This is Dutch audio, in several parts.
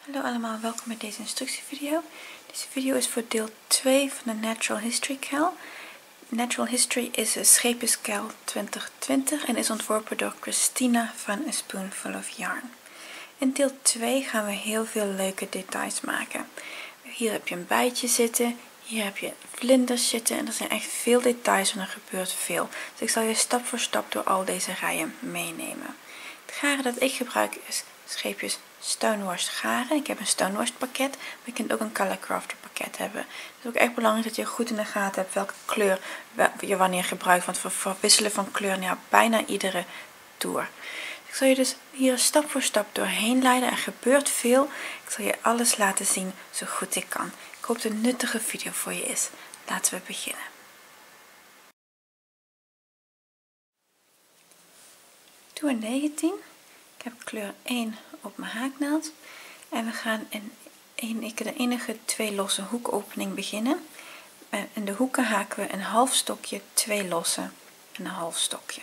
Hallo allemaal, welkom bij deze instructievideo. Deze video is voor deel 2 van de Natural History KEL. Natural History is een scheepjeskuil 2020 en is ontworpen door Christina van A Spoonful of Yarn. In deel 2 gaan we heel veel leuke details maken. Hier heb je een bijtje zitten, hier heb je vlinders zitten en er zijn echt veel details en er gebeurt veel. Dus ik zal je stap voor stap door al deze rijen meenemen. Het garen dat ik gebruik is scheepjes Stonewash garen. Ik heb een Stonewash pakket, maar je kunt ook een Color Crafter pakket hebben. Het is ook echt belangrijk dat je goed in de gaten hebt welke kleur je wanneer gebruikt, want we verwisselen van kleur bijna iedere toer. Ik zal je dus hier stap voor stap doorheen leiden. Er gebeurt veel. Ik zal je alles laten zien zo goed ik kan. Ik hoop dat het een nuttige video voor je is. Laten we beginnen. Toer 19. Ik heb kleur 1 op mijn haaknaald. En we gaan in de enige 2 losse hoekopening beginnen. In de hoeken haken we een half stokje, 2 losse en een half stokje.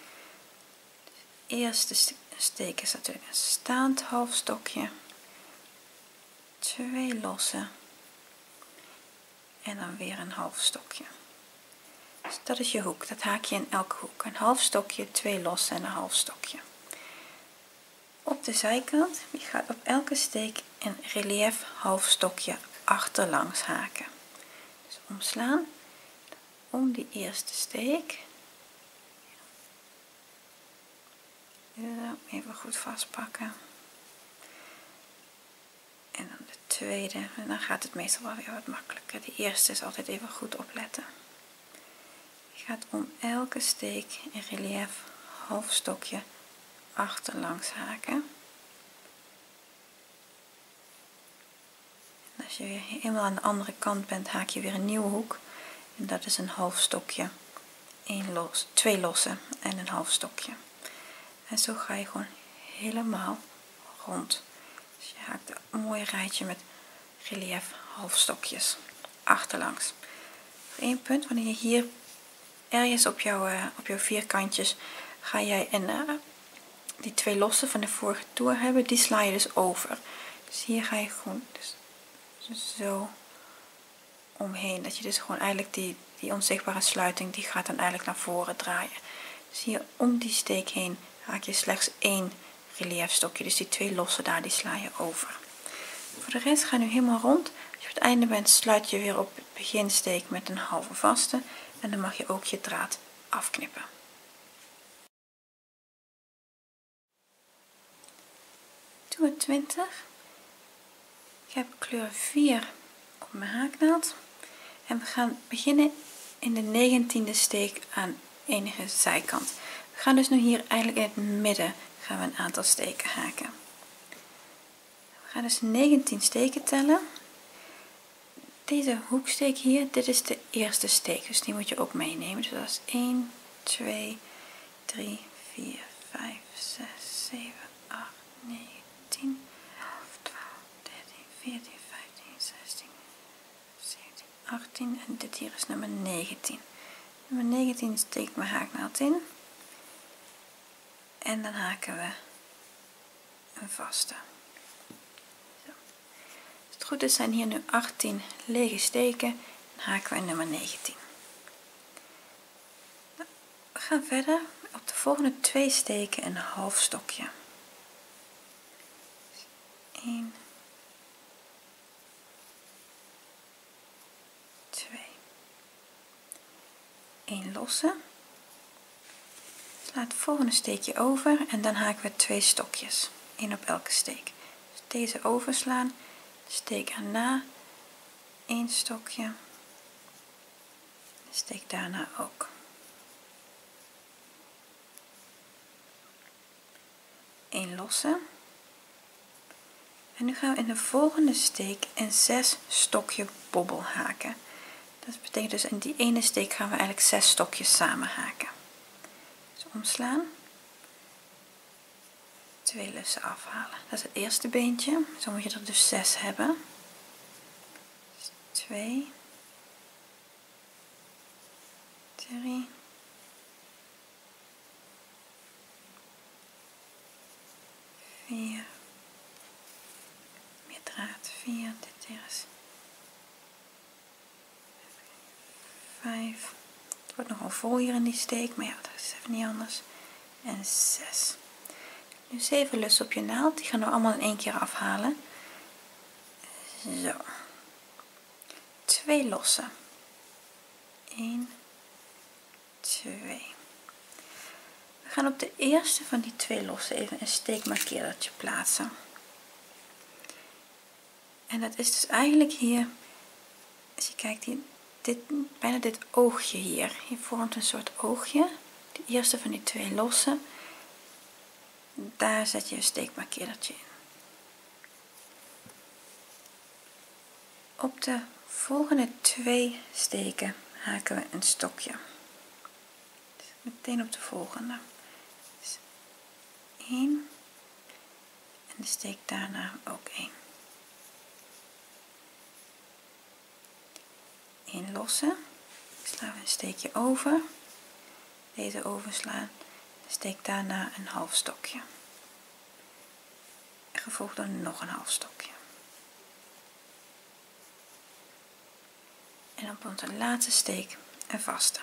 De eerste steek is natuurlijk een staand half stokje, 2 losse en dan weer een half stokje. Dus dat is je hoek, dat haak je in elke hoek. Een half stokje, 2 losse en een half stokje. Op de zijkant, je gaat op elke steek een relief half stokje achterlangs haken. Dus omslaan, om die eerste steek. Even goed vastpakken. En dan de tweede, en dan gaat het meestal wel weer wat makkelijker. De eerste is altijd even goed opletten. Je gaat om elke steek een relief half stokje achterlangs haken. En als je weer helemaal aan de andere kant bent, haak je weer een nieuwe hoek. En dat is een half stokje, 2 losse en een half stokje. En zo ga je gewoon helemaal rond. Dus je haakt een mooi rijtje met relief halfstokjes achterlangs. Voor 1 punt, wanneer je hier ergens op jouw vierkantjes ga jij die 2 losse van de vorige toer hebben, die sla je dus over. Dus hier ga je gewoon dus zo omheen, dat je dus gewoon eigenlijk die onzichtbare sluiting, die gaat dan eigenlijk naar voren draaien. Dus hier om die steek heen haak je slechts 1 relief stokje, dus die 2 losse daar, die sla je over. Voor de rest ga je nu helemaal rond. Als je op het einde bent, sluit je weer op het beginsteek met een halve vaste en dan mag je ook je draad afknippen. Toer 20. Ik heb kleur 4 op mijn haaknaald en we gaan beginnen in de 19e steek aan enige zijkant. We gaan dus nu hier eigenlijk in het midden gaan we een aantal steken haken. We gaan dus 19 steken tellen. Deze hoeksteek hier, dit is de eerste steek, dus die moet je ook meenemen. Dus dat is 1, 2, 3, 4, 5, 6, 7, 8, 9, 10, 11, 12, 13, 14, 15, 16, 17, 18 en dit hier is nummer 19. Nummer 19 steek ik mijn haaknaald in. En dan haken we een vaste. Zo. Als het goed is zijn hier nu 18 lege steken. Dan haken we nummer 19. Nou, we gaan verder. Op de volgende 2 steken een half stokje. 1, 2. 1 losse. Sla het volgende steekje over en dan haken we 2 stokjes, 1 op elke steek. Dus deze overslaan, de steek erna 1 stokje, de steek daarna ook. 1 losse. En nu gaan we in de volgende steek een 6 stokje bobbel haken. Dat betekent dus in die ene steek gaan we eigenlijk 6 stokjes samen haken. Omslaan, 2 lussen afhalen. Dat is het eerste beentje. Zo moet je er dus 6 hebben. Dus 2, 3, 4, draad 4, dit hier is 5. Het wordt nogal vol hier in die steek, maar ja, dat is even niet anders. En 6. Nu 7 lussen op je naald, die gaan we allemaal in één keer afhalen. Zo. 2 lossen. 1, 2. We gaan op de eerste van die 2 lossen even een steekmarkeerdertje plaatsen. En dat is dus eigenlijk hier, als je kijkt, bijna dit oogje hier. Hier vormt een soort oogje. De eerste van die 2 lossen. Daar zet je een steekmarkeerdertje in. Op de volgende 2 steken haken we een stokje. Dus meteen op de volgende. Dus 1 en de steek daarna ook 1. 1 lossen, slaan we een steekje over, deze overslaan, steek daarna een half stokje, gevolgd door nog een half stokje. En op onze laatste steek een vaste.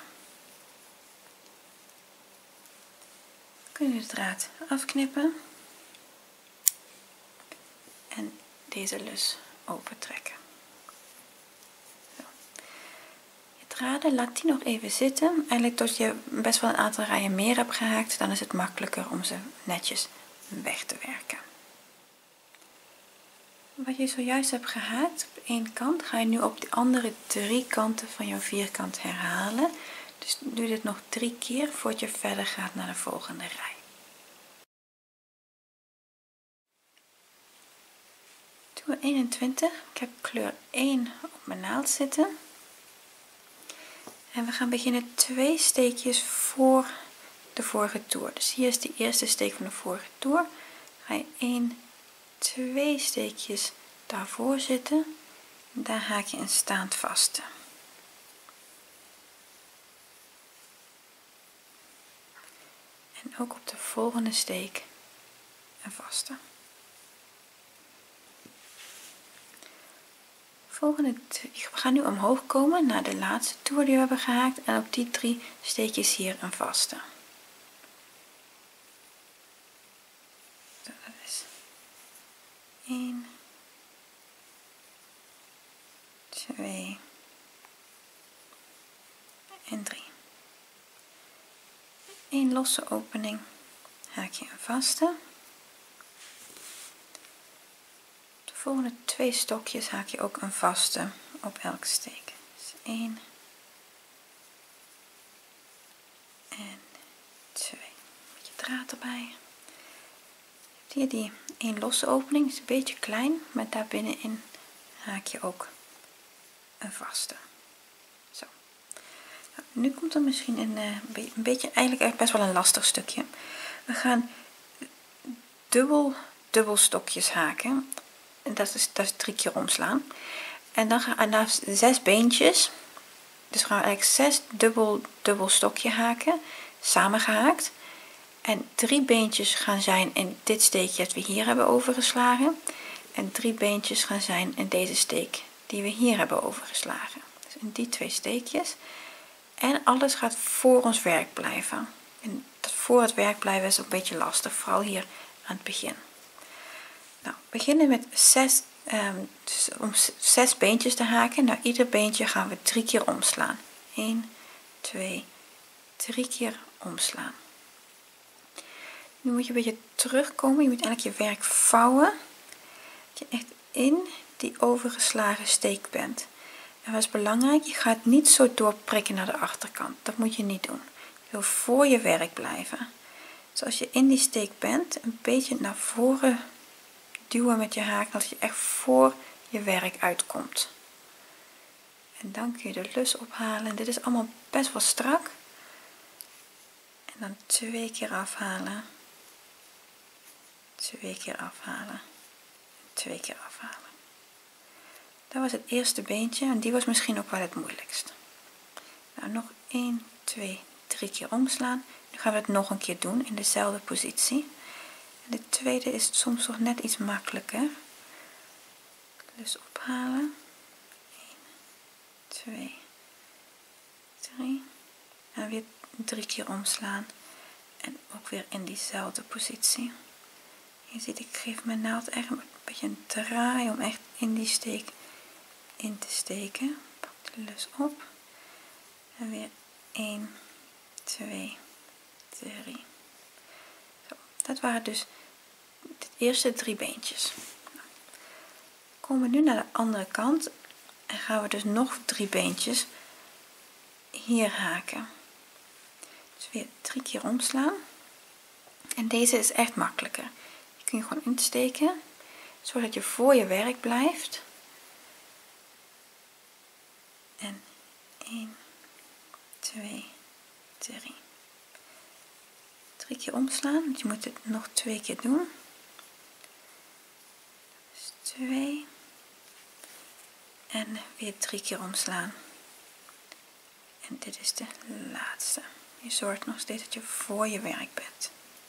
Dan kun je de draad afknippen en deze lus opentrekken. Draden, laat die nog even zitten, eigenlijk tot je best wel een aantal rijen meer hebt gehaakt, dan is het makkelijker om ze netjes weg te werken. Wat je zojuist hebt gehaakt op één kant, ga je nu op de andere 3 kanten van jouw vierkant herhalen. Dus doe dit nog 3 keer voordat je verder gaat naar de volgende rij. Toer 21, ik heb kleur 1 op mijn naald zitten. En we gaan beginnen 2 steekjes voor de vorige toer. Dus hier is de eerste steek van de vorige toer. Ga je 1, 2 steekjes daarvoor zitten. En daar haak je een staand vaste. En ook op de volgende steek een vaste. We gaan nu omhoog komen naar de laatste toer die we hebben gehaakt en op die 3 steekjes hier een vaste. Dat is 1, 2 en 3. 1 losse opening, haak je een vaste. De volgende 2 stokjes haak je ook een vaste op elke steek. Dus 1 en 2. Met je draad erbij. Je hebt hier die 1 losse opening, is een beetje klein, maar daar binnenin haak je ook een vaste. Zo. Nou, nu komt er misschien een beetje, eigenlijk best wel een lastig stukje. We gaan dubbel stokjes haken. Dat is 3 keer omslaan. En dan gaan we 6 beentjes. Dus gaan we eigenlijk 6 dubbel stokje haken. Samengehaakt. En 3 beentjes gaan zijn in dit steekje dat we hier hebben overgeslagen. En 3 beentjes gaan zijn in deze steek die we hier hebben overgeslagen. Dus in die 2 steekjes. En alles gaat voor ons werk blijven. En dat voor het werk blijven is een beetje lastig. Vooral hier aan het begin. Nou, we beginnen met 6, dus om 6 beentjes te haken. Nou, ieder beentje gaan we 3 keer omslaan. 1, 2, 3 keer omslaan. Nu moet je een beetje terugkomen. Je moet eigenlijk je werk vouwen. Dat je echt in die overgeslagen steek bent. En wat is belangrijk? Je gaat niet zo doorprikken naar de achterkant. Dat moet je niet doen. Je wil voor je werk blijven. Dus als je in die steek bent, een beetje naar voren duwen met je haak, dat je echt voor je werk uitkomt. En dan kun je de lus ophalen. Dit is allemaal best wel strak. En dan 2 keer afhalen. 2 keer afhalen. 2 keer afhalen. Dat was het eerste beentje en die was misschien ook wel het moeilijkst. Nou, nog 1, 2, 3 keer omslaan. Nu gaan we het nog een keer doen in dezelfde positie. En de tweede is soms nog net iets makkelijker. lus ophalen. 1, 2, 3. En weer 3 keer omslaan. En ook weer in diezelfde positie. Je ziet, ik geef mijn naald echt een beetje een draai om echt in die steek in te steken. Pak de lus op. En weer 1, 2, 3. Zo, dat waren dus de eerste 3 beentjes. Nou, komen we nu naar de andere kant. En gaan we dus nog 3 beentjes hier haken. Dus weer 3 keer omslaan. En deze is echt makkelijker. Die kun je gewoon insteken, zodat je voor je werk blijft. En 1, 2, 3. 3 keer omslaan, want je moet het nog 2 keer doen. Dus 2. En weer 3 keer omslaan. En dit is de laatste. Je zorgt nog steeds dat je voor je werk bent.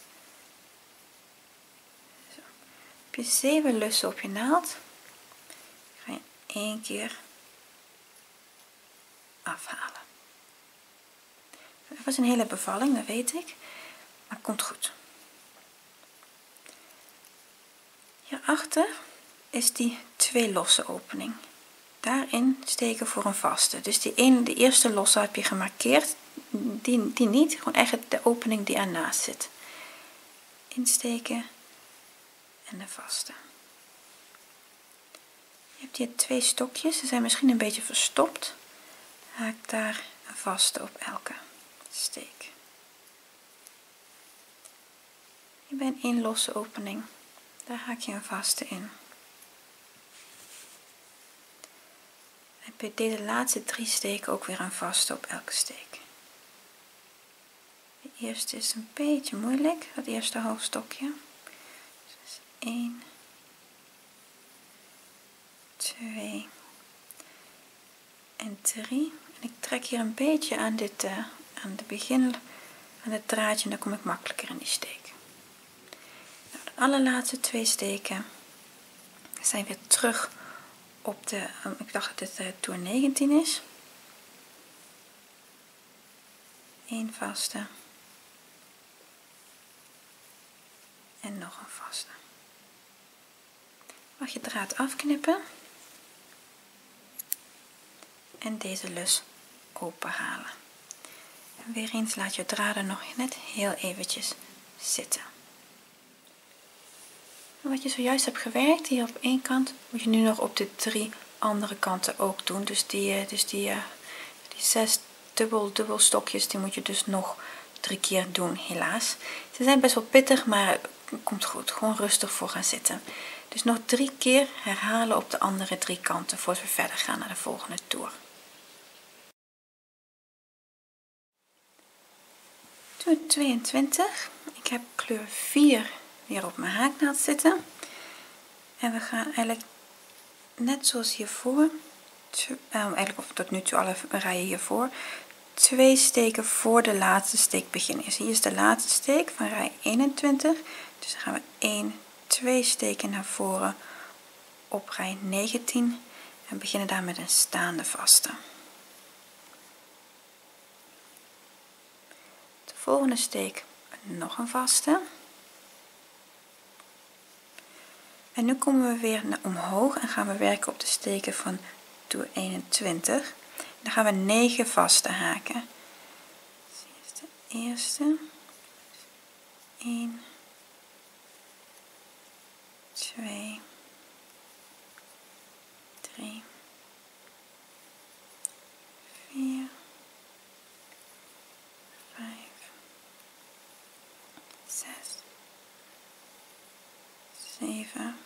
Zo. Heb je 7 lussen op je naald. Ga je 1 keer afhalen. Het was een hele bevalling, dat weet ik. Maar het komt goed. Hierachter is die 2 losse opening. Daarin steken voor een vaste. Dus de eerste losse heb je gemarkeerd. Die niet. Gewoon eigenlijk de opening die ernaast zit. Insteken. En de vaste. Je hebt hier 2 stokjes. Ze zijn misschien een beetje verstopt. Haak daar een vaste op elke steek. Hier bij een 1 losse opening. Daar haak je een vaste in. Heb je deze laatste 3 steken ook weer een vaste op elke steek. De eerste is een beetje moeilijk, het eerste hoofdstokje. Dus 1, 2 en 3. En ik trek hier een beetje aan aan het draadje en dan kom ik makkelijker in die steek. Nou, de allerlaatste 2 steken zijn weer terug op de, ik dacht dat dit toer 19 is. 1 vaste. En nog een vaste. Mag je draad afknippen. En deze lus open halen. En weer eens laat je draden nog net heel eventjes zitten. En wat je zojuist hebt gewerkt hier op één kant, moet je nu nog op de 3 andere kanten ook doen. Dus die 6 dubbel stokjes, die moet je dus nog 3 keer doen, helaas. Ze zijn best wel pittig, maar het komt goed. Gewoon rustig voor gaan zitten. Dus nog 3 keer herhalen op de andere 3 kanten, voordat we verder gaan naar de volgende toer. Toer 22. Ik heb kleur 4 weer op mijn haaknaald zitten. En we gaan eigenlijk net zoals hiervoor, eigenlijk tot nu toe alle rijen hiervoor, 2 steken voor de laatste steek beginnen. Dus hier is de laatste steek van rij 21. Dus dan gaan we 1, 2 steken naar voren op rij 19 en beginnen daar met een staande vaste. De volgende steek nog een vaste. En nu komen we weer naar omhoog en gaan we werken op de steken van toer 21. Dan gaan we 9 vaste haken. Dus hier is de eerste. 1, 2, 3, 4, 5, 6, 7,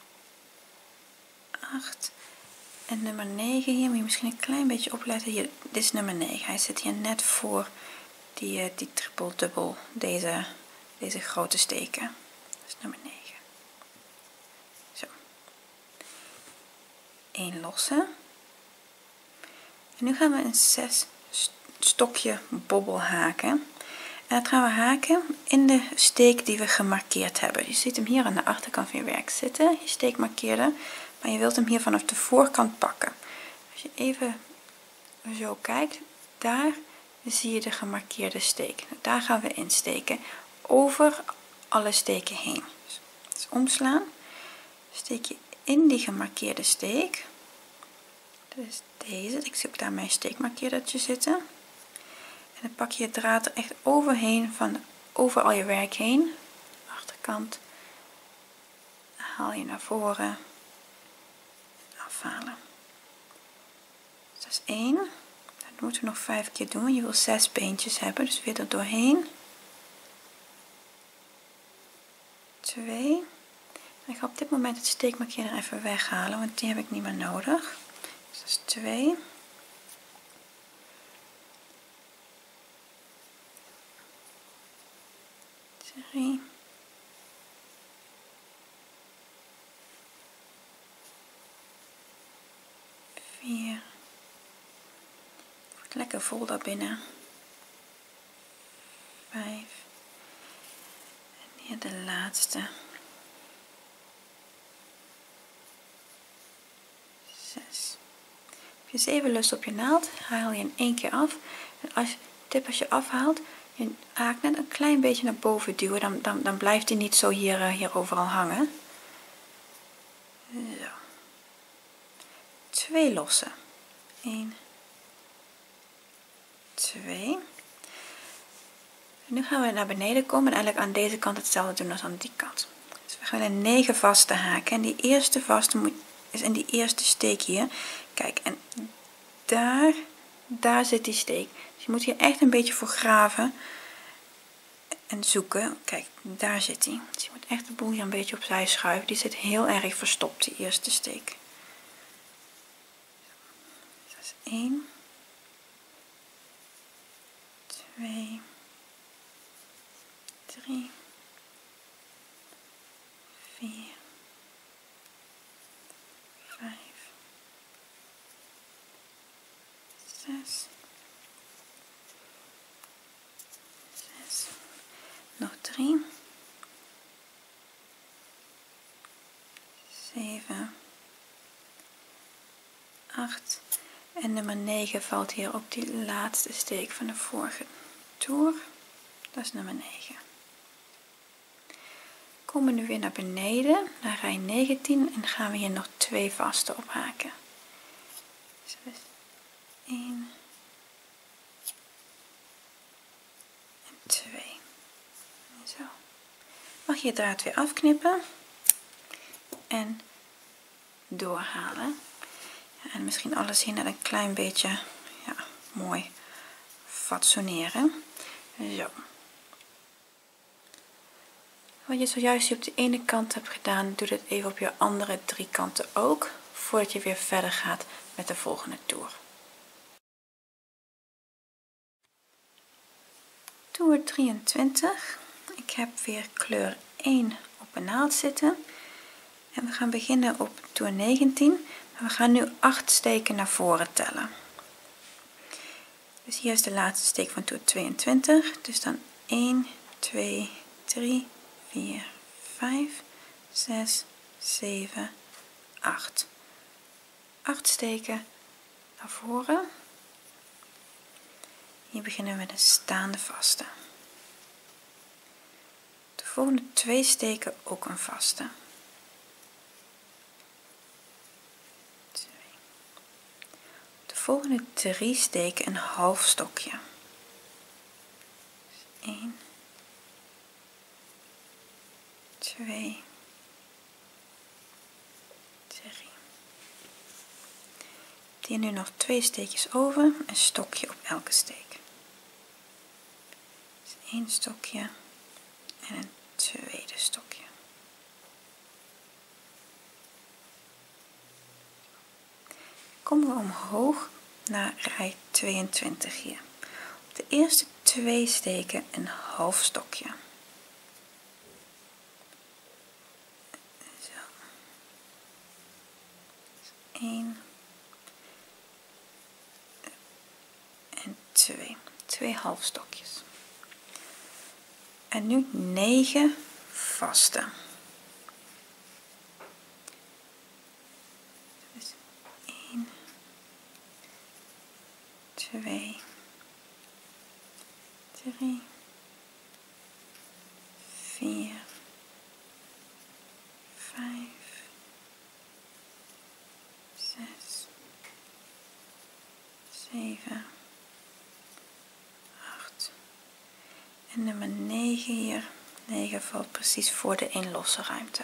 8 en nummer 9 hier, moet je misschien een klein beetje opletten. Hier, dit is nummer 9, hij zit hier net voor die triple dubbel, deze grote steken. Dat is nummer 9. Zo. 1 losse. En nu gaan we een 6 stokje bobbel haken. En dat gaan we haken in de steek die we gemarkeerd hebben. Je ziet hem hier aan de achterkant van je werk zitten, je steekmarkeerder. maar je wilt hem hier vanaf de voorkant pakken. Als je even zo kijkt, daar zie je de gemarkeerde steek. Daar gaan we insteken, over alle steken heen. Dus omslaan, steek je in die gemarkeerde steek. Dat is deze, ik zoek daar mijn steekmarkeerdertje zitten. En dan pak je je draad er echt overheen, over al je werk heen. Achterkant, haal je naar voren, afhalen. Dus dat is 1. Dat moeten we nog 5 keer doen. Je wil 6 beentjes hebben, dus weer er doorheen. 2. Ik ga op dit moment het steekmarkeerder even weghalen, want die heb ik niet meer nodig. Dus dat is 2. 3. 4. Wordt lekker vol daarbinnen. 5. En hier de laatste. 6. Heb je 7 lus op je naald, haal je in 1 keer af. En als je afhaalt, je haak net een klein beetje naar boven duwen, dan blijft hij niet zo hier overal hangen. Zo. 2 lossen. 1, 2. En nu gaan we naar beneden komen en eigenlijk aan deze kant hetzelfde doen als aan die kant. Dus we gaan in 9 vaste haken en die eerste vaste is in die eerste steek hier. Kijk, en daar zit die steek. Dus je moet hier echt een beetje voor graven en zoeken. Kijk, daar zit hij. Dus je moet echt de boel hier een beetje opzij schuiven. Die zit heel erg verstopt, die eerste steek. Dus dat is 1, 2, 3, 4, 5, 6, 6, nog 3, 7, 8 en nummer 9 valt hier op die laatste steek van de vorige toer. Dat is nummer 9. Komen we nu weer naar beneden, naar rij 19 en gaan we hier nog 2 vaste ophaken. Dus dat is 1 en 2. Zo. Mag je je draad weer afknippen en doorhalen. Ja, en misschien alles hier net een klein beetje mooi fatsoeneren. Zo. Wat je zojuist hier op de ene kant hebt gedaan, doe dit even op je andere 3 kanten ook, voordat je weer verder gaat met de volgende toer. Toer 23. Ik heb weer kleur 1 op een naald zitten. En we gaan beginnen op toer 19. Maar we gaan nu 8 steken naar voren tellen. Dus hier is de laatste steek van toer 22. Dus dan 1, 2, 3, 4, 5, 6, 7, 8. 8 steken naar voren. Hier beginnen we met een staande vaste. De volgende 2 steken ook een vaste. 2. De volgende 3 steken een half stokje. 1, 2, 3. Hier nu nog 2 steekjes over, een stokje op elke steek. Dus 1 stokje en een tweede stokje. Komen we omhoog naar rij 22 hier. Op de eerste 2 steken een half stokje. Zo. 1 en 2. 2 halfstokjes. En nu 9 vaste. 2, 3, 4, 5, 6, 7, 8 en nummer 9 hier. 9 valt precies voor de 1 losse ruimte.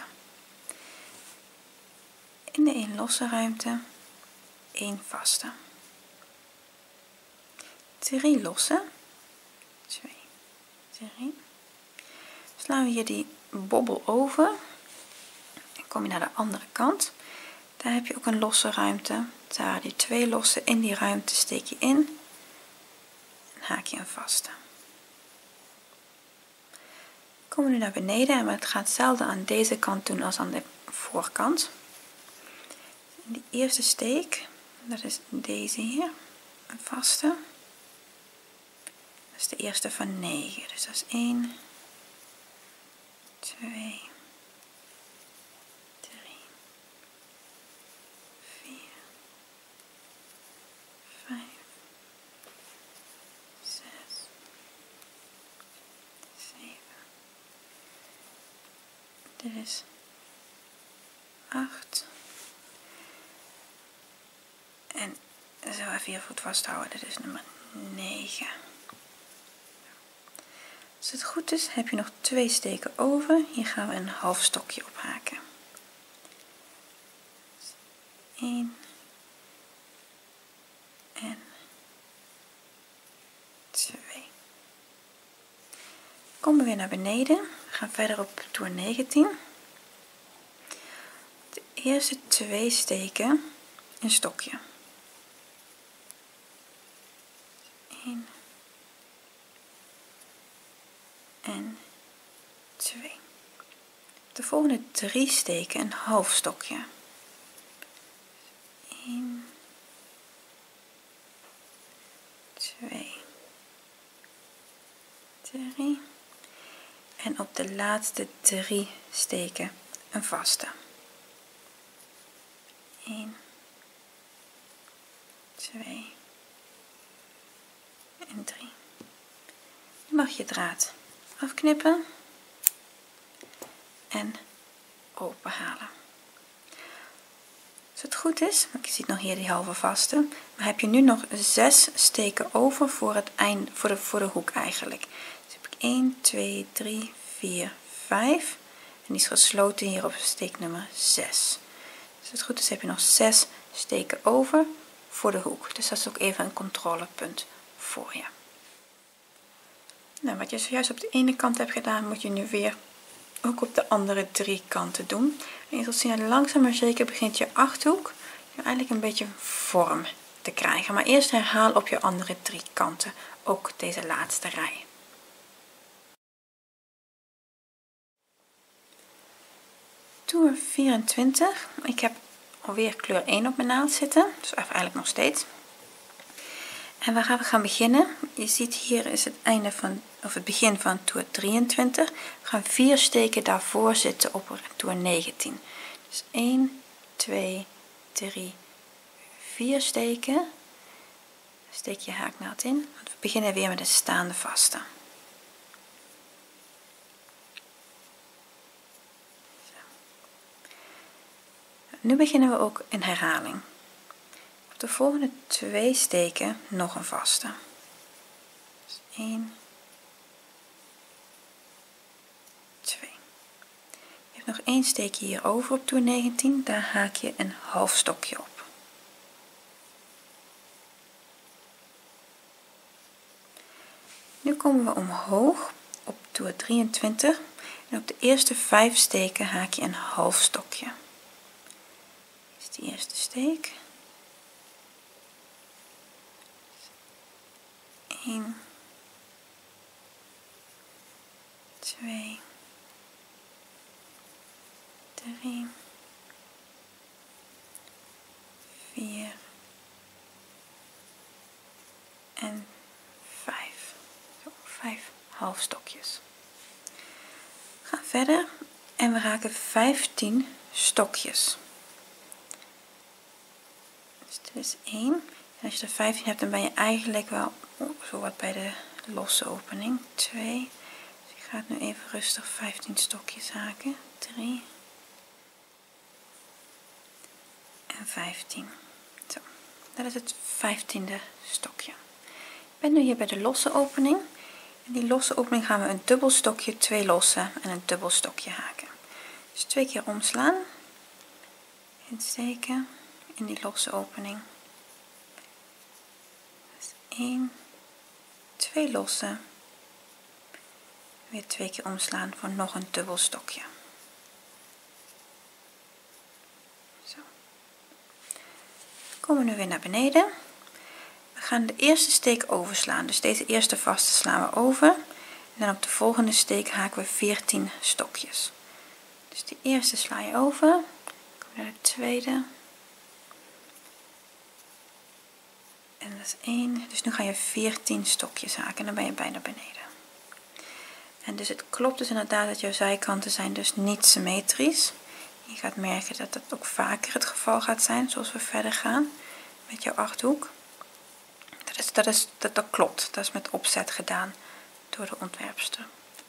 In de 1 losse ruimte 1 vaste. 3 losse. 2, 3. Slaan we hier die bobbel over. Dan kom je naar de andere kant. Daar heb je ook een losse ruimte. Daar die 2 losse, in die ruimte steek je in. En haak je een vaste. Komen we nu naar beneden en het gaat hetzelfde aan deze kant doen als aan de voorkant. In die eerste steek, dat is deze hier, een vaste. Dat is de eerste van 9. Dus dat is 1, 2, 3, 4, 5, 6, 7. Dit is 8. En zo even hier goed vasthouden. Dit is nummer 9. Als het goed is, heb je nog 2 steken over. Hier gaan we een half stokje op haken. 1 en 2. Komen we weer naar beneden. We gaan verder op toer 19. De eerste 2 steken een stokje. 1 en 2. De volgende 3 steken een half stokje. 1, 2, 3. En op de laatste 3 steken een vaste. 1, 2 en 3. Je mag je draad afknippen en openhalen. Als het goed is, want je ziet nog hier die halve vaste, maar heb je nu nog 6 steken over voor het eind, voor de hoek eigenlijk. Dus heb ik 1, 2, 3, 4, 5 en die is gesloten hier op steek nummer 6. Als het goed is heb je nog 6 steken over voor de hoek. Dus dat is ook even een controlepunt voor je. Nou, wat je zojuist op de ene kant hebt gedaan, moet je nu weer ook op de andere 3 kanten doen. En je zult zien dat langzaam maar zeker begint je achterhoek eigenlijk een beetje vorm te krijgen. Maar eerst herhaal op je andere 3 kanten, ook deze laatste rij. Toer 24. Ik heb alweer kleur 1 op mijn naald zitten, dus eigenlijk nog steeds. En waar gaan we gaan beginnen? Je ziet hier is het einde van, of het begin van toer 23. We gaan 4 steken daarvoor zitten op toer 19. Dus 1, 2, 3, 4 steken. Steek je haaknaald in. Want we beginnen weer met een staande vaste. Nu beginnen we ook een herhaling. Op de volgende 2 steken nog een vaste. Dus 1, 2. Je hebt nog 1 steekje hier over op toer 19, daar haak je een half stokje op. Nu komen we omhoog op toer 23 en op de eerste 5 steken haak je een half stokje. Dit is de eerste steek. 1, 2, 3, 4 en 5. Zo, 5 halfstokjes. We gaan verder en we raken 15 stokjes. Dus dit is 1. En als je er 15 hebt, dan ben je eigenlijk wel zo wat bij de losse opening. 2. Dus je gaat nu even rustig 15 stokjes haken. 3 en 15. Zo, dat is het 15e stokje. Ik ben nu hier bij de losse opening. In die losse opening gaan we een dubbel stokje, 2 losse en een dubbel stokje haken. Dus 2 keer omslaan, insteken in die losse opening. Dus 1, 2 losse, weer 2 keer omslaan voor nog een dubbel stokje. Zo. Dan komen we nu weer naar beneden. We gaan de eerste steek overslaan, dus deze eerste vaste slaan we over. En dan op de volgende steek haken we 14 stokjes. Dus de eerste sla je over, dan kom je naar de tweede. En dat is 1, dus nu ga je 14 stokjes haken en dan ben je bijna beneden. En dus het klopt dus inderdaad dat jouw zijkanten zijn dus niet symmetrisch. Je gaat merken dat dat ook vaker het geval gaat zijn, zoals we verder gaan met jouw achthoek. Dat klopt, dat is met opzet gedaan door de ontwerpster.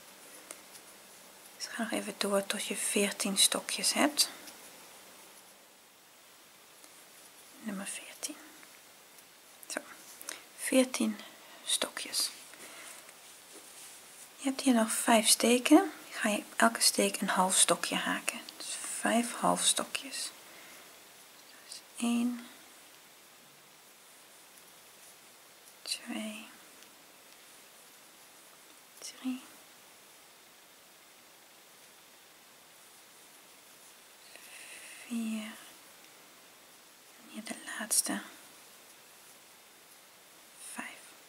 Dus ga nog even door tot je 14 stokjes hebt. Nummer 14. Zo, 14 stokjes. Je hebt hier nog 5 steken. Ga je elke steek een half stokje haken. Dus 5 half stokjes. Dus 1, 2, 3, 4 en hier de laatste 5.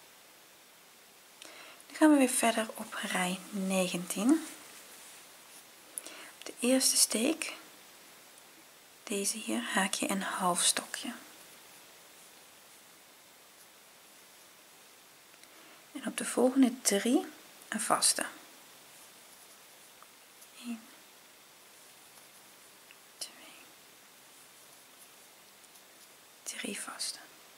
Dan gaan we weer verder op rij 19. Op de eerste steek, deze hier, haak je een half stokje. En op de volgende 3 een vaste. 1, 2, 3 vaste.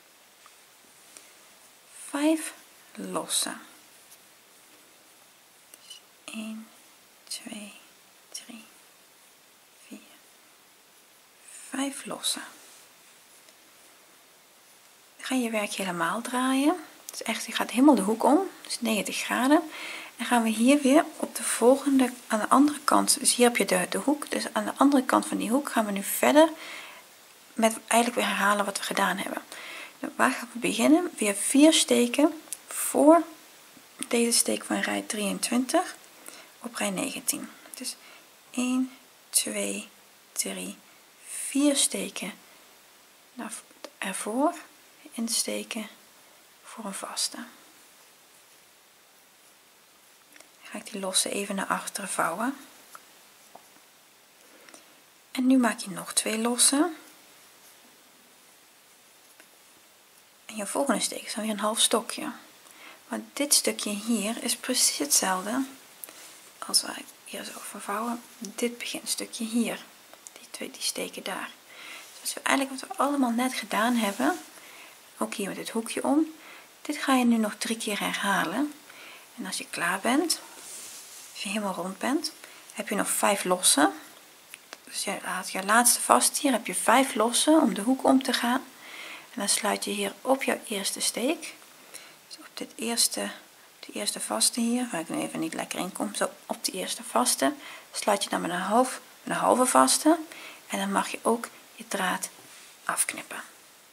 5 losse. 1, 2, 3, 4, 5 losse. Dan ga je je werk helemaal draaien. Dus echt, je gaat helemaal de hoek om, dus 90 graden. En gaan we hier weer op de volgende, aan de andere kant, dus hier heb je de hoek, dus aan de andere kant van die hoek gaan we nu verder met eigenlijk weer herhalen wat we gedaan hebben. Nou, waar gaan we beginnen? Weer 4 steken voor deze steek van rij 23 op rij 19. Dus 1, 2, 3, 4 steken ervoor, insteken voor een vaste. Dan ga ik die losse even naar achteren vouwen. En nu maak je nog 2 losse. En je volgende steek is dan weer een half stokje. Want dit stukje hier is precies hetzelfde als wij hier zo vervouwen. Dit beginstukje hier. Die steken daar. Dus eigenlijk wat we allemaal net gedaan hebben, ook hier met dit hoekje om, dit ga je nu nog 3 keer herhalen. En als je klaar bent, als je helemaal rond bent, heb je nog 5 losse. Dus je haalt je laatste vast, hier heb je 5 losse om de hoek om te gaan. En dan sluit je hier op jouw eerste steek. Dus op de eerste vaste hier, waar ik nu even niet lekker in kom, zo op de eerste vaste, sluit je dan met een halve vaste. En dan mag je ook je draad afknippen.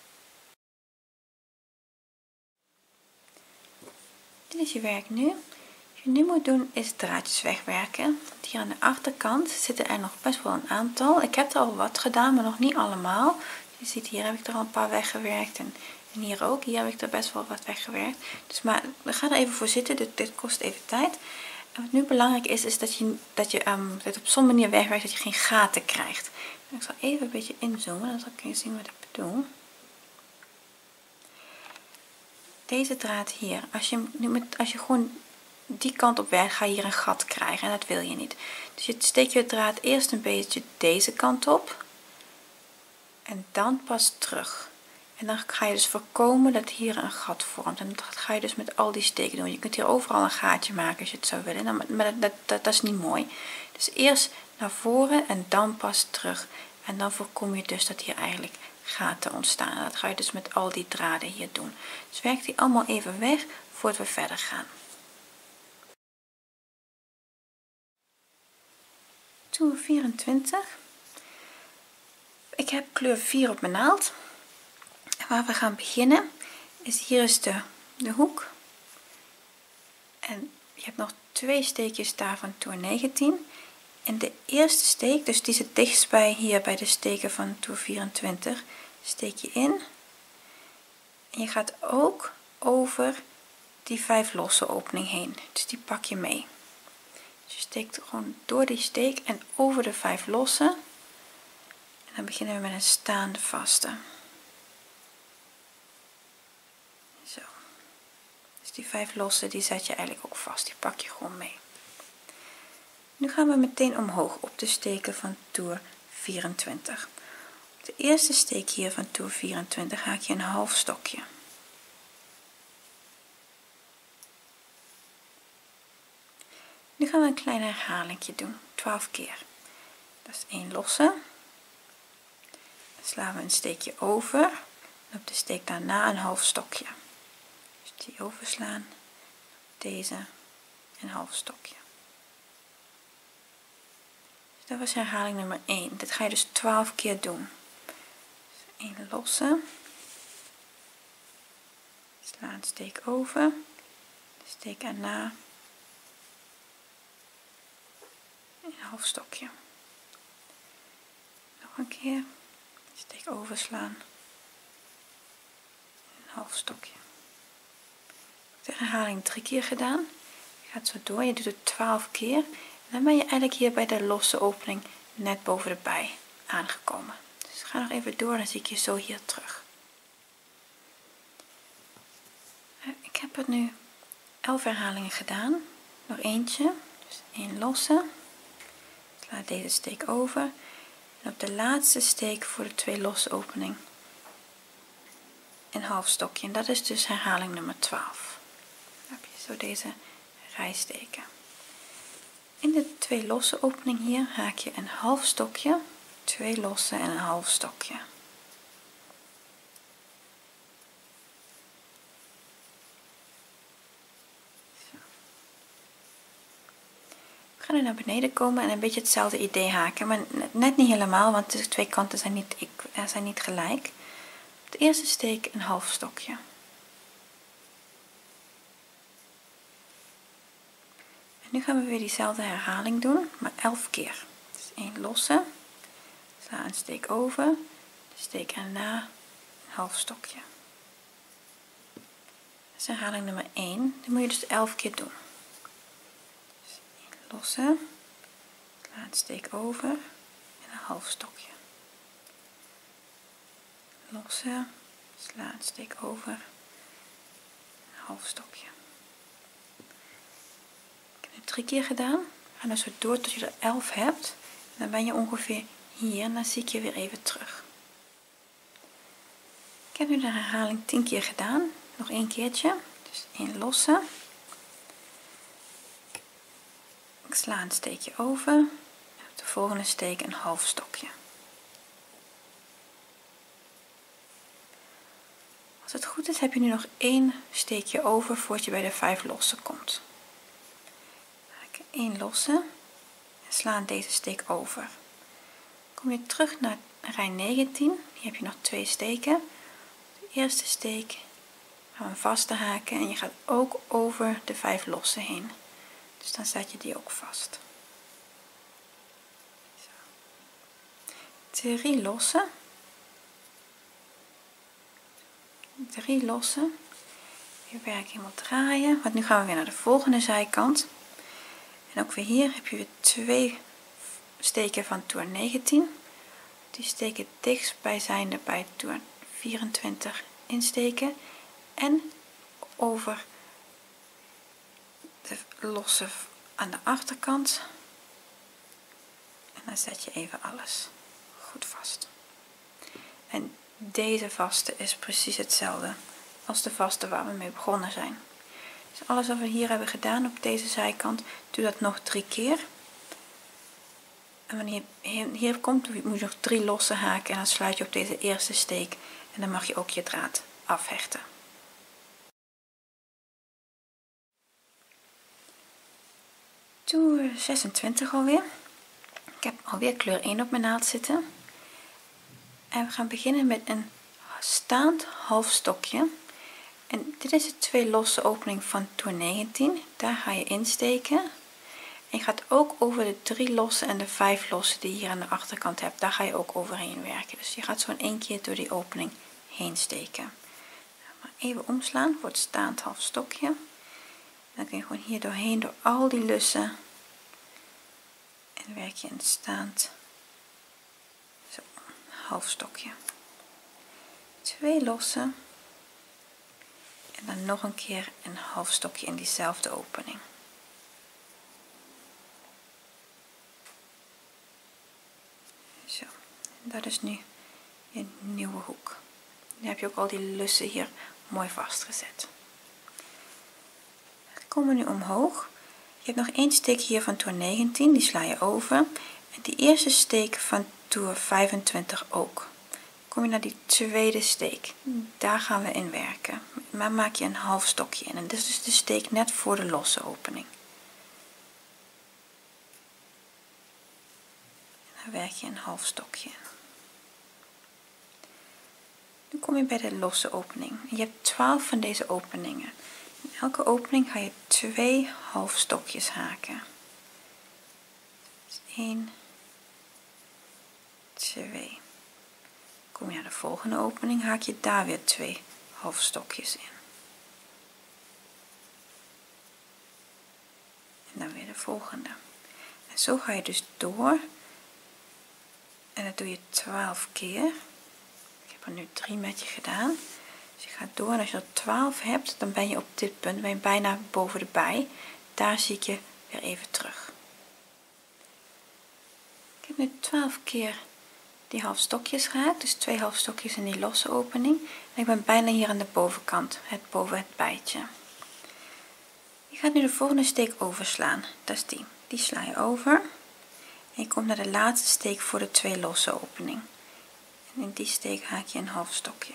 Dit is je werk nu. Wat je nu moet doen is draadjes wegwerken. Want hier aan de achterkant zitten er nog best wel een aantal. Ik heb er al wat gedaan, maar nog niet allemaal. Je ziet, hier heb ik er al een paar weggewerkt en hier ook. Hier heb ik er best wel wat weggewerkt. Dus maar ga er even voor zitten, dit kost even tijd. En wat nu belangrijk is dat je dit op zo'n manier wegwerkt dat je geen gaten krijgt. En ik zal even een beetje inzoomen, dan kun je zien wat ik bedoel. Deze draad hier, als je gewoon die kant op werkt, ga je hier een gat krijgen en dat wil je niet. Dus je steekt je draad eerst een beetje deze kant op en dan pas terug. En dan ga je dus voorkomen dat hier een gat vormt. En dat ga je dus met al die steken doen. Je kunt hier overal een gaatje maken als je het zou willen. Maar dat is niet mooi. Dus eerst naar voren en dan pas terug. En dan voorkom je dus dat hier eigenlijk gaten ontstaan. En dat ga je dus met al die draden hier doen. Dus werk die allemaal even weg voordat we verder gaan. Toer 24. Ik heb kleur 4 op mijn naald. En waar we gaan beginnen is hier is de hoek. En je hebt nog 2 steekjes daar van toer 19. En de eerste steek, dus die zit dichtst bij hier bij de steken van toer 24, steek je in. En je gaat ook over die 5 losse opening heen. Dus die pak je mee. Dus je steekt gewoon door die steek en over de 5 losse. En dan beginnen we met een staande vaste. Zo. Dus die 5 losse die zet je eigenlijk ook vast. Die pak je gewoon mee. Nu gaan we meteen omhoog op de steken van toer 24. Op de eerste steek hier van toer 24 haak je een half stokje. Nu gaan we een klein herhalingje doen, 12 keer. Dat is 1 losse. Dan slaan we een steekje over en op de steek daarna een half stokje. Dus die overslaan, deze een half stokje. Dus dat was herhaling nummer 1. Dit ga je dus 12 keer doen. Dus 1 losse. Sla een steek over, de steek erna. Een half stokje. Nog een keer. Steek overslaan. Een half stokje. De herhaling 3 keer gedaan. Je gaat zo door. Je doet het 12 keer. En dan ben je eigenlijk hier bij de losse opening net boven de bij aangekomen. Dus ga nog even door. Dan zie ik je zo hier terug. Ik heb het nu 11 herhalingen gedaan. Nog eentje. Dus 1 losse. Sla deze steek over en op de laatste steek voor de 2 losse opening een half stokje. En dat is dus herhaling nummer 12. Dan heb je zo deze rijsteken. In de 2 losse opening hier haak je een half stokje, 2 losse en een half stokje. We gaan nu naar beneden komen en een beetje hetzelfde idee haken, maar net niet helemaal, want de 2 kanten zijn niet gelijk. Op de eerste steek een half stokje. En nu gaan we weer diezelfde herhaling doen, maar 11 keer. Dus 1 losse, sla een steek over, de steek erna een half stokje. Dat is herhaling nummer 1, die moet je dus 11 keer doen. Losse, sla een steek over en een half stokje. Losse, sla een steek over, een half stokje. Ik heb nu 3 keer gedaan. Ga dan zo door tot je er 11 hebt. En dan ben je ongeveer hier en dan zie ik je weer even terug. Ik heb nu de herhaling 10 keer gedaan. Nog 1 keertje. Dus 1 losse. Ik sla een steekje over en op de volgende steek een half stokje. Als het goed is heb je nu nog 1 steekje over voordat je bij de 5 losse komt. Haak 1 losse en sla deze steek over. Kom je terug naar rij 19, hier heb je nog 2 steken. De eerste steek gaan we vaste haken en je gaat ook over de 5 losse heen. Dus dan zet je die ook vast. Zo. 3 losse. 3 losse. Je werk helemaal draaien. Want nu gaan we weer naar de volgende zijkant. En ook weer hier heb je weer 2 steken van toer 19. Die steken dichtstbijzijnde bij toer 24 insteken. En over de losse aan de achterkant en dan zet je even alles goed vast. En deze vaste is precies hetzelfde als de vaste waar we mee begonnen zijn. Dus alles wat we hier hebben gedaan op deze zijkant, doe dat nog 3 keer. En wanneer je hier komt, moet je nog 3 losse haken en dan sluit je op deze eerste steek en dan mag je ook je draad afhechten. Toer 26 alweer. Ik heb alweer kleur 1 op mijn naald zitten. En we gaan beginnen met een staand half stokje. En dit is de 2 losse opening van toer 19. Daar ga je insteken. En je gaat ook over de 3 losse en de 5 losse die je hier aan de achterkant hebt. Daar ga je ook overheen werken. Dus je gaat zo in 1 keer door die opening heen steken. Maar even omslaan voor het staand half stokje. En dan kun je gewoon hier doorheen door al die lussen. En werk je een staand zo, half stokje. 2 losse. En dan nog een keer een half stokje in diezelfde opening. Zo, dat is nu je nieuwe hoek. Nu heb je ook al die lussen hier mooi vastgezet. Dan komen we nu omhoog. Je hebt nog 1 steek hier van toer 19, die sla je over. En die eerste steek van toer 25 ook. Kom je naar die tweede steek, daar gaan we in werken. Maar maak je een half stokje in. En dit is dus de steek net voor de losse opening. En dan werk je een half stokje in. Nu kom je bij de losse opening. Je hebt 12 van deze openingen. In elke opening ga je 2 half stokjes haken. Dus 1, 2. Kom je naar de volgende opening, haak je daar weer 2 half stokjes in. En dan weer de volgende. En zo ga je dus door. En dat doe je 12 keer. Ik heb er nu 3 met je gedaan. Dus je gaat door en als je er 12 hebt, dan ben je op dit punt, ben je bijna boven de bij. Daar zie ik je weer even terug. Ik heb nu 12 keer die half stokjes gehaakt, dus 2 half stokjes in die losse opening. En ik ben bijna hier aan de bovenkant, boven het bijtje. Je gaat nu de volgende steek overslaan, dat is die. Die sla je over. En je komt naar de laatste steek voor de 2 losse opening. En in die steek haak je een half stokje.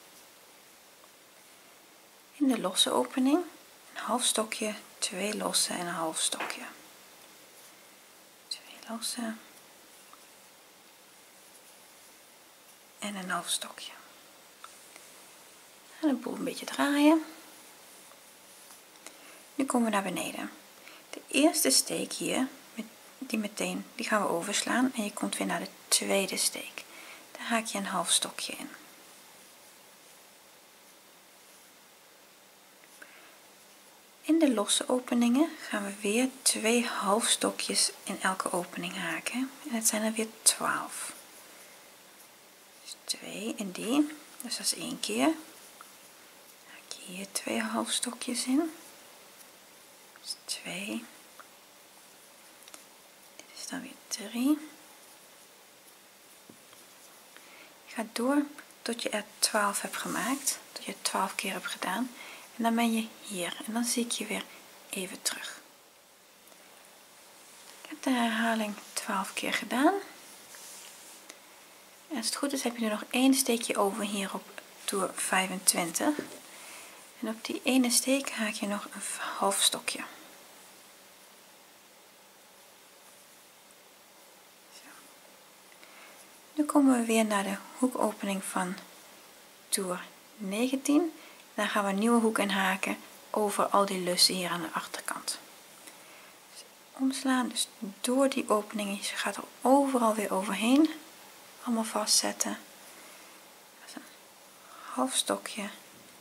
In de losse opening, een half stokje, 2 losse en een half stokje. 2 losse. En een half stokje. En de boel een beetje draaien. Nu komen we naar beneden. De eerste steek hier, die gaan we overslaan en je komt weer naar de tweede steek. Daar haak je een half stokje in. In de losse openingen gaan we weer 2 half stokjes in elke opening haken. En het zijn er weer 12. 2 in die, dus dat is 1 keer. Haak je hier 2 half stokjes in. Dus 2. Dit is dan weer 3. Je gaat door tot je er 12 hebt gemaakt, tot je het 12 keer hebt gedaan. En dan ben je hier en dan zie ik je weer even terug. Ik heb de herhaling 12 keer gedaan. En als het goed is heb je er nog 1 steekje over hier op toer 25. En op die ene steek haak je nog een half stokje. Zo. Nu komen we weer naar de hoekopening van toer 19. Daar gaan we een nieuwe hoek in haken over al die lussen hier aan de achterkant. Dus omslaan, dus door die openingen, je gaat er overal weer overheen. Allemaal vastzetten. Dus een half stokje,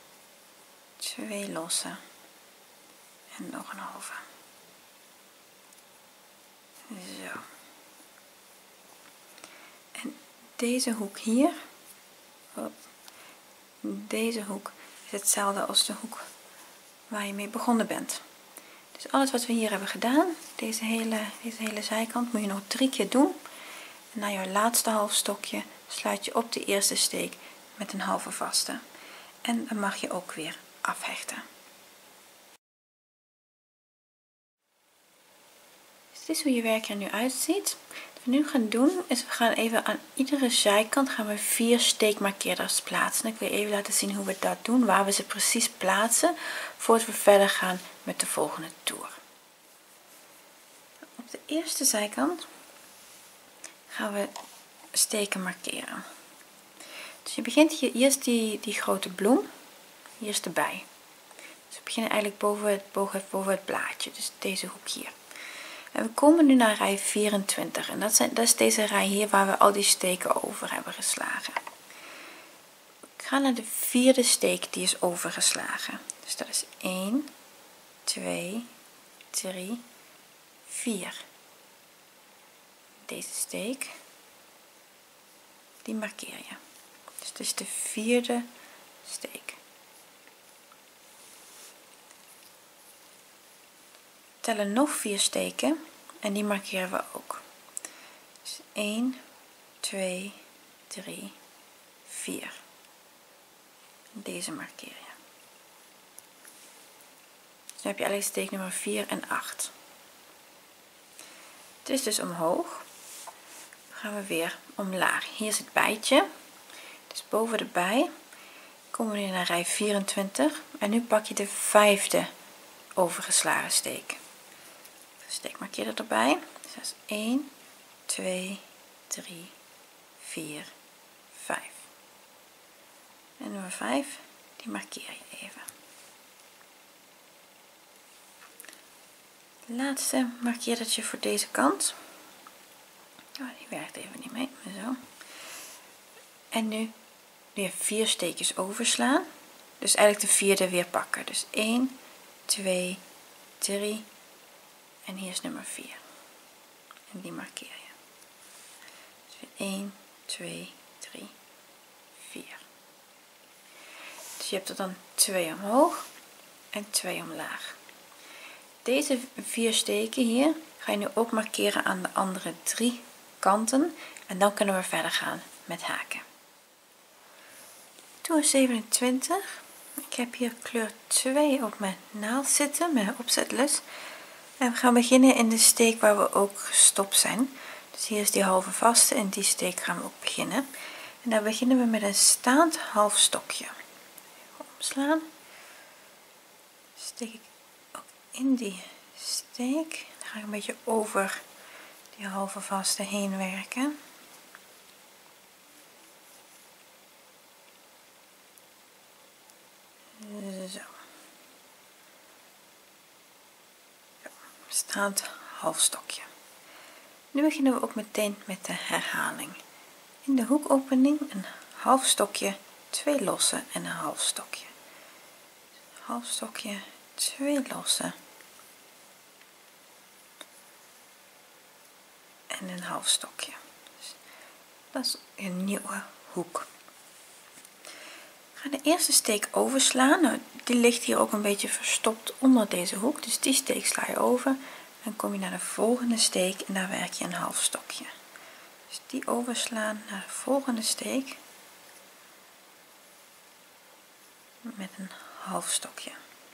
2 losse en nog een halve. Zo. En deze hoek hier, deze hoek is hetzelfde als de hoek waar je mee begonnen bent. Dus alles wat we hier hebben gedaan, deze hele zijkant, moet je nog 3 keer doen. En na je laatste half stokje sluit je op de eerste steek met een halve vaste. En dan mag je ook weer afhechten. Dus dit is hoe je werk er nu uitziet. Wat we nu gaan doen is we gaan even aan iedere zijkant gaan we 4 steekmarkeerders plaatsen. Ik wil even laten zien hoe we dat doen, waar we ze precies plaatsen voordat we verder gaan met de volgende toer. Op de eerste zijkant gaan we steken markeren. Dus je begint hier eerst die grote bloem, hier is erbij. Dus we beginnen eigenlijk boven het blaadje, dus deze hoek hier. En we komen nu naar rij 24 en dat is deze rij hier waar we al die steken over hebben geslagen. Ik ga naar de 4e steek die is overgeslagen. Dus dat is 1, 2, 3, 4. Deze steek, die markeer je. Dus het is de 4e steek. Tellen nog 4 steken en die markeren we ook. Dus 1, 2, 3, 4. Deze markeer je. Dus dan heb je alleen steek nummer 4 en 8. Het is dus omhoog. Dan gaan we weer omlaag. Hier is het bijtje. Dus boven de bij komen we nu naar rij 24 en nu pak je de 5e overgeslagen steek. De steek markeer je erbij. Dus dat is 1, 2, 3, 4, 5. En nummer 5, die markeer je even. De laatste markeerdertje voor deze kant. Oh, die werkt even niet mee. Zo. En nu weer 4 steekjes overslaan. Dus eigenlijk de 4e weer pakken. Dus 1, 2, 3 en hier is nummer 4. En die markeer je. Dus weer 1, 2, 3, 4. Dus je hebt er dan 2 omhoog en 2 omlaag. Deze 4 steken hier ga je nu ook markeren aan de andere 3 kanten en dan kunnen we verder gaan met haken. Toer 27. Ik heb hier kleur 2 op mijn naald zitten, mijn opzetlus. En we gaan beginnen in de steek waar we ook gestopt zijn. Dus hier is die halve vaste en die steek gaan we ook beginnen. En daar beginnen we met een staand half stokje. Even omslaan. Steek ik ook in die steek. Dan ga ik een beetje over die halve vaste heen werken. Zo. Staand half stokje. Nu beginnen we ook meteen met de herhaling. In de hoekopening een half stokje, 2 losse en een half stokje. Half stokje, 2 losse en een half stokje. Dus dat is een nieuwe hoek. Ik ga de eerste steek overslaan. Nou, die ligt hier ook een beetje verstopt onder deze hoek. Dus die steek sla je over. Dan kom je naar de volgende steek en daar werk je een half stokje. Dus die overslaan naar de volgende steek met een half stokje.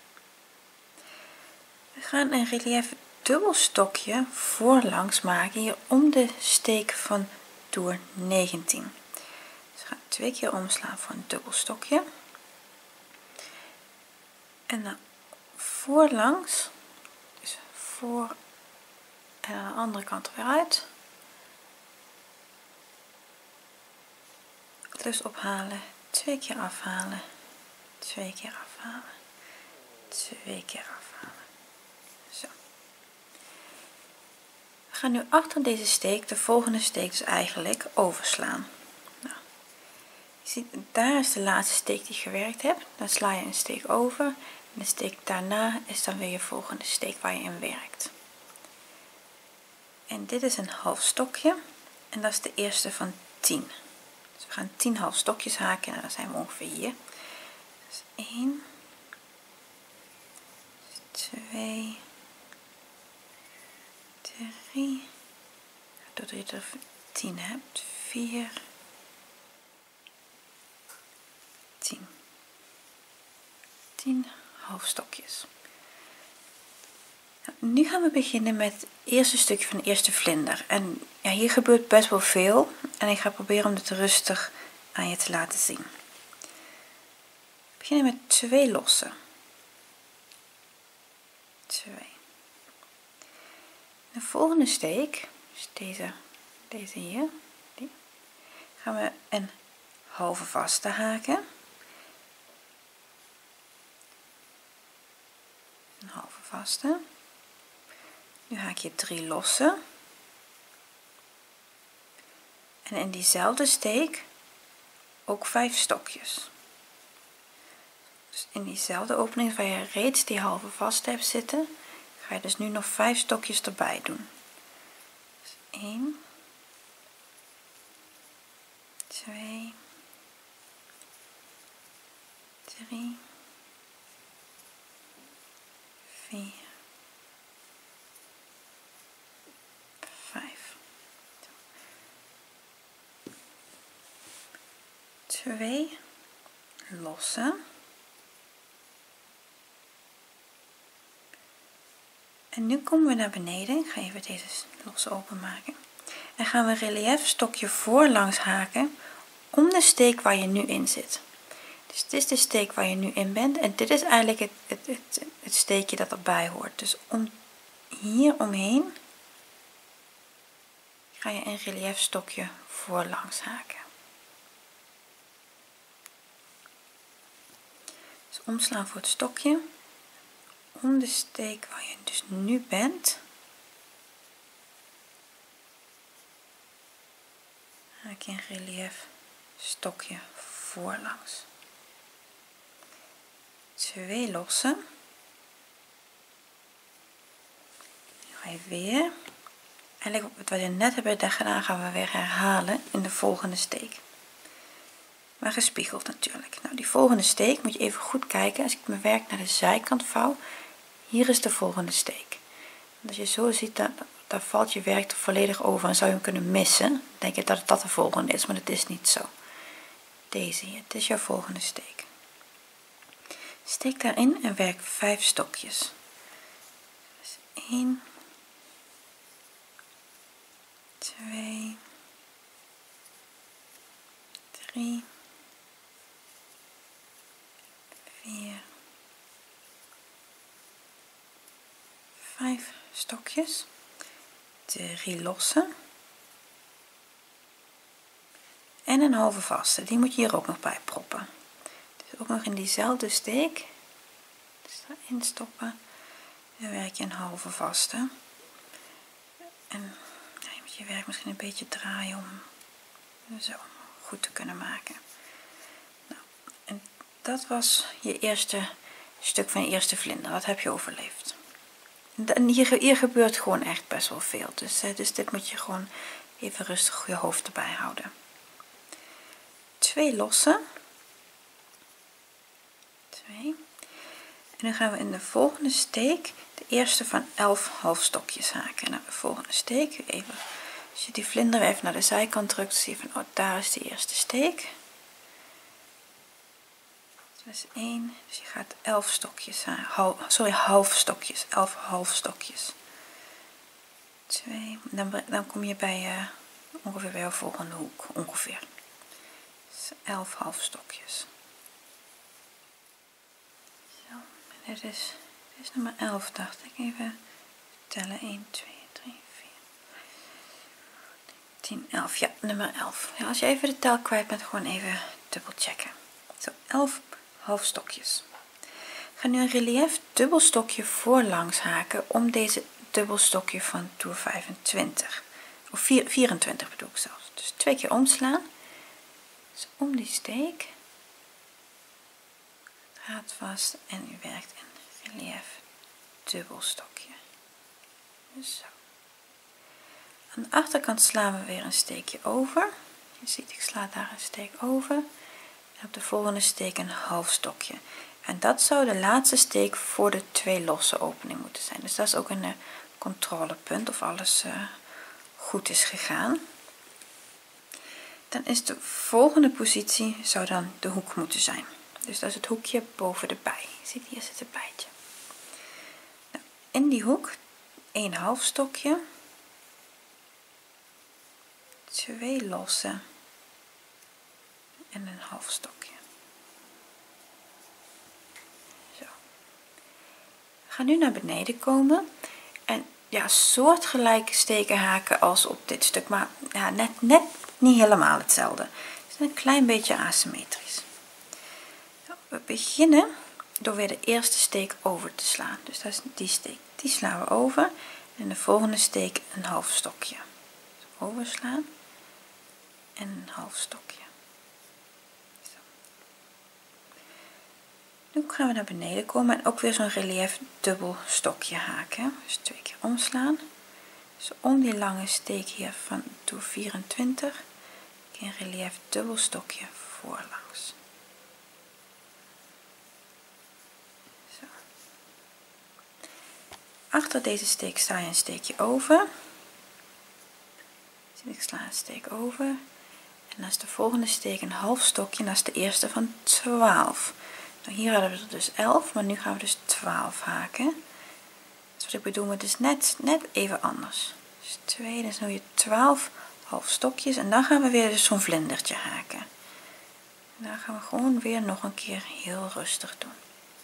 We gaan een relief dubbelstokje voorlangs maken hier om de steek van toer 19. Dus ga 2 keer omslaan voor een dubbelstokje. En dan voorlangs, dus voor en aan de andere kant weer uit. Dus ophalen, 2 keer afhalen, 2 keer afhalen, 2 keer afhalen. Zo. We gaan nu achter deze steek de volgende steek dus eigenlijk overslaan. Nou, je ziet, daar is de laatste steek die je gewerkt hebt. Dan sla je een steek over en de steek daarna is dan weer je volgende steek waar je in werkt. En dit is een half stokje en dat is de eerste van 10. Dus we gaan 10 half stokjes haken en dan zijn we ongeveer hier. Dus 1, 2, 3, doordat je er 10 hebt, 4, 10. 10 halfstokjes. Nu gaan we beginnen met het eerste stukje van de eerste vlinder. En ja, hier gebeurt best wel veel. En ik ga proberen om het rustig aan je te laten zien. We beginnen met 2 losse. 2. De volgende steek, dus deze hier, die, gaan we een halve vaste haken. Een halve vaste. Nu haak je 3 losse. En in diezelfde steek ook 5 stokjes. Dus in diezelfde opening waar je reeds die halve vaste hebt zitten, ga je dus nu nog 5 stokjes erbij doen. Dus 1, 2, 3, 4, 5. 2 losse. En nu komen we naar beneden. Ik ga even deze losse openmaken. En gaan we een relief stokje voorlangs haken om de steek waar je nu in zit. Dus dit is de steek waar je nu in bent. En dit is eigenlijk het steekje dat erbij hoort. Dus hier omheen ga je een relief stokje voorlangs haken. Dus omslaan voor het stokje. Om de steek waar je dus nu bent, haak je een relief stokje voorlangs. 2 losse. Nu ga je weer, eigenlijk wat we net hebben gedaan, gaan we weer herhalen in de volgende steek. Maar gespiegeld natuurlijk. Nou, die volgende steek moet je even goed kijken. Als ik mijn werk naar de zijkant vouw, hier is de volgende steek. En als je zo ziet, dan valt je werk er volledig over en zou je hem kunnen missen. Dan denk je dat dat de volgende is, maar dat is niet zo. Deze hier, dit is jouw volgende steek. Steek daarin en werk 5 stokjes. Dus 1, 2, 3, 4, 5 stokjes, 3 losse en een halve vaste. Die moet je hier ook nog bij proppen. Dus ook nog in diezelfde steek. Dus daarin stoppen en werk je een halve vaste. En ja, je moet je werk misschien een beetje draaien om zo goed te kunnen maken. Nou, en dat was je eerste stuk van je eerste vlinder. Dat heb je overleefd. En hier gebeurt gewoon echt best wel veel. Dus dit moet je gewoon even rustig je hoofd erbij houden. 2 losse. 2. En dan gaan we in de volgende steek de eerste van 11 halfstokjes haken. Nou, de volgende steek, even, als je die vlinder even naar de zijkant drukt, zie je van, oh, daar is de eerste steek. Dat is 1, dus je gaat 11 stokjes halfstokjes, 11 halfstokjes. 2, dan kom je bij ongeveer bij jouw volgende hoek, ongeveer. Dus 11 halfstokjes. Zo, en dit is nummer 11, dacht ik. Even tellen, 1, 2, 3, 4, 10, 11. Ja, nummer 11. Ja, als je even de tel kwijt bent, gewoon even dubbel checken. Zo, 11 halfstokjes. Ik ga nu een relief dubbelstokje voorlangs haken om deze dubbelstokje van toer 25 of 24 bedoel ik zelfs. Dus 2 keer omslaan. Dus om die steek, draad vast en u werkt een relief dubbelstokje. Dus zo. Aan de achterkant slaan we weer een steekje over. Je ziet, ik sla daar een steek over. En op de volgende steek een half stokje. En dat zou de laatste steek voor de 2 losse opening moeten zijn. Dus dat is ook een controlepunt of alles goed is gegaan. Dan is de volgende positie zou dan de hoek moeten zijn. Dus dat is het hoekje boven de bij. Je ziet, hier zit het bijtje. Nou, in die hoek 1 half stokje, 2 losse en een half stokje. Zo. We gaan nu naar beneden komen en ja, soortgelijke steken haken als op dit stuk, maar ja, net niet helemaal hetzelfde. Het is een klein beetje asymmetrisch. Nou, we beginnen door weer de eerste steek over te slaan. Dus dat is die steek, die slaan we over en de volgende steek een half stokje. Dus overslaan en een half stokje. Zo. Nu gaan we naar beneden komen en ook weer zo'n relief dubbel stokje haken. Dus 2 keer omslaan. Dus om die lange steek hier van toer 24 een relief dubbel stokje voorlangs. Zo. Achter deze steek sla je een steekje over. Ik sla een steek over en dan is de volgende steek een half stokje en dat is de eerste van 12. Nou, hier hadden we er dus 11, maar nu gaan we dus 12 haken. Dus wat ik bedoel, het is net even anders. Dus 2, dus nu je 12 half stokjes en dan gaan we weer dus zo'n vlindertje haken. En dan gaan we gewoon weer nog een keer heel rustig doen.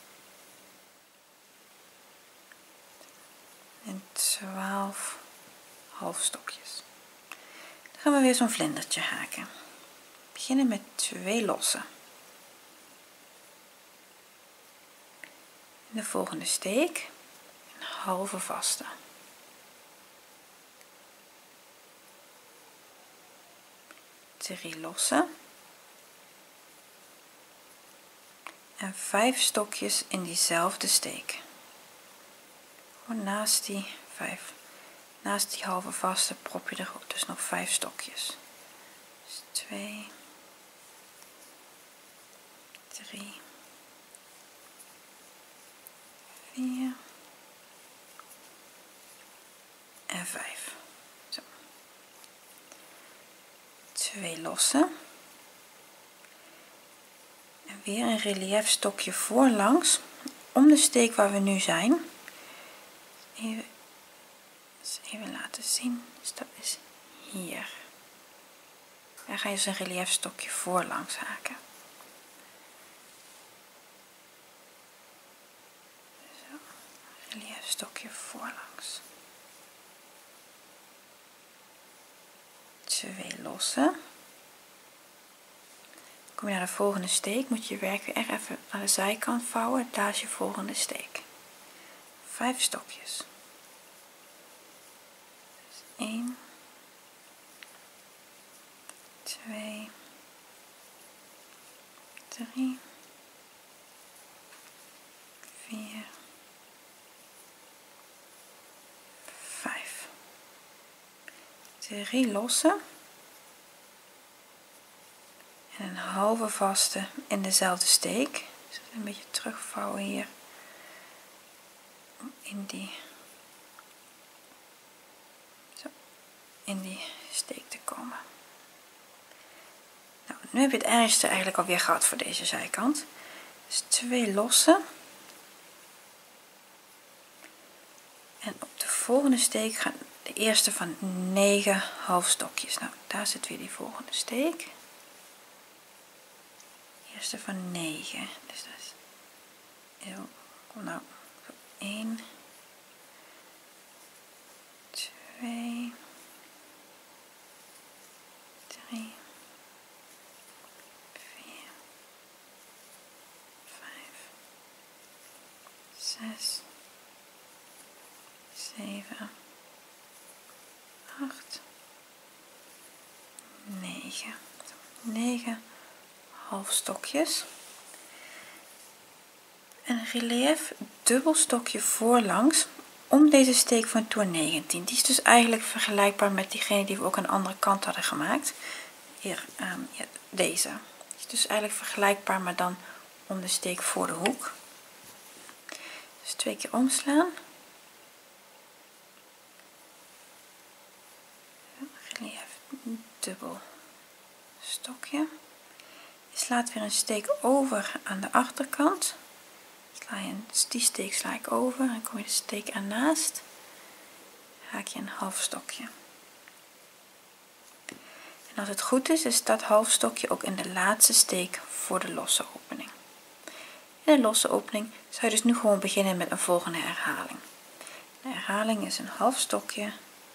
En 12 half stokjes. Dan gaan we weer zo'n vlindertje haken. We beginnen met 2 losse. In de volgende steek een halve vaste. Drie losse. En 5 stokjes in diezelfde steek. Naast die 5. Naast die halve vaste prop je er dus nog 5 stokjes. Dus 2, 3, 4 en 5. Zo. 2 losse. En weer een relief stokje voorlangs om de steek waar we nu zijn. Even laten zien, dus dat is hier. Daar ga je dus een relief stokje voorlangs haken. Zo, relief stokje voorlangs. 2 losse. Kom je naar de volgende steek, moet je werk weer echt even aan de zijkant vouwen. Daar is je volgende steek. 5 stokjes. 1, 2, 3, 4, 5. 3 losse en een halve vaste in dezelfde steek. Dus een beetje terugvouwen hier in die steek te komen. Nou, nu heb je het ergste eigenlijk alweer gehad voor deze zijkant. Dus 2 losse. En op de volgende steek gaan de eerste van 9 halfstokjes. Nou, daar zit weer die volgende steek. Eerste van 9. Dus dat is heel, kom nou, 1, 2, 3, 4, 5, 6, 7, 8, 9. 9 halfstokjes. En een relief dubbelstokje voorlangs om deze steek van toer 19. Die is dus eigenlijk vergelijkbaar met diegene die we ook aan de andere kant hadden gemaakt. Hier, ja, deze. Die is dus eigenlijk vergelijkbaar, maar dan om de steek voor de hoek. Dus 2 keer omslaan. Relief dubbel stokje. Je slaat weer een steek over aan de achterkant. Die steek sla ik over en kom je de steek ernaast. Haak je een half stokje. En als het goed is, is dat half stokje ook in de laatste steek voor de losse opening. In de losse opening zou je dus nu gewoon beginnen met een volgende herhaling. De herhaling is een half stokje,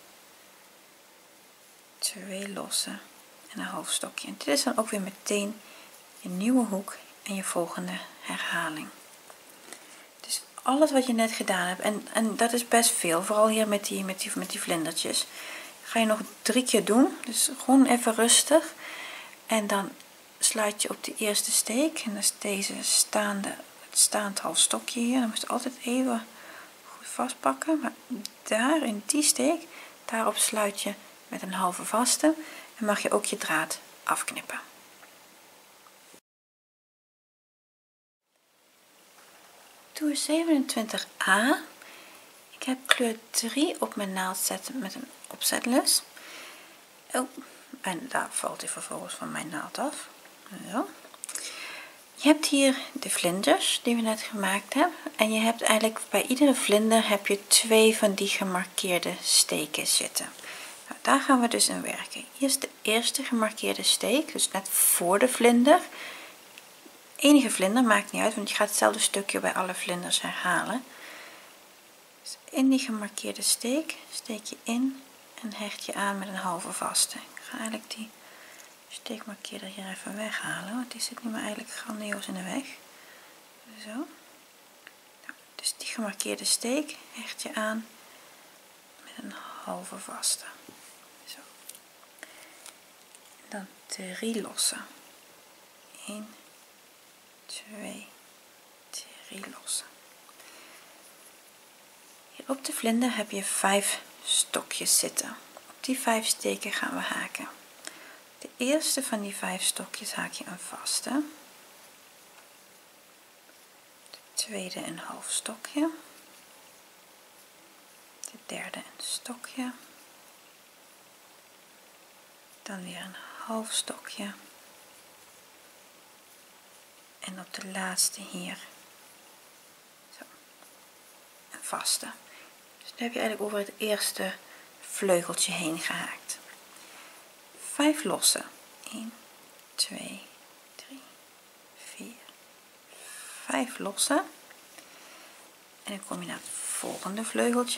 2 losse en een half stokje. En dit is dan ook weer meteen je nieuwe hoek en je volgende herhaling. Dus alles wat je net gedaan hebt, en dat is best veel, vooral hier met die vlindertjes, ga je nog 3 keer doen. Dus gewoon even rustig. En dan sluit je op de eerste steek. En dat is deze staand half stokje hier. Dan moet je altijd even goed vastpakken. Maar daar in die steek, daarop sluit je met een halve vaste. En mag je ook je draad afknippen. Toer 27a. Ik heb kleur 3 op mijn naald zetten met een opzetlus. Oh, en daar valt hij vervolgens van mijn naald af. Zo. Je hebt hier de vlinders die we net gemaakt hebben. En je hebt eigenlijk bij iedere vlinder heb je 2 van die gemarkeerde steken zitten. Nou, daar gaan we dus in werken. Hier is de eerste gemarkeerde steek, dus net voor de vlinder. Enige vlinder maakt niet uit, want je gaat hetzelfde stukje bij alle vlinders herhalen. Dus in die gemarkeerde steek steek je in en hecht je aan met een halve vaste. Ik ga eigenlijk die steekmarkeerder hier even weghalen, want die zit nu maar eigenlijk grandioos in de weg. Zo. Nou, dus die gemarkeerde steek hecht je aan met een halve vaste. Zo. En dan 3 losse. 1, 2, 3 losse. Hier op de vlinder heb je 5 stokjes zitten. Op die 5 steken gaan we haken. De eerste van die 5 stokjes haak je een vaste. De tweede een half stokje. De derde een stokje. Dan weer een half stokje. En op de laatste hier zo, een vaste. Dus dan heb je eigenlijk over het eerste vleugeltje heen gehaakt. 5 losse. 1, 2, 3, 4, 5 losse. En dan kom je naar het volgende vleugeltje.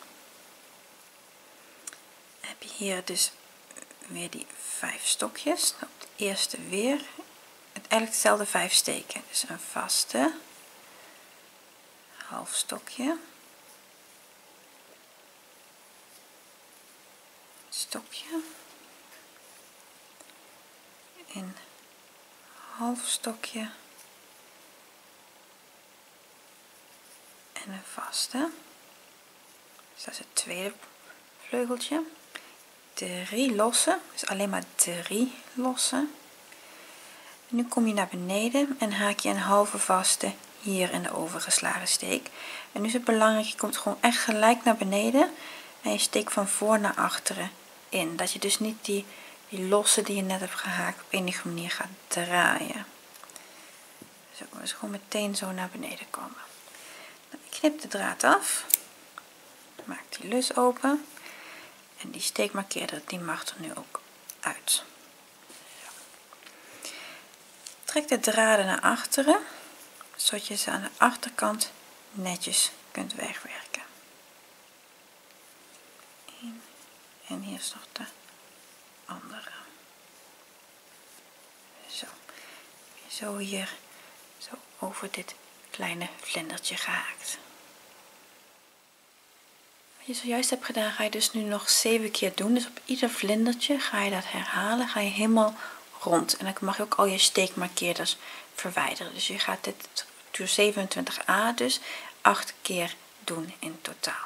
Dan heb je hier dus weer die 5 stokjes. Op de eerste weer eigenlijk dezelfde 5 steken. Dus een vaste, half stokje, stokje, een half stokje en een vaste. Dus dat is het tweede vleugeltje. 3 losse, dus alleen maar 3 losse. Nu kom je naar beneden en haak je een halve vaste hier in de overgeslagen steek. En nu is het belangrijk, je komt gewoon echt gelijk naar beneden en je steekt van voor naar achteren in. Dat je dus niet die losse die je net hebt gehaakt op enige manier gaat draaien. Zo, dus gewoon meteen zo naar beneden komen. Nou, ik knip de draad af, maak die lus open en die steekmarkeerder die mag er nu ook uit. Trek de draden naar achteren, zodat je ze aan de achterkant netjes kunt wegwerken. En hier is nog de andere. Zo hier, zo over dit kleine vlindertje gehaakt. Wat je zojuist hebt gedaan, ga je dus nu nog 7 keer doen. Dus op ieder vlindertje ga je dat herhalen, ga je helemaal rond. En dan mag je ook al je steekmarkeerders verwijderen. Dus je gaat dit toer 27a dus 8 keer doen in totaal.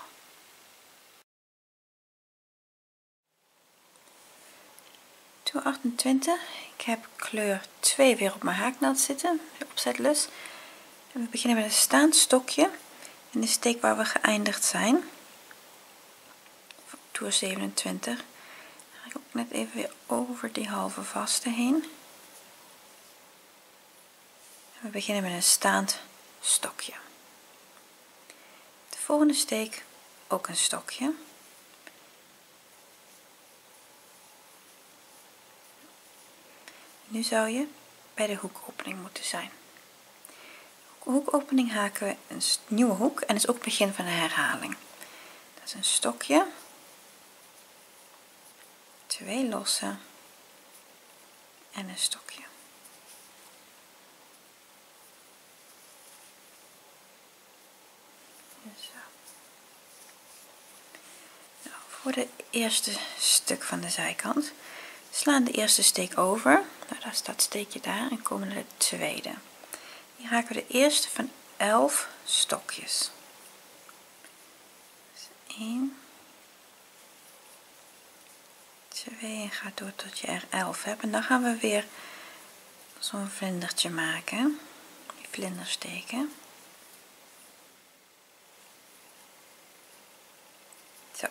Toer 28. Ik heb kleur 2 weer op mijn haaknaald zitten, de opzetlus. En we beginnen met een staand stokje in de steek waar we geëindigd zijn. Toer 27. Dan ga ik ook net even weer over die halve vaste heen. We beginnen met een staand stokje. De volgende steek ook een stokje. Nu zou je bij de hoekopening moeten zijn. Hoekopening haken we een nieuwe hoek en dat is ook het begin van de herhaling. Dat is een stokje, 2 losse en een stokje. Zo. Nou, voor het eerste stuk van de zijkant slaan de eerste steek over. Nou, daar staat steekje daar en komen naar de tweede. Hier haken we de eerste van 11 stokjes. Dus 1, 2 en ga door tot je er 11 hebt. En dan gaan we weer zo'n vlindertje maken. Die vlindersteken. Zo.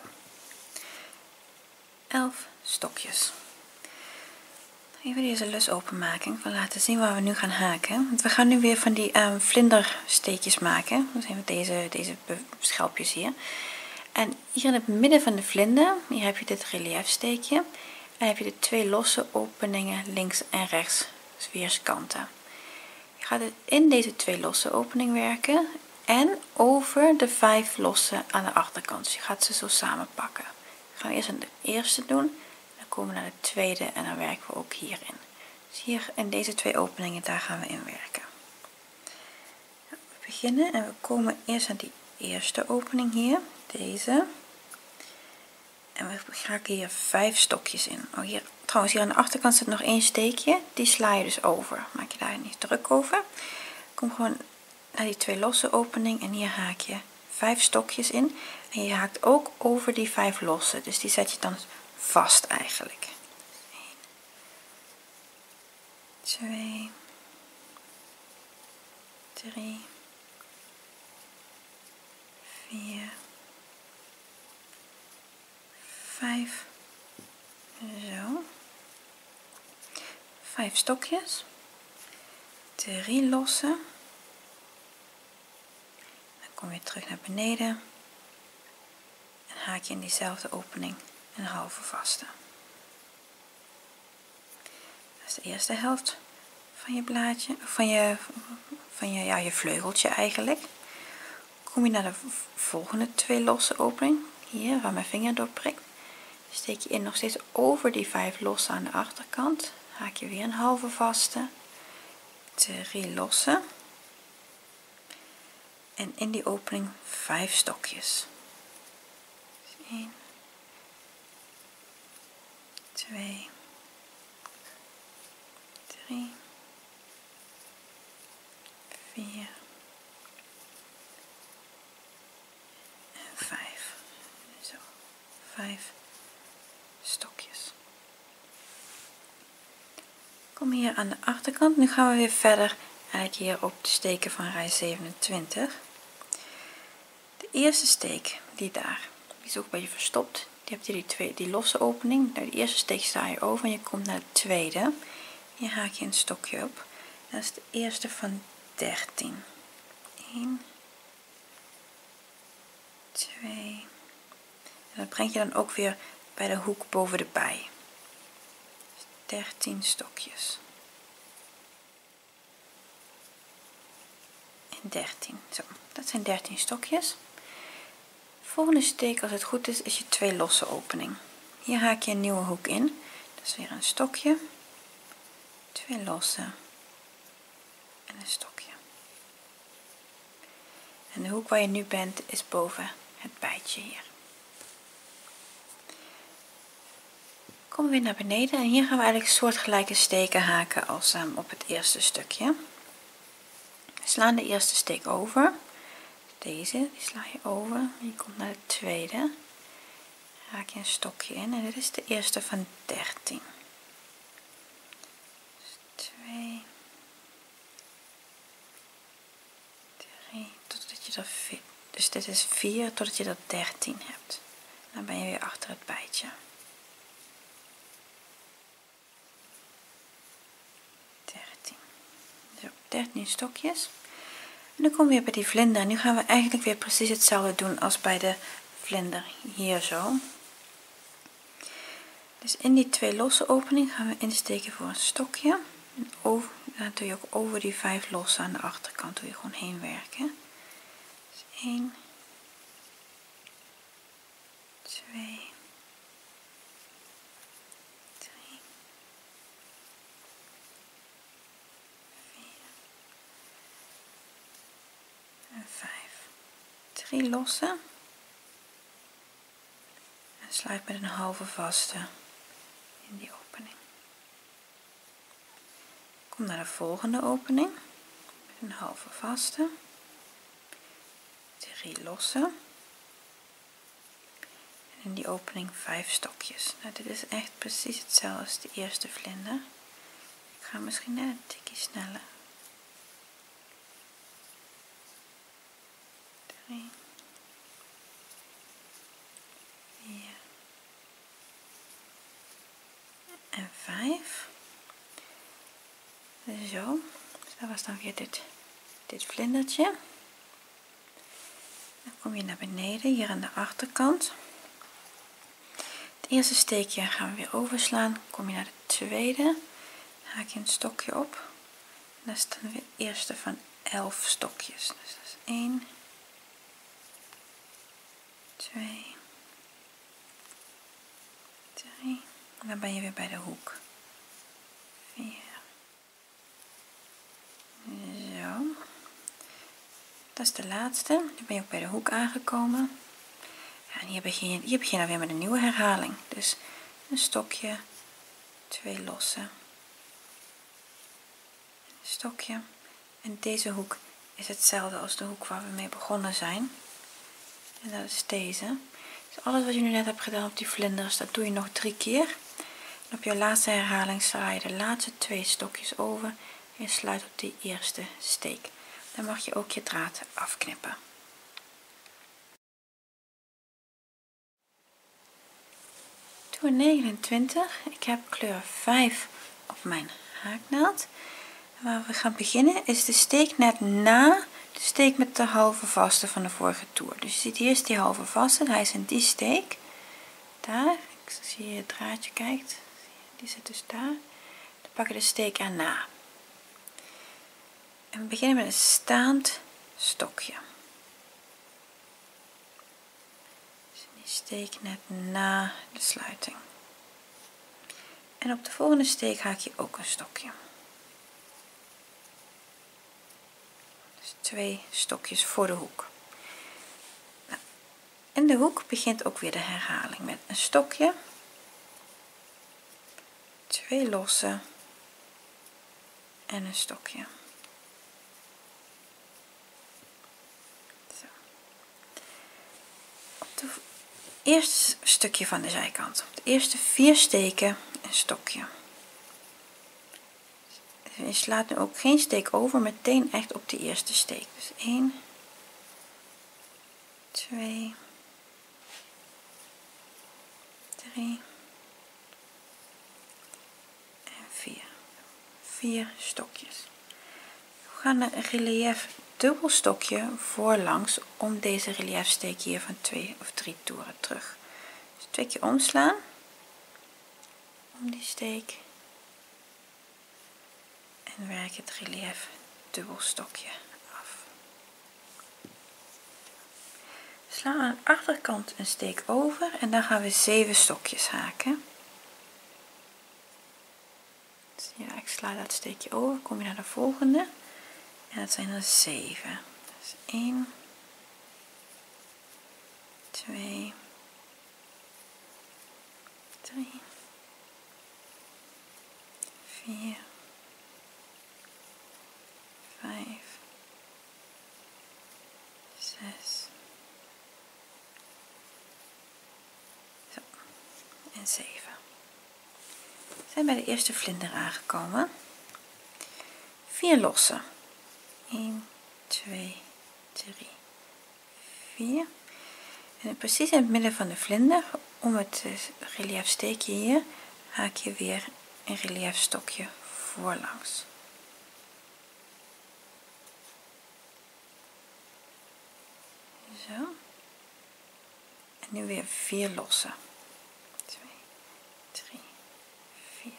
11 stokjes. Even deze lus openmaken. Ik wil laten zien waar we nu gaan haken. Want we gaan nu weer van die vlindersteekjes maken. Dat zijn deze schelpjes hier. En hier in het midden van de vlinder, hier heb je dit reliefsteekje. En heb je de 2 losse openingen links en rechts, dus weerskanten. Je gaat het in deze 2 losse openingen werken en over de 5 losse aan de achterkant. Dus je gaat ze zo samen pakken. Dan gaan we eerst aan de eerste doen. Dan komen we naar de tweede en dan werken we ook hierin. Dus hier in deze 2 openingen, daar gaan we in werken. We beginnen en we komen eerst aan die eerste opening hier, deze. En we haken hier 5 stokjes in. Oh, hier, trouwens, hier aan de achterkant zit nog 1 steekje. Die sla je dus over. Maak je daar niet druk over. Kom gewoon naar die 2 losse opening en hier haak je 5 stokjes in. En je haakt ook over die 5 losse. Dus die zet je dan vast eigenlijk. 1, 2, 3, 4, 5. Zo. 5 stokjes. 3 losse. Dan kom je terug naar beneden. En haak je in diezelfde opening een halve vaste. Dat is de eerste helft van je blaadje, van je vleugeltje eigenlijk. Kom je naar de volgende 2 losse opening, hier waar mijn vinger door prikt. Steek je in nog steeds over die 5 losse aan de achterkant. Haak je weer een halve vaste. 3 losse. En in die opening 5 stokjes. 1, 2, 3, 4 en 5. Zo, 5 stokjes. Kom hier aan de achterkant. Nu gaan we weer verder eigenlijk hier op de steken van rij 27. De eerste steek, die daar, die is ook een beetje verstopt. Die hebt hier die losse opening. Nou, de eerste steek sta je over en je komt naar de tweede. Hier haak je een stokje op. Dat is de eerste van 13. 1, 2. En dat breng je dan ook weer bij de hoek boven de bij. 13 stokjes. En 13. Zo, dat zijn 13 stokjes. De volgende steek, als het goed is, is je 2 losse opening. Hier haak je een nieuwe hoek in. Dat is weer een stokje. 2 losse. En een stokje. En de hoek waar je nu bent is boven het bijtje hier. Komen we weer naar beneden en hier gaan we eigenlijk soortgelijke steken haken als op het eerste stukje. We slaan de eerste steek over. Deze, die sla je over. Je komt naar de tweede. Haak je een stokje in en dit is de eerste van 13. Dus 2, 3, totdat je er 4. Dus dit is 4 totdat je er 13 hebt. Dan ben je weer achter het bijtje. 13. Zo. 13 stokjes. En dan komen we weer bij die vlinder. Nu gaan we eigenlijk weer precies hetzelfde doen als bij de vlinder hier zo. Dus in die 2 losse openingen gaan we insteken voor een stokje. En dan doe je ook over die 5 losse aan de achterkant doe je gewoon heen werken. Dus 1, 2, 3, 4 en 5. 3 losse. En sluit met een halve vaste in die opening. Kom naar de volgende opening. Met een halve vaste. 3 losse. En in die opening 5 stokjes. Nou, dit is echt precies hetzelfde als de eerste vlinder. Ik ga misschien net een tikje sneller. 3, 4 en 5. Zo, dus dat was dan weer dit vlindertje. Dan kom je naar beneden, hier aan de achterkant. Het eerste steekje gaan we weer overslaan. Kom je naar de tweede, haak je een stokje op. En dat is dan weer de eerste van 11 stokjes. Dus dat is 1, 2, 3. En dan ben je weer bij de hoek. 4. Zo. Dat is de laatste. Nu ben je ook bij de hoek aangekomen. Ja, en hier begin je dan weer met een nieuwe herhaling. Dus een stokje, 2 losse, een stokje. En deze hoek is hetzelfde als de hoek waar we mee begonnen zijn. En dat is deze. Dus alles wat je nu net hebt gedaan op die vlinders, dat doe je nog 3 keer. En op je laatste herhaling sla je de laatste 2 stokjes over en je sluit op die eerste steek. Dan mag je ook je draad afknippen. Toer 29. Ik heb kleur 5 op mijn haaknaald. En waar we gaan beginnen is de steek net na de steek met de halve vaste van de vorige toer. Dus je ziet hier is die halve vaste, hij is in die steek. Daar, ik zie je het draadje kijkt, die zit dus daar. Dan pak je de steek erna. En we beginnen met een staand stokje. Dus die steek net na de sluiting. En op de volgende steek haak je ook een stokje. Dus 2 stokjes voor de hoek. Nou, in de hoek begint ook weer de herhaling met een stokje, 2 losse en een stokje. Zo. Op het eerste stukje van de zijkant, op de eerste 4 steken een stokje. Je slaat nu ook geen steek over, meteen echt op de eerste steek. Dus 1, 2, 3 en 4. 4 stokjes. We gaan een relief dubbelstokje voorlangs om deze reliefsteek hier van 2 of 3 toeren terug. Dus 2 keer omslaan om die steek en werk het relief dubbelstokje af. Sla aan de achterkant een steek over en dan gaan we 7 stokjes haken. Dus ja, ik sla dat steekje over, kom je naar de volgende en dat zijn er 7. Dus 1, 2, 3, 4, 5, 6. Zo. En 7. We zijn bij de eerste vlinder aangekomen. 4 losse. 1, 2, 3, 4. En precies in het midden van de vlinder, om het reliefsteekje hier, haak je weer een reliefstokje voorlangs. Zo. En nu weer 4 losse. 2, 3, 4.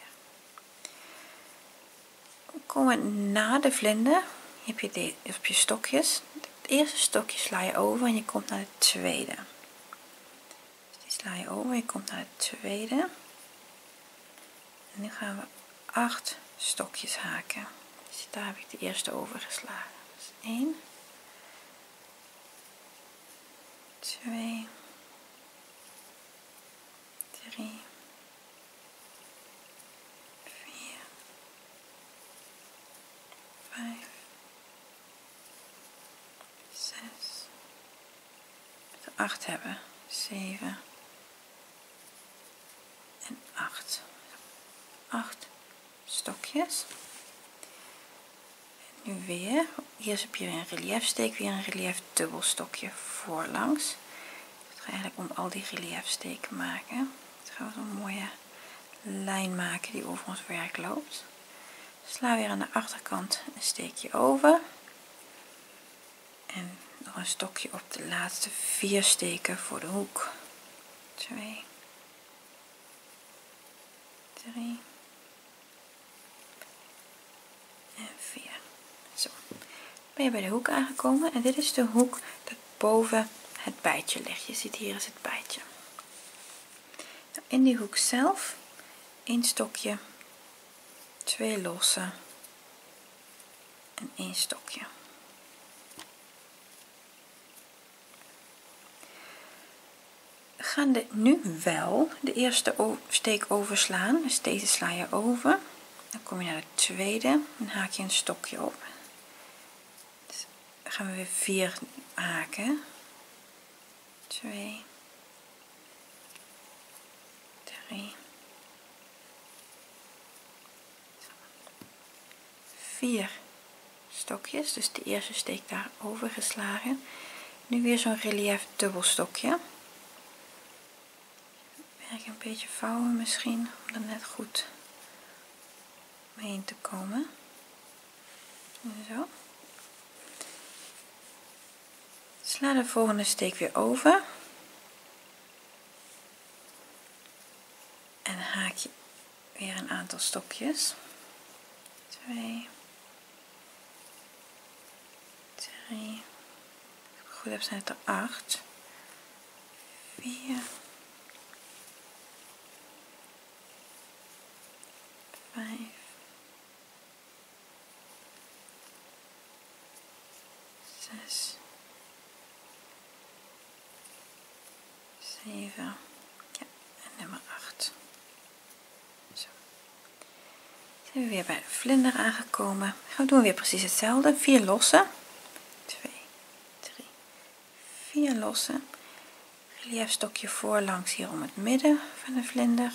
Dan komen we na de vlinder. Heb je op je stokjes. Het eerste stokje sla je over en je komt naar het tweede. Dus die sla je over en je komt naar het tweede. En nu gaan we 8 stokjes haken. Dus daar heb ik de eerste over geslagen. Dus 1, 2, 3, 4, 5, 6, 8 hebben, 7 en 8. 8 stokjes. En nu weer, hier heb je weer een reliefsteek, weer een relief dubbelstokje voorlangs. Het gaat eigenlijk om al die reliefsteken maken. Dan gaan we zo'n mooie lijn maken die over ons werk loopt. Sla weer aan de achterkant een steekje over. En nog een stokje op de laatste 4 steken voor de hoek. 2, 3 en 4. Zo, ben je bij de hoek aangekomen en dit is de hoek dat boven het bijtje ligt. Je ziet hier is het bijtje. Nou, in die hoek zelf 1 stokje, 2 losse en 1 stokje. We gaan nu wel de eerste steek overslaan, dus deze sla je over. Dan kom je naar de tweede en haak je een stokje op. Dus dan gaan we weer 4 haken. 2, 3, 4 stokjes, dus de eerste steek daar over geslagen. Nu weer zo'n relief dubbelstokje. Werk een beetje vouwen misschien, om er net goed heen te komen. Zo. Sla de volgende steek weer over. En haak je weer een aantal stokjes. 2, 3, als ik het goed heb zijn het er 8, 4, 5, 6, 7, ja, en nummer 8. Zo. Zijn we weer bij de vlinder aangekomen. We doen weer precies hetzelfde. 4 losse. 2, 3, 4 losse. Reliefstokje voorlangs hier om het midden van de vlinder.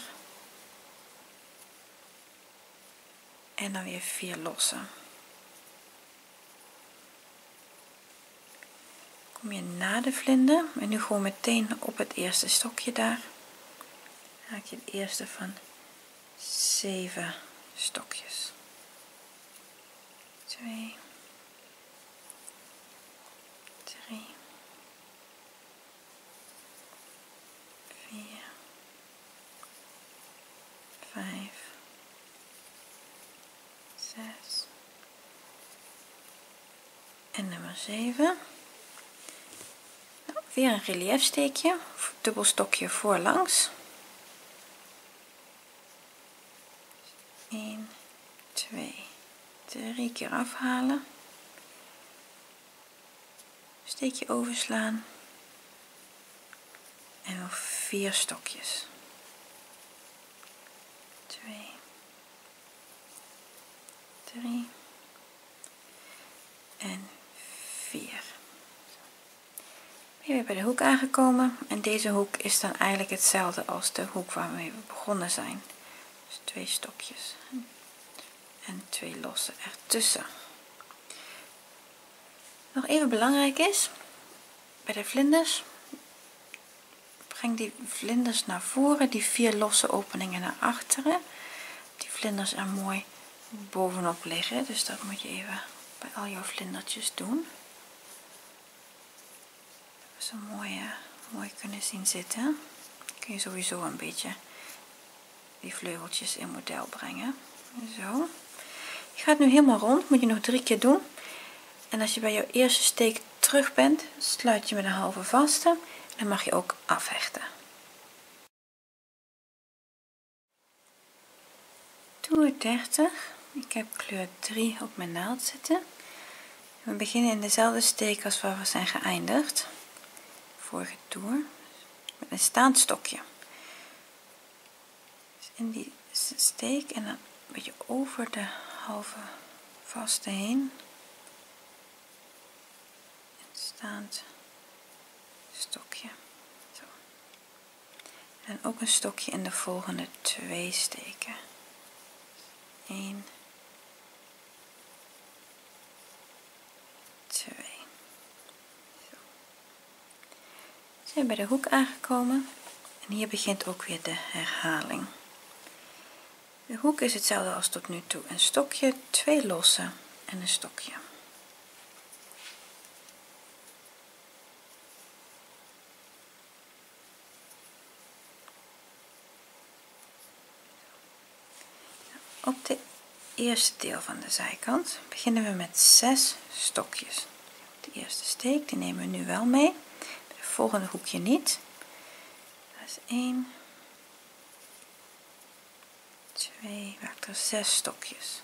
En dan weer 4 losse. Kom je na de vlinder en nu gewoon meteen op het eerste stokje daar. Haak je het eerste van 7 stokjes. 2, 3, 4, 5, 6 en nummer 7. Nou, weer een reliefsteekje, dubbelstokje voorlangs. 1, 2, 3 keer afhalen. Steekje overslaan. En nog 4 stokjes. 2, 3 en 4. Ben je weer bij de hoek aangekomen en deze hoek is dan eigenlijk hetzelfde als de hoek waarmee we begonnen zijn. Dus 2 stokjes en 2 losse ertussen. Nog even belangrijk is, bij de vlinders, breng die vlinders naar voren, die 4 losse openingen naar achteren. Die vlinders er mooi bovenop liggen, dus dat moet je even bij al jouw vlindertjes doen. zo mooi kunnen zien zitten. Dan kun je sowieso een beetje die vleugeltjes in model brengen. Zo. Je gaat nu helemaal rond, moet je nog 3 keer doen. En als je bij jouw eerste steek terug bent, sluit je met een halve vaste en dan mag je ook afhechten. Toer 30. Ik heb kleur 3 op mijn naald zitten. We beginnen in dezelfde steek als waar we zijn geëindigd. Vorige toer. Met een staand stokje. Dus in die steek en dan een beetje over de halve vaste heen. Een staand stokje. Zo. En ook een stokje in de volgende 2 steken. 1, 2. Zo. We zijn bij de hoek aangekomen en hier begint ook weer de herhaling. De hoek is hetzelfde als tot nu toe. Een stokje, 2 losse en een stokje. Op de eerste deel van de zijkant beginnen we met 6 stokjes. De eerste steek die nemen we nu wel mee, het volgende hoekje niet. Dat is 1, 2, maak er 6 stokjes.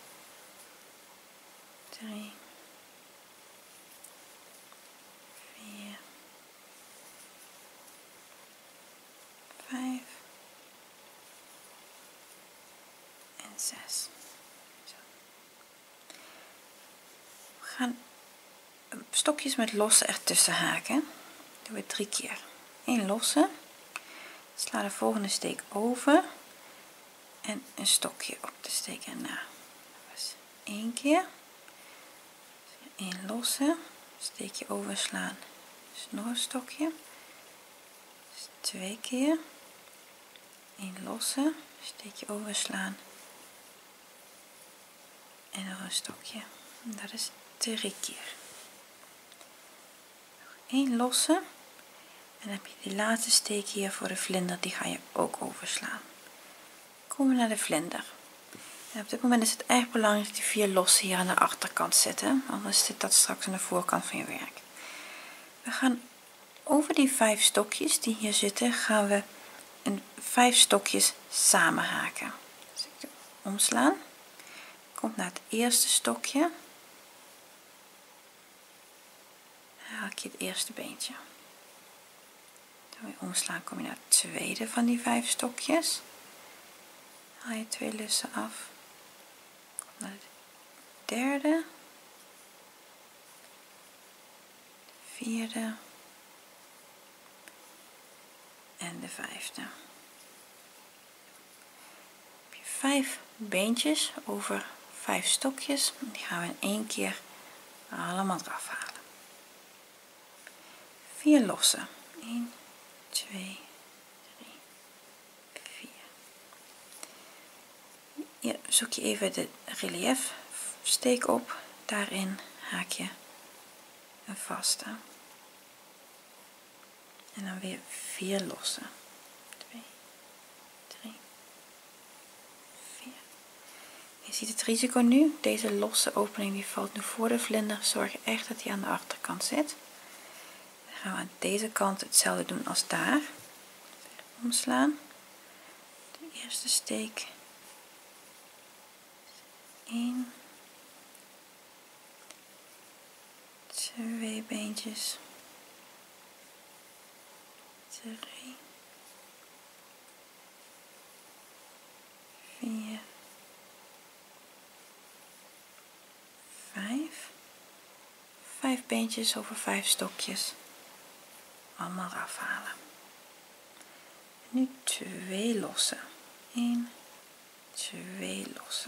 3, 4, 5 en 6. Zo. We gaan stokjes met losse ertussen haken. Dat doen we 3 keer. 1 losse. Sla de volgende steek over. En een stokje op de steek erna. Dat was 1 keer. 1 losse. Steekje overslaan. Dus nog een stokje. Dus 2 keer. 1 losse. Steekje overslaan. En nog een stokje. Dat is 3 keer. 1 losse. En dan heb je die laatste steek hier voor de vlinder. Die ga je ook overslaan. Komen we naar de vlinder. En op dit moment is het erg belangrijk dat die 4 losse hier aan de achterkant zitten. Anders zit dat straks aan de voorkant van je werk. We gaan over die 5 stokjes die hier zitten. Gaan we 5 stokjes samen haken. Dus ik omslaan. Komt naar het eerste stokje. Dan haak je het eerste beentje. Dan weer omslaan, kom je naar het tweede van die 5 stokjes. Haal je 2 lussen af. Kom naar het derde. De vierde. En de 5e. Dan heb je 5 beentjes over 5 stokjes. Die gaan we in 1 keer allemaal eraf halen. 4 losse. 1, 2, 3, 4. Ja, zoek je even de relief steek op. Daarin haak je een vaste. En dan weer 4 losse. 2, 3, 4. Je ziet het risico nu. Deze losse opening die valt nu voor de vlinder. Zorg echt dat die aan de achterkant zit. Dan gaan we aan deze kant hetzelfde doen als daar. Omslaan. De eerste steek. 1, 2 beentjes. 3, 4, 5. 5 beentjes over 5 stokjes. Allemaal eraf halen. Nu 2 losse. 1, 2 losse.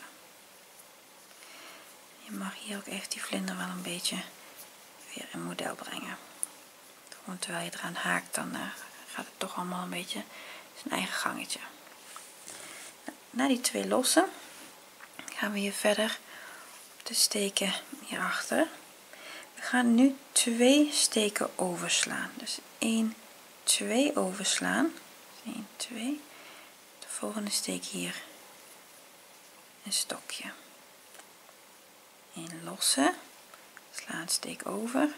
Je mag hier ook echt die vlinder wel een beetje weer in model brengen. Gewoon terwijl je eraan haakt, dan gaat het toch allemaal een beetje zijn eigen gangetje. Na die 2 losse gaan we hier verder op de steken hierachter. We gaan nu 2 steken overslaan. Dus 1 2 overslaan, 1 2, de volgende steek hier een stokje, 1 losse, sla een steek over,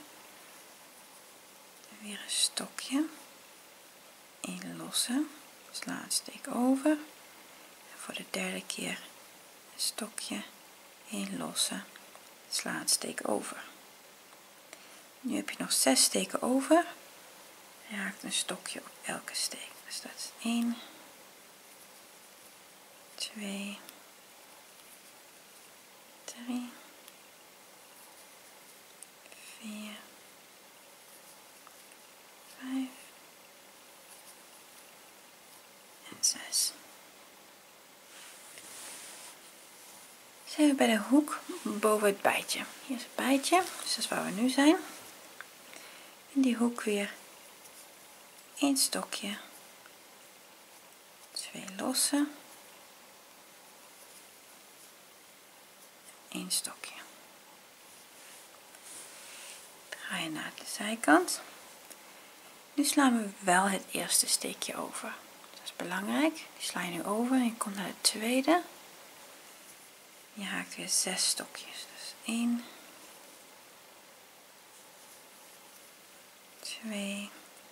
weer een stokje, 1 losse, sla een steek over, en voor de derde keer een stokje, 1 losse, sla een steek over. Nu heb je nog 6 steken over en je haakt een stokje op elke steek. Dus dat is 1 2 3 4 5 en 6. Zijn we bij de hoek boven het bijtje. Hier is het bijtje, dus dat is waar we nu zijn. In die hoek weer 1 stokje, 2 losse, 1 stokje. Draai je naar de zijkant. Nu slaan we wel het eerste steekje over. Dat is belangrijk. Die sla je nu over en je komt naar het tweede. Je haakt weer 6 stokjes. Dus 1, 2,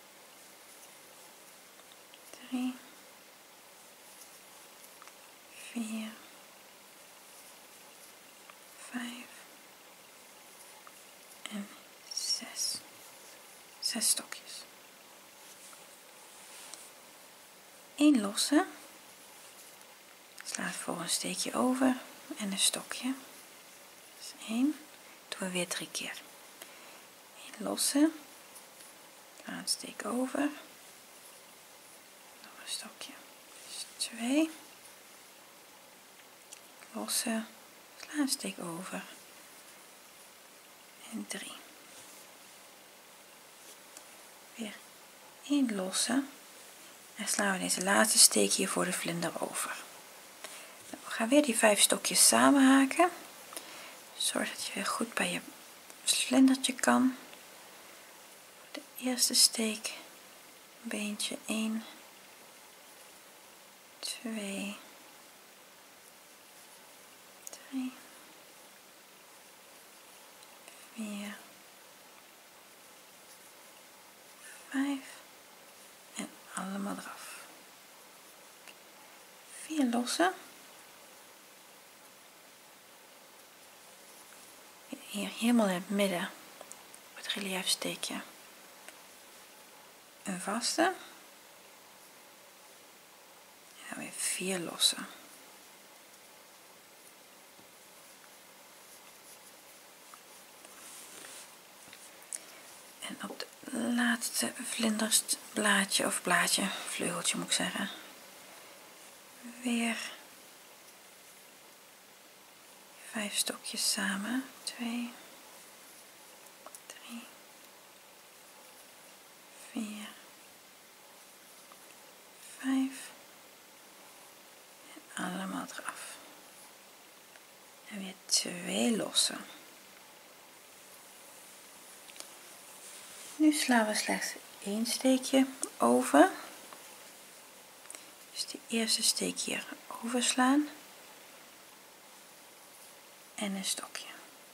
3, 4, 5 en 6. 6 stokjes. 1 losse, sla het volgende steekje over en een stokje. Dus 1, doen we weer 3 keer. 1 losse, sla een steek over, nog een stokje. Dus 2, losse, sla een steek over en 3. Weer 1 losse. En slaan we deze laatste steek hier voor de vlinder over. We gaan weer die 5 stokjes samen haken. Zorg dat je weer goed bij je vlindertje kan. De eerste steek, beentje 1, 2, 3, 4, 5 en allemaal eraf. 4 losse. Hier helemaal in het midden op het relief steekje een vaste. En dan weer 4 losse. En op het laatste vlindersblaadje of blaadje, vleugeltje moet ik zeggen, weer 5 stokjes samen. 2, 3, 4, 5 en allemaal eraf. En weer 2 losse. Nu slaan we slechts 1 steekje over. Dus die eerste steek hier overslaan. En een stokje.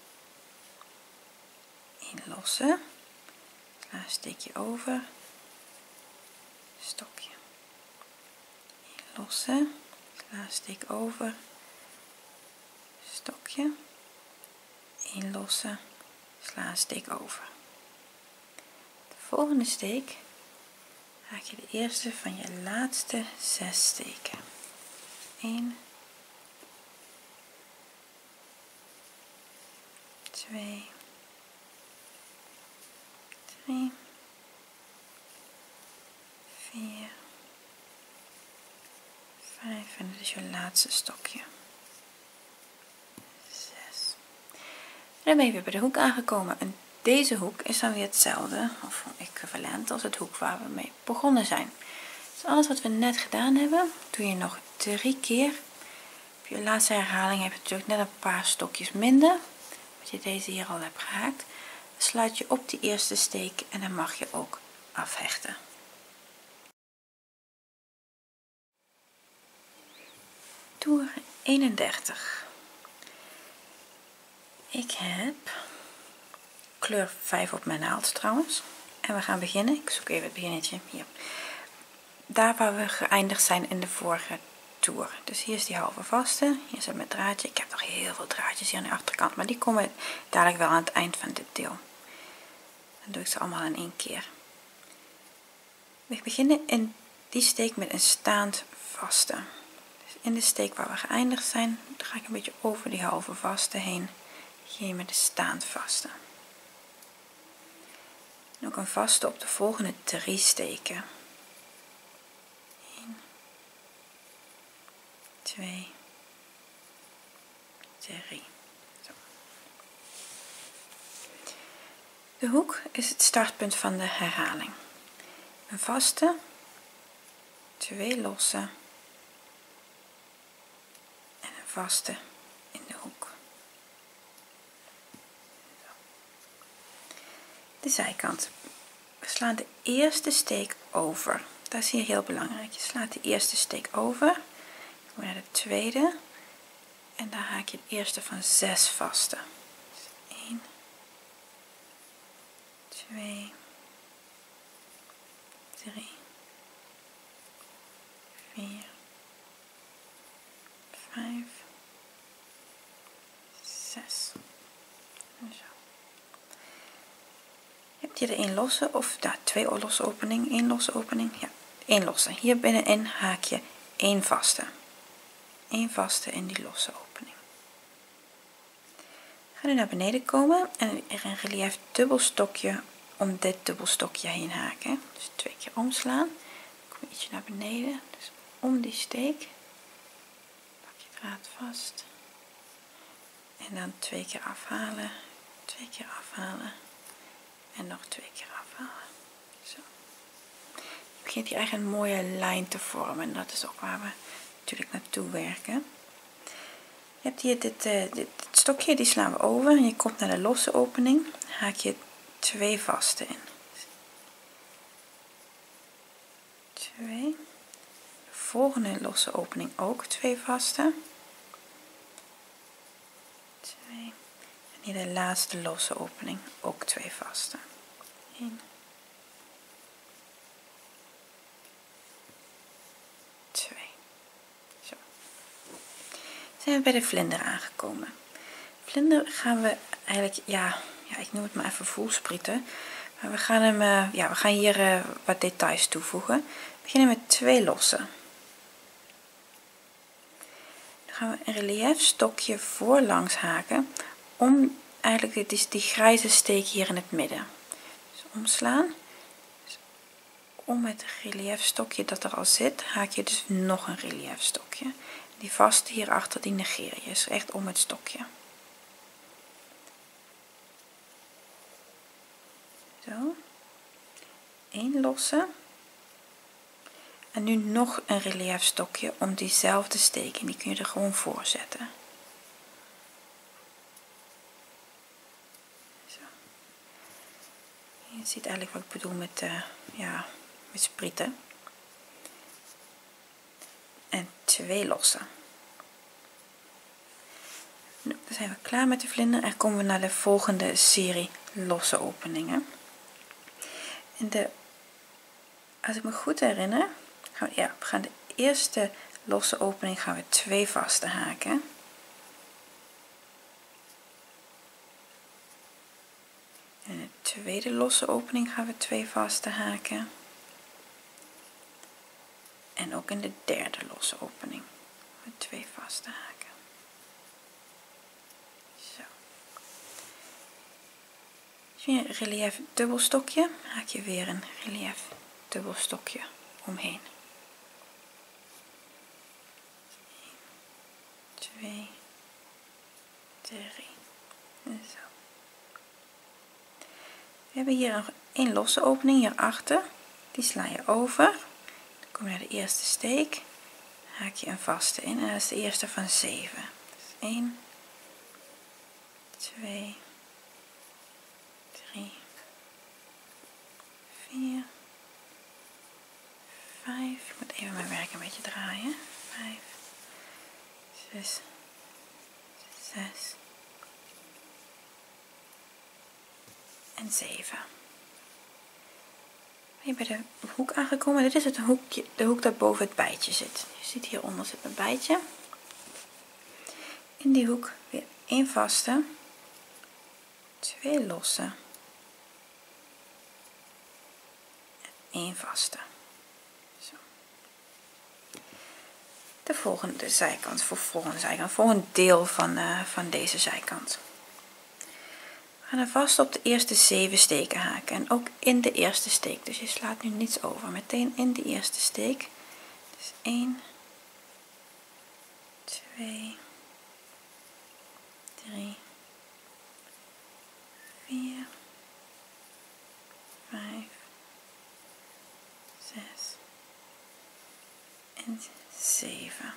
1 losse. Sla een steekje over. Stokje. 1 losse. Sla een steek over. Stokje. 1 losse. Sla een steek over. De volgende steek haak je de eerste van je laatste 6 steken. 1, 2, 3, 4, 5 en dit is je laatste stokje. 6. En dan ben je weer bij de hoek aangekomen. En deze hoek is dan weer hetzelfde of equivalent als het hoek waar we mee begonnen zijn. Dus alles wat we net gedaan hebben, doe je nog 3 keer. Op je laatste herhaling heb je natuurlijk net een paar stokjes minder. Dat je deze hier al hebt gehaakt. Dan sluit je op die eerste steek en dan mag je ook afhechten. Toer 31. Ik heb kleur 5 op mijn naald trouwens. En we gaan beginnen. Ik zoek even het beginnetje hier. Daar waar we geëindigd zijn in de vorige toer. Dus hier is die halve vaste. Hier zit mijn draadje. Ik heb nog heel veel draadjes hier aan de achterkant. Maar die komen dadelijk wel aan het eind van dit deel. Dan doe ik ze allemaal in één keer. We beginnen in die steek met een staand vaste. Dus in de steek waar we geëindigd zijn, dan ga ik een beetje over die halve vaste heen. Hier met de staand vaste. En ook een vaste op de volgende 3 steken. 1, 2, 3. Zo. De hoek is het startpunt van de herhaling. Een vaste, 2 losse en een vaste in de hoek. De zijkant. We slaan de eerste steek over. Dat is hier heel belangrijk. Je slaat de eerste steek over. Dan kom je naar de tweede. En daar haak je de eerste van 6 vaste. Dus 1, 2, 3, 4, 5, 6. Zo. Je hebt hier de 1 losse, of daar 2 losse opening, 1 losse opening, ja, 1 losse. Hier binnenin haak je 1 vaste. 1 vaste in die losse opening. Ga nu naar beneden komen en er een relief dubbelstokje om dit dubbelstokje heen haken. Dus 2 keer omslaan. Kom je ietsje naar beneden, dus om die steek. Pak je draad vast. En dan 2 keer afhalen, 2 keer afhalen. En nog 2 keer afhalen. Zo. Je begint hier eigenlijk een mooie lijn te vormen. En dat is ook waar we natuurlijk naartoe werken. Je hebt hier dit stokje, die slaan we over. En je komt naar de losse opening. Haak je 2 vaste in. 2. De volgende losse opening ook 2 vaste. 2. En hier de laatste losse opening ook 2 vaste. 1, 2. Zo. Zijn we bij de vlinder aangekomen. Vlinder gaan we eigenlijk, ja, ik noem het maar even voelsprieten. Maar we gaan hem, we gaan hier wat details toevoegen. We beginnen met 2 losse. Dan gaan we een relief stokje voorlangs haken om eigenlijk die grijze steek hier in het midden. Dus omslaan. Dus om het relief stokje dat er al zit, haak je dus nog een relief stokje. Die vaste hierachter, die negeer je. Dus echt om het stokje. Zo. 1 losse. En nu nog een relief stokje om diezelfde steek. En die kun je er gewoon voor zetten. Zo. Je ziet eigenlijk wat ik bedoel met, met sprieten. En 2 losse. Nu, dan zijn we klaar met de vlinder en komen we naar de volgende serie losse openingen. En als ik me goed herinner, we gaan de eerste losse opening gaan we 2 vaste haken. En in de tweede losse opening gaan we 2 vaste haken. En ook in de derde losse opening gaan we 2 vaste haken. Zo. Als je een relief dubbelstokje, haak je weer een relief dubbelstokje omheen. 1, 2, 3. Zo. We hebben hier nog 1 losse opening hierachter. Die sla je over. Dan kom je naar de eerste steek. Haak je een vaste in. En dat is de eerste van 7. Dus 1, 2, 3, 4, 5, ik moet even mijn werk een beetje draaien, 5, 6, 6 en 7. Ben je bij de hoek aangekomen. Dit is het hoekje, de hoek dat boven het bijtje zit. Je ziet hieronder zit een bijtje. In die hoek weer 1 vaste, 2 losse en 1 vaste. Zo. De volgende zijkant, volgende deel van deze zijkant. We gaan er vast op de eerste 7 steken haken en ook in de eerste steek, dus je slaat nu niets over, meteen in de eerste steek. Dus 1, 2, 3, 4, 5, 6 en 7.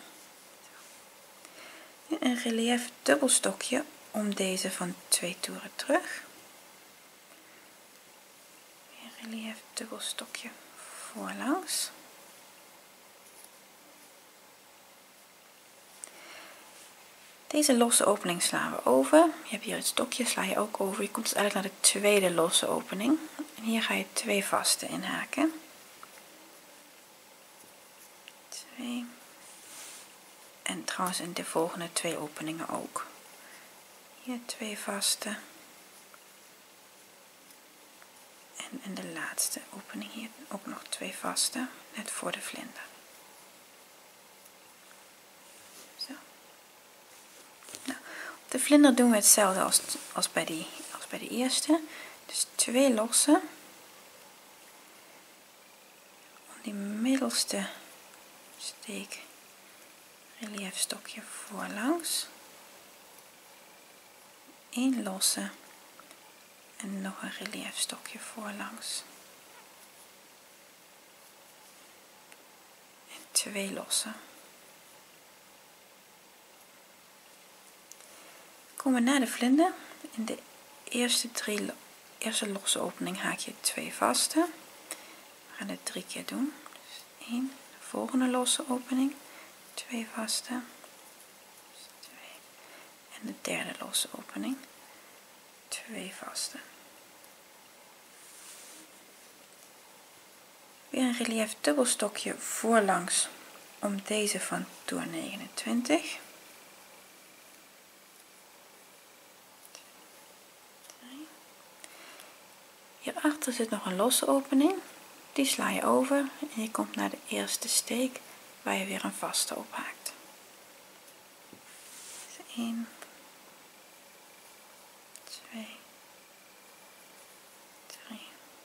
Een relief dubbelstokje om deze van 2 toeren terug. Een relief dubbelstokje voorlangs. Deze losse opening slaan we over. Je hebt hier het stokje, sla je ook over. Je komt dus eigenlijk naar de tweede losse opening. En hier ga je 2 vaste inhaken. 2. En trouwens in de volgende 2 openingen ook. Hier 2 vaste. En in de laatste opening hier ook nog 2 vaste, net voor de vlinder. Zo. Nou, op de vlinder doen we hetzelfde als bij de eerste. Dus 2 losse. Om die middelste steek relief stokje voorlangs. 1 losse. En nog een relief stokje voorlangs. En 2 losse. Komen we naar de vlinder. In de eerste losse opening haak je 2 vaste. We gaan het 3 keer doen. Dus 1, de volgende losse opening, 2 vaste. Dus 2. En de derde losse opening, 2 vaste. Weer een relief dubbelstokje voorlangs om deze van toer 29. Hierachter zit nog een losse opening. Die sla je over en je komt naar de eerste steek waar je weer een vaste op haakt. Dus 1, 2, 3,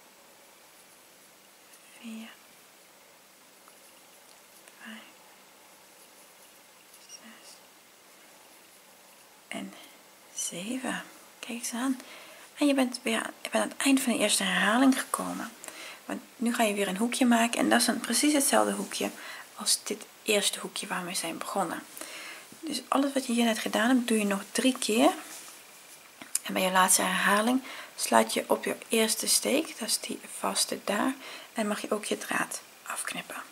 4, 5, 6 en 7. Kijk eens aan. En je bent aan het eind van de eerste herhaling gekomen. Want nu ga je weer een hoekje maken en dat is precies hetzelfde hoekje als dit eerste hoekje waar we zijn begonnen. Dus alles wat je hier net gedaan hebt, doe je nog 3 keer. En bij je laatste herhaling sluit je op je eerste steek, dat is die vaste daar, en mag je ook je draad afknippen.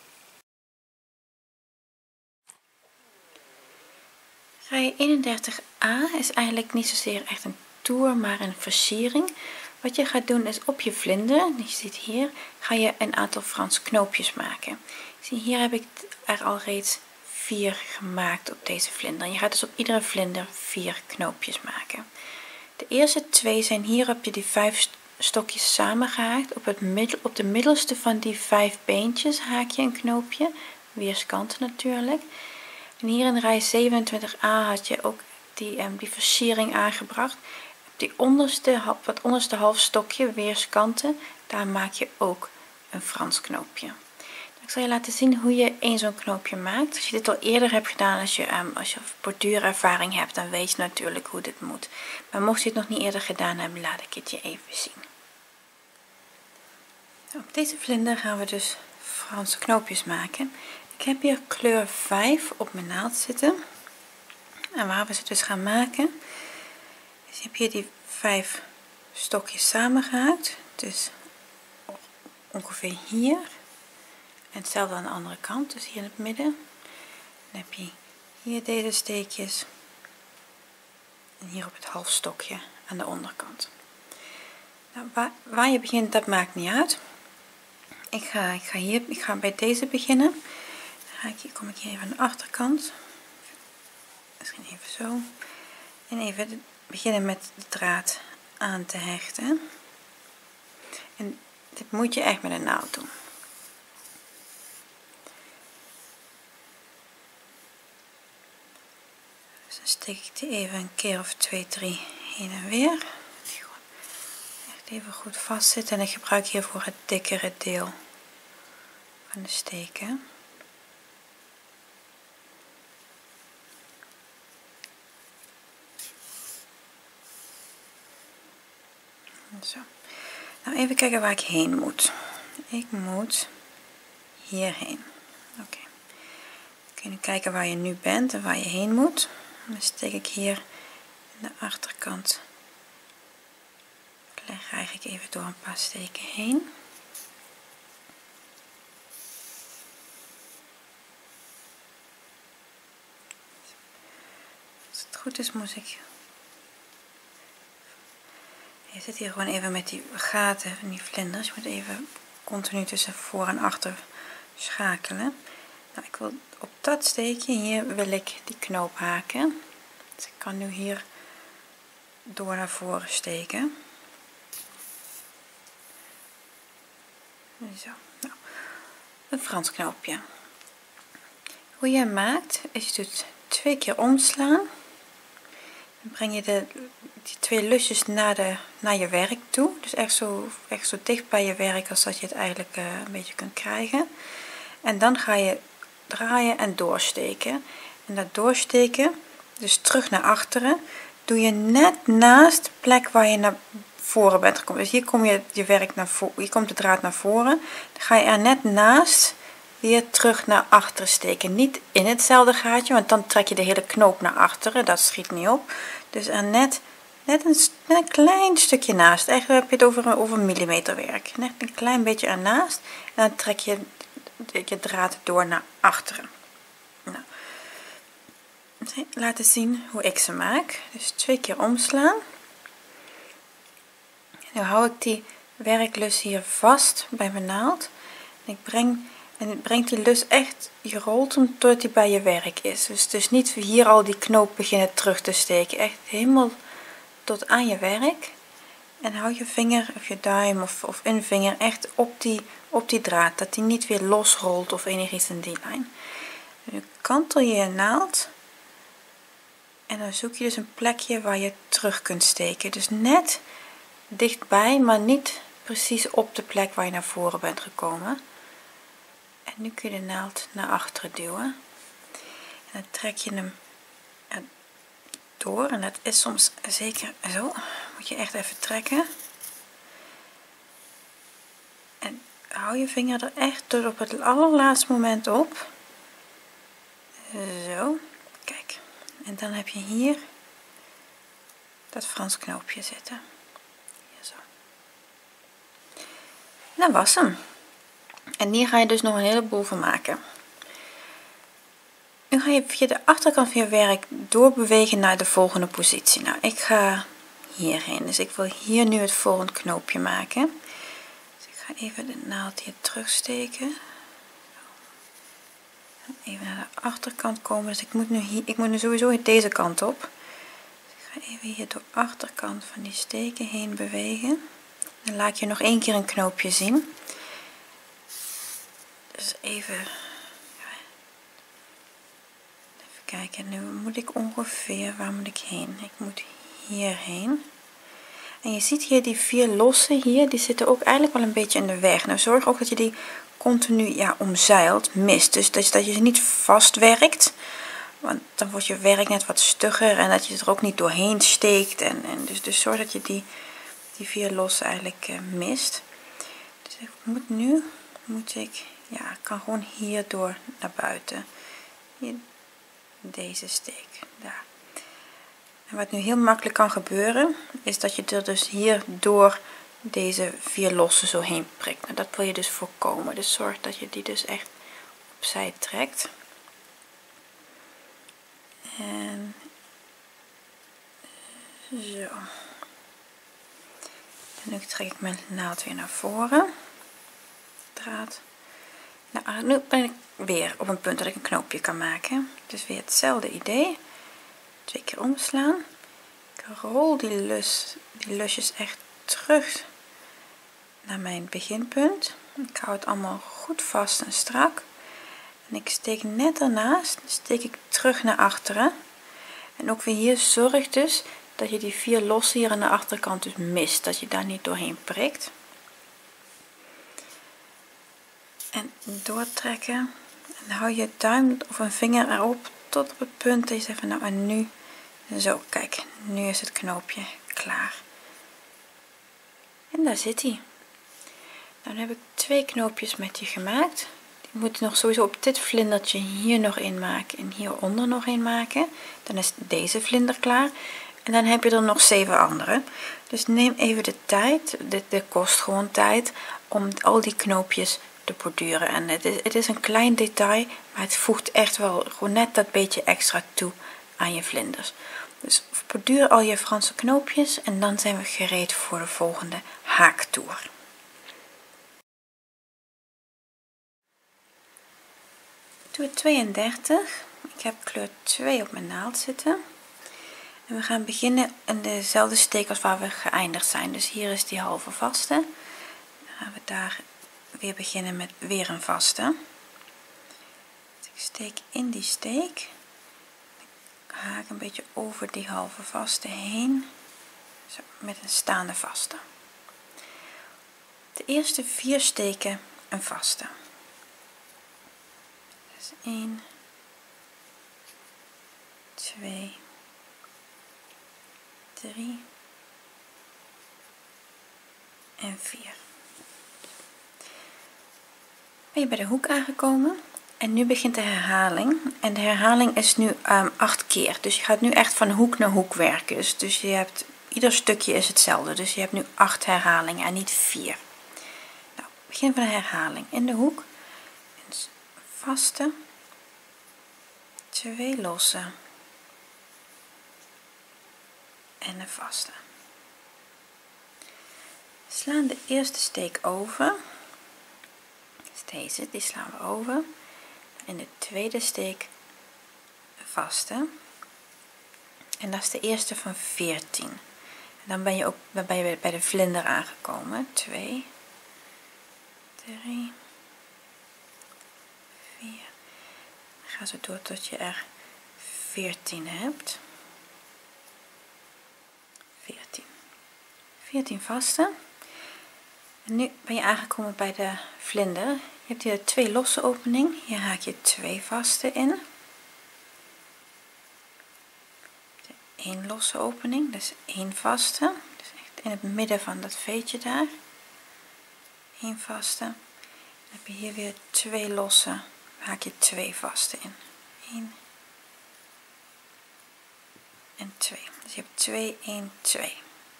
Rij 31a is eigenlijk niet zozeer echt een toer, maar een versiering. Wat je gaat doen is op je vlinder, je ziet hier, ga je een aantal Frans knoopjes maken. Zie, hier heb ik er al reeds 4 gemaakt op deze vlinder. Je gaat dus op iedere vlinder 4 knoopjes maken. De eerste 2 zijn hier, heb je die 5 stokjes samengehaakt. Op de middelste van die 5 beentjes haak je een knoopje, weerskanten natuurlijk. En hier in rij 27a had je ook die versiering aangebracht. Die onderste half stokje, weerskanten, daar maak je ook een Frans knoopje. Ik zal je laten zien hoe je zo'n knoopje maakt. Als je dit al eerder hebt gedaan, als je borduurervaring hebt, dan weet je natuurlijk hoe dit moet. Maar mocht je het nog niet eerder gedaan hebben, laat ik het je even zien. Op deze vlinder gaan we dus Franse knoopjes maken. Ik heb hier kleur 5 op mijn naald zitten. En waar we ze dus gaan maken, dus je hebt hier die 5 stokjes samengehaakt. Dus ongeveer hier En hetzelfde aan de andere kant, dus hier in het midden. Dan heb je hier deze steekjes. En hier op het halfstokje aan de onderkant. Nou, waar je begint, dat maakt niet uit. Ik ga bij deze beginnen. Dan kom ik hier even aan de achterkant. Misschien even zo. En even beginnen met de draad aan te hechten. En dit moet je echt met een naald doen. Dus dan steek ik die even een keer of 2, 3 heen en weer. Echt even goed vastzitten. En ik gebruik hiervoor het dikkere deel van de steken. Zo. Nou, even kijken waar ik heen moet. Ik moet hierheen. Oké. Kun je kijken waar je nu bent en waar je heen moet. Dan steek ik hier aan de achterkant. Leg ik even door een paar steken heen. Als het goed is moet ik... Je zit hier gewoon even met die gaten van die vlinders. Je moet even continu tussen voor en achter schakelen. Nou, ik wil op dat steekje hier wil ik die knoop haken. Dus ik kan nu hier door naar voren steken. Zo. Nou, een Frans knoopje. Hoe je hem maakt is je doet 2 keer omslaan. Dan breng je die 2 lusjes naar je werk toe. Dus echt zo dicht bij je werk als dat je het eigenlijk een beetje kunt krijgen. En dan ga je draaien en doorsteken. En dat doorsteken, dus terug naar achteren, doe je net naast de plek waar je naar voren bent gekomen. Dus hier kom je werk naar voren, hier komt de draad naar voren. Dan ga je er net naast weer terug naar achteren steken. Niet in hetzelfde gaatje, want dan trek je de hele knoop naar achteren. Dat schiet niet op. Dus er net een klein stukje naast. Eigenlijk heb je het over millimeterwerk. Net een klein beetje ernaast. En dan trek je draad door naar achteren. Nou, laten zien hoe ik ze maak. Dus 2 keer omslaan. Nu hou ik die werklus hier vast bij mijn naald. En breng die lus echt, je rolt hem tot die bij je werk is. Dus niet hier al die knoop beginnen terug te steken. Echt helemaal tot aan je werk. En hou je vinger of je duim of invinger echt op die draad. Dat die niet weer losrolt of enigszins in die lijn. Nu kantel je je naald. En dan zoek je dus een plekje waar je terug kunt steken. Dus net dichtbij, maar niet precies op de plek waar je naar voren bent gekomen. En nu kun je de naald naar achteren duwen. En dan trek je hem door. En dat is soms zeker zo. Moet je echt even trekken. En hou je vinger er echt tot op het allerlaatste moment op. Zo. Kijk. En dan heb je hier dat Frans knoopje zitten. Hier zo. Dat was hem. En hier ga je dus nog een heleboel van maken. Nu ga je via de achterkant van je werk doorbewegen naar de volgende positie. Nou, ik ga hierheen. Dus ik wil hier nu het volgende knoopje maken. Dus ik ga even de naald hier terugsteken. Even naar de achterkant komen. Dus ik moet nu sowieso deze kant op. Dus ik ga even hier door de achterkant van die steken heen bewegen. Dan laat ik je nog 1 keer een knoopje zien. Dus even kijken, nu moet ik ongeveer, waar moet ik heen? Ik moet hierheen. En je ziet hier die 4 losse hier, die zitten ook eigenlijk wel een beetje in de weg. Nou, zorg ook dat je die continu omzeilt, mist. Dus dat je ze niet vastwerkt, want dan wordt je werk net wat stugger en dat je er ook niet doorheen steekt. Dus zorg dat je die 4 losse eigenlijk mist. Dus ik kan gewoon hierdoor naar buiten. Hier, deze steek daar. En wat nu heel makkelijk kan gebeuren is dat je er dus hierdoor deze 4 losse zo heen prikt. Nou, dat wil je dus voorkomen. Dus zorg dat je die dus echt opzij trekt. En zo. En nu trek ik mijn naald weer naar voren. Draad. Nou, nu ben ik weer op een punt dat ik een knoopje kan maken. Dus weer hetzelfde idee. 2 keer omslaan. Ik rol die lusjes echt terug naar mijn beginpunt. Ik hou het allemaal goed vast en strak. En ik steek net daarnaast, steek ik terug naar achteren. En ook weer hier zorg dus dat je die 4 losse hier aan de achterkant dus mist. Dat je daar niet doorheen prikt. En doortrekken. En hou je duim of een vinger erop tot op het punt dat je zegt van nou en nu. Zo, kijk, nu is het knoopje klaar. En daar zit hij. Nou, dan heb ik 2 knoopjes met je gemaakt. Die moet je nog sowieso op dit vlindertje hier nog in maken en hieronder nog in maken. Dan is deze vlinder klaar. En dan heb je er nog 7 andere. Dus neem even de tijd, dit kost gewoon tijd, om al die knoopjes te borduren. En het is een klein detail, maar het voegt echt wel gewoon net dat beetje extra toe aan je vlinders. Dus borduur al je Franse knoopjes en dan zijn we gereed voor de volgende haaktoer. Toer 32. Ik heb kleur 2 op mijn naald zitten. En we gaan beginnen in dezelfde steek als waar we geëindigd zijn. Dus hier is die halve vaste. Dan gaan we daar weer beginnen met weer een vaste. Dus ik steek in die steek. Ik haak een beetje over die halve vaste heen. Zo, met een staande vaste. De eerste 4 steken een vaste. Dus 1, 2, 3 en 4. Ben je bij de hoek aangekomen en nu begint de herhaling. En de herhaling is nu 8 keer. Dus je gaat nu echt van hoek naar hoek werken. Dus je hebt, ieder stukje is hetzelfde. Dus je hebt nu 8 herhalingen en niet 4. Nou, begin van de herhaling. In de hoek, een vaste, 2 losse en een vaste. Slaan de eerste steek over. Dus deze, die slaan we over. In de tweede steek een vaste. En dat is de eerste van 14. En dan ben je bij de vlinder aangekomen. 2, 3, 4. Dan ga zo door tot je er 14 hebt. 14 vaste. En nu ben je aangekomen bij de vlinder. Je hebt hier 2 losse openingen. Hier haak je 2 vaste in. 1 losse opening, dus 1 vaste. Dus echt in het midden van dat veetje daar. 1 vaste. Dan heb je hier weer 2 losse. Haak je 2 vaste in. 1 en 2. Dus je hebt 2, 1, 2.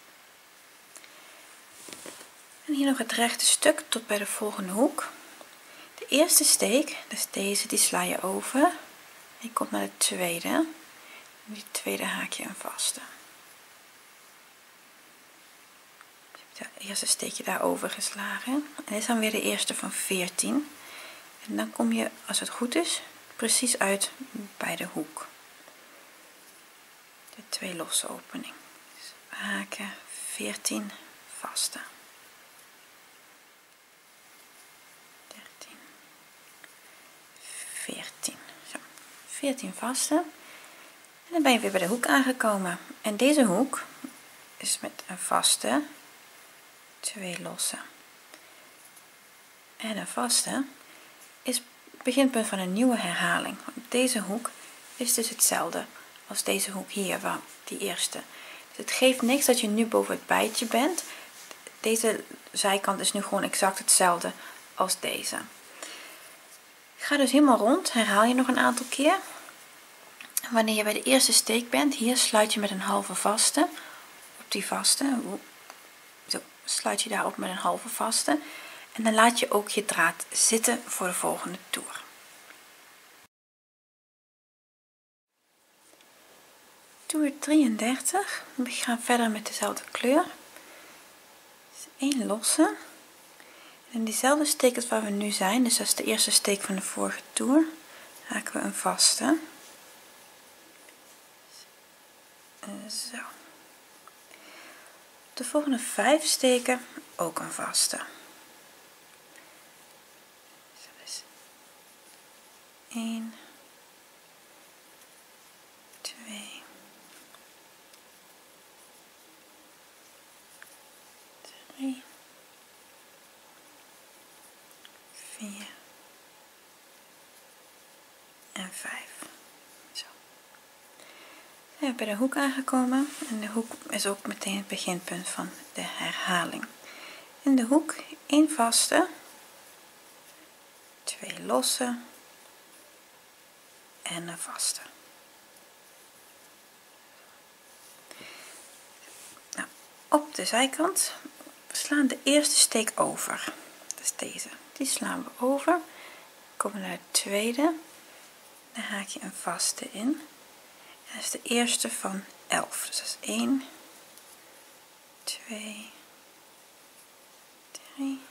En hier nog het rechte stuk tot bij de volgende hoek. De eerste steek, dus deze, die sla je over. Je komt naar de tweede. En die tweede haak je een vaste. Je hebt het eerste steekje daarover geslagen. En dit is dan weer de eerste van 14. En dan kom je, als het goed is, precies uit bij de hoek. De 2 losse opening. Dus we haken 14 vaste. 14. Zo, 14 vaste. En dan ben je weer bij de hoek aangekomen. En deze hoek is met een vaste, 2 losse en een vaste is het beginpunt van een nieuwe herhaling. Want deze hoek is dus hetzelfde als deze hoek hier, waar die eerste. Dus het geeft niks dat je nu boven het bijtje bent. Deze zijkant is nu gewoon exact hetzelfde als deze. Ga dus helemaal rond, herhaal je nog een aantal keer. Wanneer je bij de eerste steek bent, hier sluit je met een halve vaste op die vaste. Zo sluit je daarop met een halve vaste en dan laat je ook je draad zitten voor de volgende toer. Toer 33, we gaan verder met dezelfde kleur. Dus 1 losse en diezelfde steek als waar we nu zijn, dus dat is de eerste steek van de vorige toer, haken we een vaste. Zo. De volgende 5 steken ook een vaste. Dus 1, 2, 3, 4 en 5. Zo. We zijn bij de hoek aangekomen en de hoek is ook meteen het beginpunt van de herhaling. In de hoek 1 vaste, 2 losse en een vaste. Nou, op de zijkant slaan de eerste steek over. Dat is deze. Die slaan we over. Dan komen we naar de tweede. Dan haak je een vaste in. En dat is de eerste van 11. Dus dat is 1, 2, 3,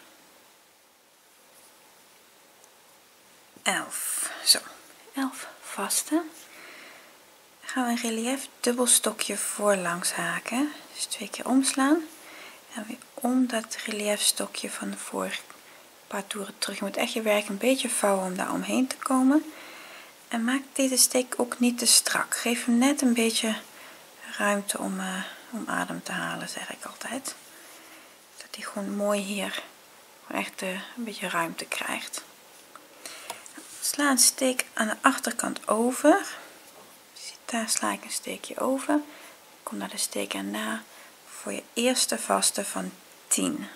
11. Zo, 11 vaste. Dan gaan we een relief dubbelstokje voorlangs haken. Dus 2 keer omslaan. En weer om dat reliefstokje van de vorige paar toeren terug. Je moet echt je werk een beetje vouwen om daar omheen te komen. En maak deze steek ook niet te strak. Geef hem net een beetje ruimte om adem te halen, zeg ik altijd. Dat hij gewoon mooi hier gewoon echt een beetje ruimte krijgt. Sla een steek aan de achterkant over. Daar sla ik een steekje over. Kom naar de steek erna voor je eerste vaste van 10.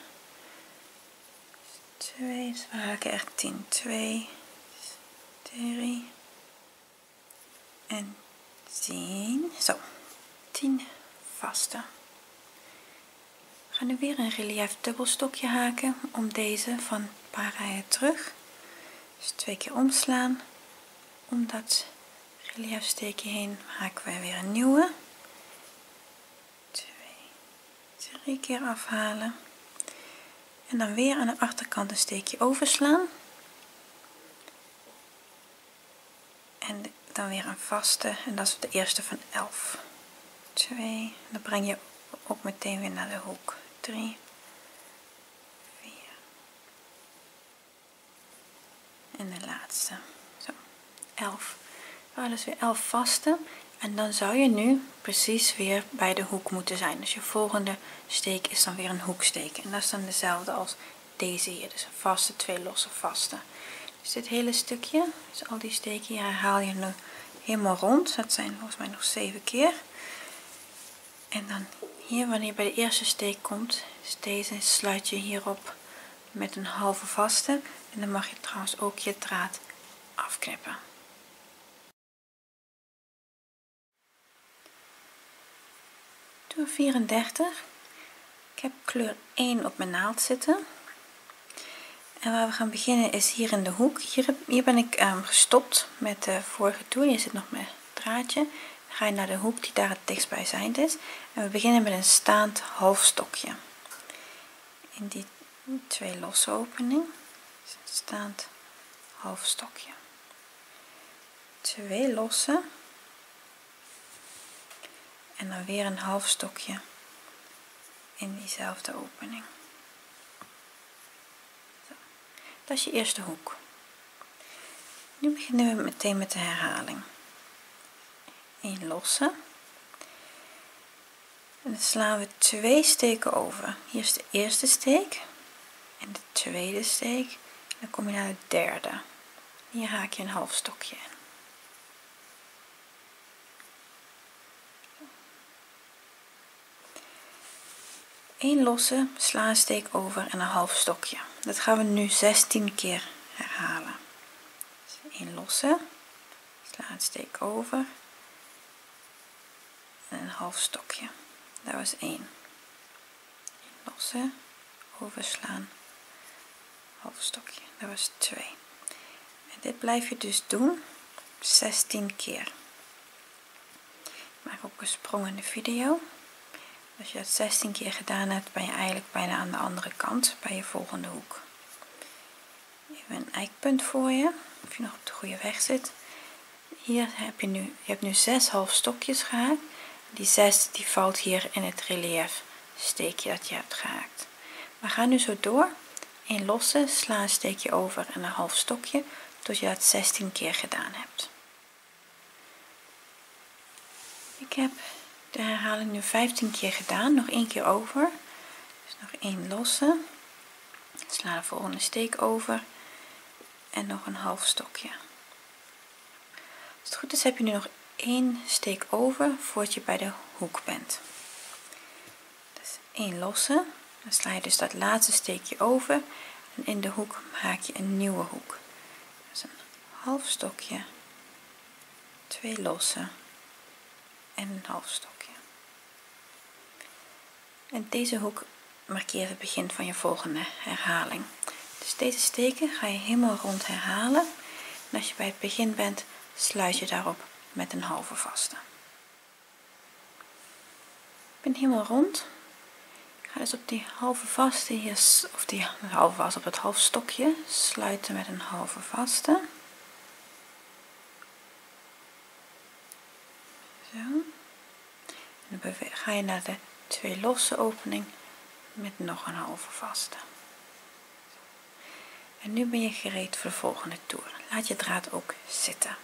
2, dus we haken echt 10. 2, 3 en 10. Zo, 10 vaste. We gaan nu weer een relief dubbelstokje haken om deze van een paar rijen terug. Dus 2 keer omslaan. Om dat reliefsteekje heen haken we weer een nieuwe. 2, 3 keer afhalen. En dan weer aan de achterkant een steekje overslaan. En dan weer een vaste. En dat is de eerste van 11. 2. Dan breng je ook meteen weer naar de hoek. 3, 4. En de laatste. Zo, 11. We hadden dus weer 11 vaste. En dan zou je nu precies weer bij de hoek moeten zijn. Dus je volgende steek is dan weer een hoeksteek. En dat is dan dezelfde als deze hier. Dus een vaste, 2 losse vaste. Dus dit hele stukje, dus al die steken, herhaal je nu helemaal rond. Dat zijn volgens mij nog 7 keer. En dan hier, wanneer je bij de eerste steek komt, is deze, sluit je hierop met een halve vaste. En dan mag je trouwens ook je draad afknippen. Toer 34. Ik heb kleur 1 op mijn naald zitten. En waar we gaan beginnen is hier in de hoek. Hier ben ik gestopt met de vorige toer. Hier zit nog mijn draadje. Dan ga je naar de hoek die daar het dichtstbijzijnd is. En we beginnen met een staand halfstokje. In die 2 losse opening. Dus een staand halfstokje. 2 losse. En dan weer een halfstokje in diezelfde opening. Zo. Dat is je eerste hoek. Nu beginnen we meteen met de herhaling. 1 losse. En dan slaan we 2 steken over. Hier is de eerste steek en de tweede steek. En dan kom je naar de derde. Hier haak je een halfstokje in. 1 losse, sla een steek over en een half stokje. Dat gaan we nu 16 keer herhalen. Dus 1 losse, sla een steek over en een half stokje. Dat was 1. 1 losse, overslaan, half stokje, dat was 2. En dit blijf je dus doen 16 keer. Ik maak ook een sprong in de video. Als je dat 16 keer gedaan hebt, ben je eigenlijk bijna aan de andere kant bij je volgende hoek. Even een eikpunt voor je, of je nog op de goede weg zit. Hier heb je hebt nu 6 half stokjes gehaakt. Die 6 die valt hier in het relief steekje dat je hebt gehaakt. We gaan nu zo door. Een losse, sla een steekje over en een half stokje tot je dat 16 keer gedaan hebt. Ik heb de herhaling nu 15 keer gedaan, nog 1 keer over. Dus nog 1 losse, sla de volgende steek over en nog een half stokje. Als het goed is heb je nu nog 1 steek over voordat je bij de hoek bent. Dus 1 losse, dan sla je dus dat laatste steekje over en in de hoek haak je een nieuwe hoek. Dus een half stokje, 2 losse en een half stokje. En deze hoek markeert het begin van je volgende herhaling. Dus deze steken ga je helemaal rond herhalen. En als je bij het begin bent, sluit je daarop met een halve vaste. Ik ben helemaal rond. Ik ga dus op die halve vaste hier, of die halve vaste op het half stokje, sluiten met een halve vaste. Zo. En dan ga je naar de 2 losse opening met nog een halve vaste. En nu ben je gereed voor de volgende toer. Laat je draad ook zitten.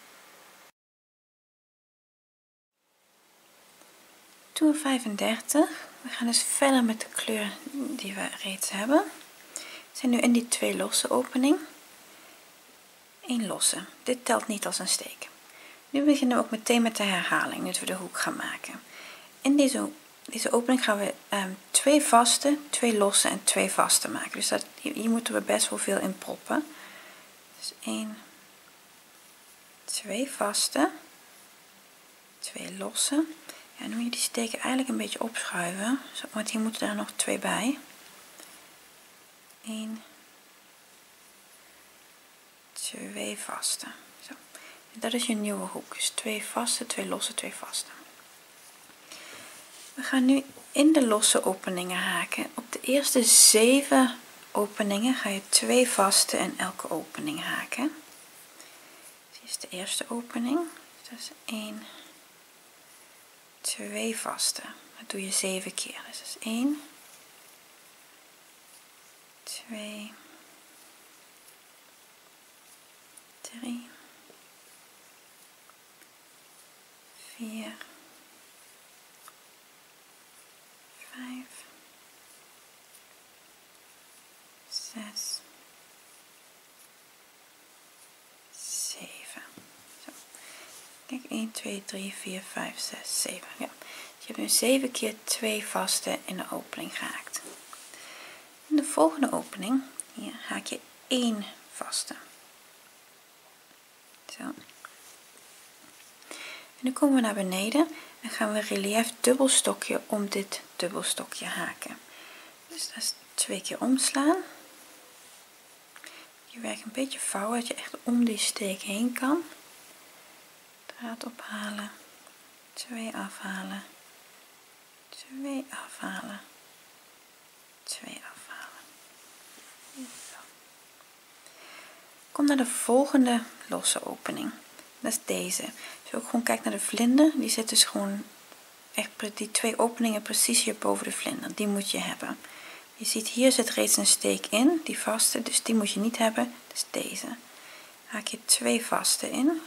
Toer 35. We gaan dus verder met de kleur die we reeds hebben. We zijn nu in die 2 losse opening. 1 losse. Dit telt niet als een steek. Nu beginnen we ook meteen met de herhaling, nu we de hoek gaan maken. In deze opening gaan we 2 vaste, 2 losse en 2 vaste maken. Dus hier moeten we best wel veel in proppen. Dus 1, 2 vaste, 2 losse. Ja, nu moet je die steken eigenlijk een beetje opschuiven, want hier moeten er nog 2 bij. 1, 2 vaste. Zo. En dat is je nieuwe hoek. Dus 2 vaste, 2 losse, 2 vaste. We gaan nu in de losse openingen haken. Op de eerste 7 openingen ga je 2 vaste in elke opening haken. Dit is de eerste opening. Dat is 1, 2 vaste. Dat doe je 7 keer. Dus dat is 1, 2, 3, 4, 5, 6, 7. Zo. Kijk, 1, 2, 3, 4, 5, 6, 7. Ja. Dus je hebt nu 7 keer 2 vaste in de opening gehaakt. In de volgende opening hier haak je 1 vaste. Zo. En nu komen we naar beneden en gaan we relief dubbelstokje om dit dubbelstokje haken. Dus dat is 2 keer omslaan. Je werkt een beetje vouwen, dat je echt om die steek heen kan. Draad ophalen, 2 afhalen, 2 afhalen, 2 afhalen. Zo. Kom naar de volgende losse opening. Dat is deze. Als je ook gewoon kijkt naar de vlinder, die zit dus gewoon echt die 2 openingen precies hier boven de vlinder. Die moet je hebben. Je ziet hier zit reeds een steek in, die vaste, dus die moet je niet hebben. Dus deze. Haak je 2 vaste in.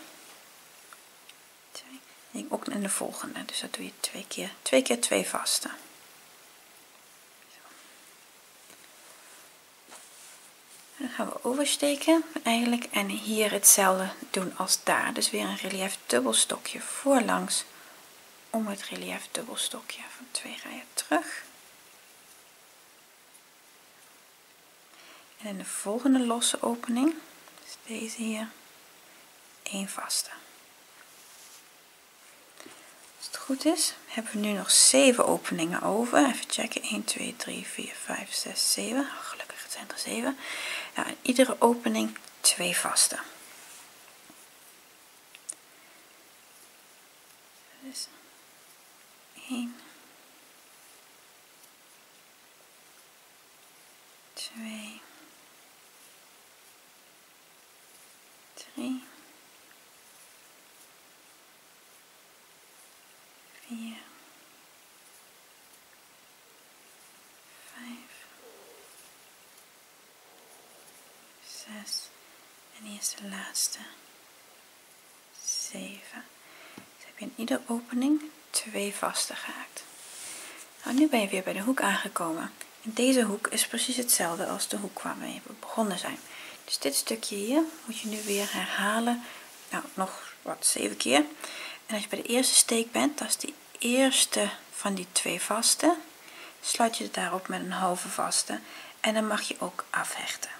2. En ook in de volgende, dus dat doe je 2 keer 2 vaste. En dan gaan we oversteken eigenlijk en hier hetzelfde doen als daar. Dus weer een relief dubbelstokje voorlangs om het relief dubbelstokje van 2 rijen terug. En in de volgende losse opening, dus deze hier, 1 vaste. Als het goed is, hebben we nu nog 7 openingen over. Even checken. 1, 2, 3, 4, 5, 6, 7. Gelukkig het zijn er 7. Ja, in iedere opening 2 vaste. Dus 1, 2, 3, 4, 5, 6 en hier is de laatste 7. Dus heb je in iedere opening 2 vaste gehaakt. Nou, nu ben je weer bij de hoek aangekomen. En deze hoek is precies hetzelfde als de hoek waar we begonnen zijn. Dus dit stukje hier moet je nu weer herhalen. Nou, nog wat 7 keer. En als je bij de eerste steek bent, dat is de eerste van die 2 vaste, sluit je het daarop met een halve vaste. En dan mag je ook afhechten.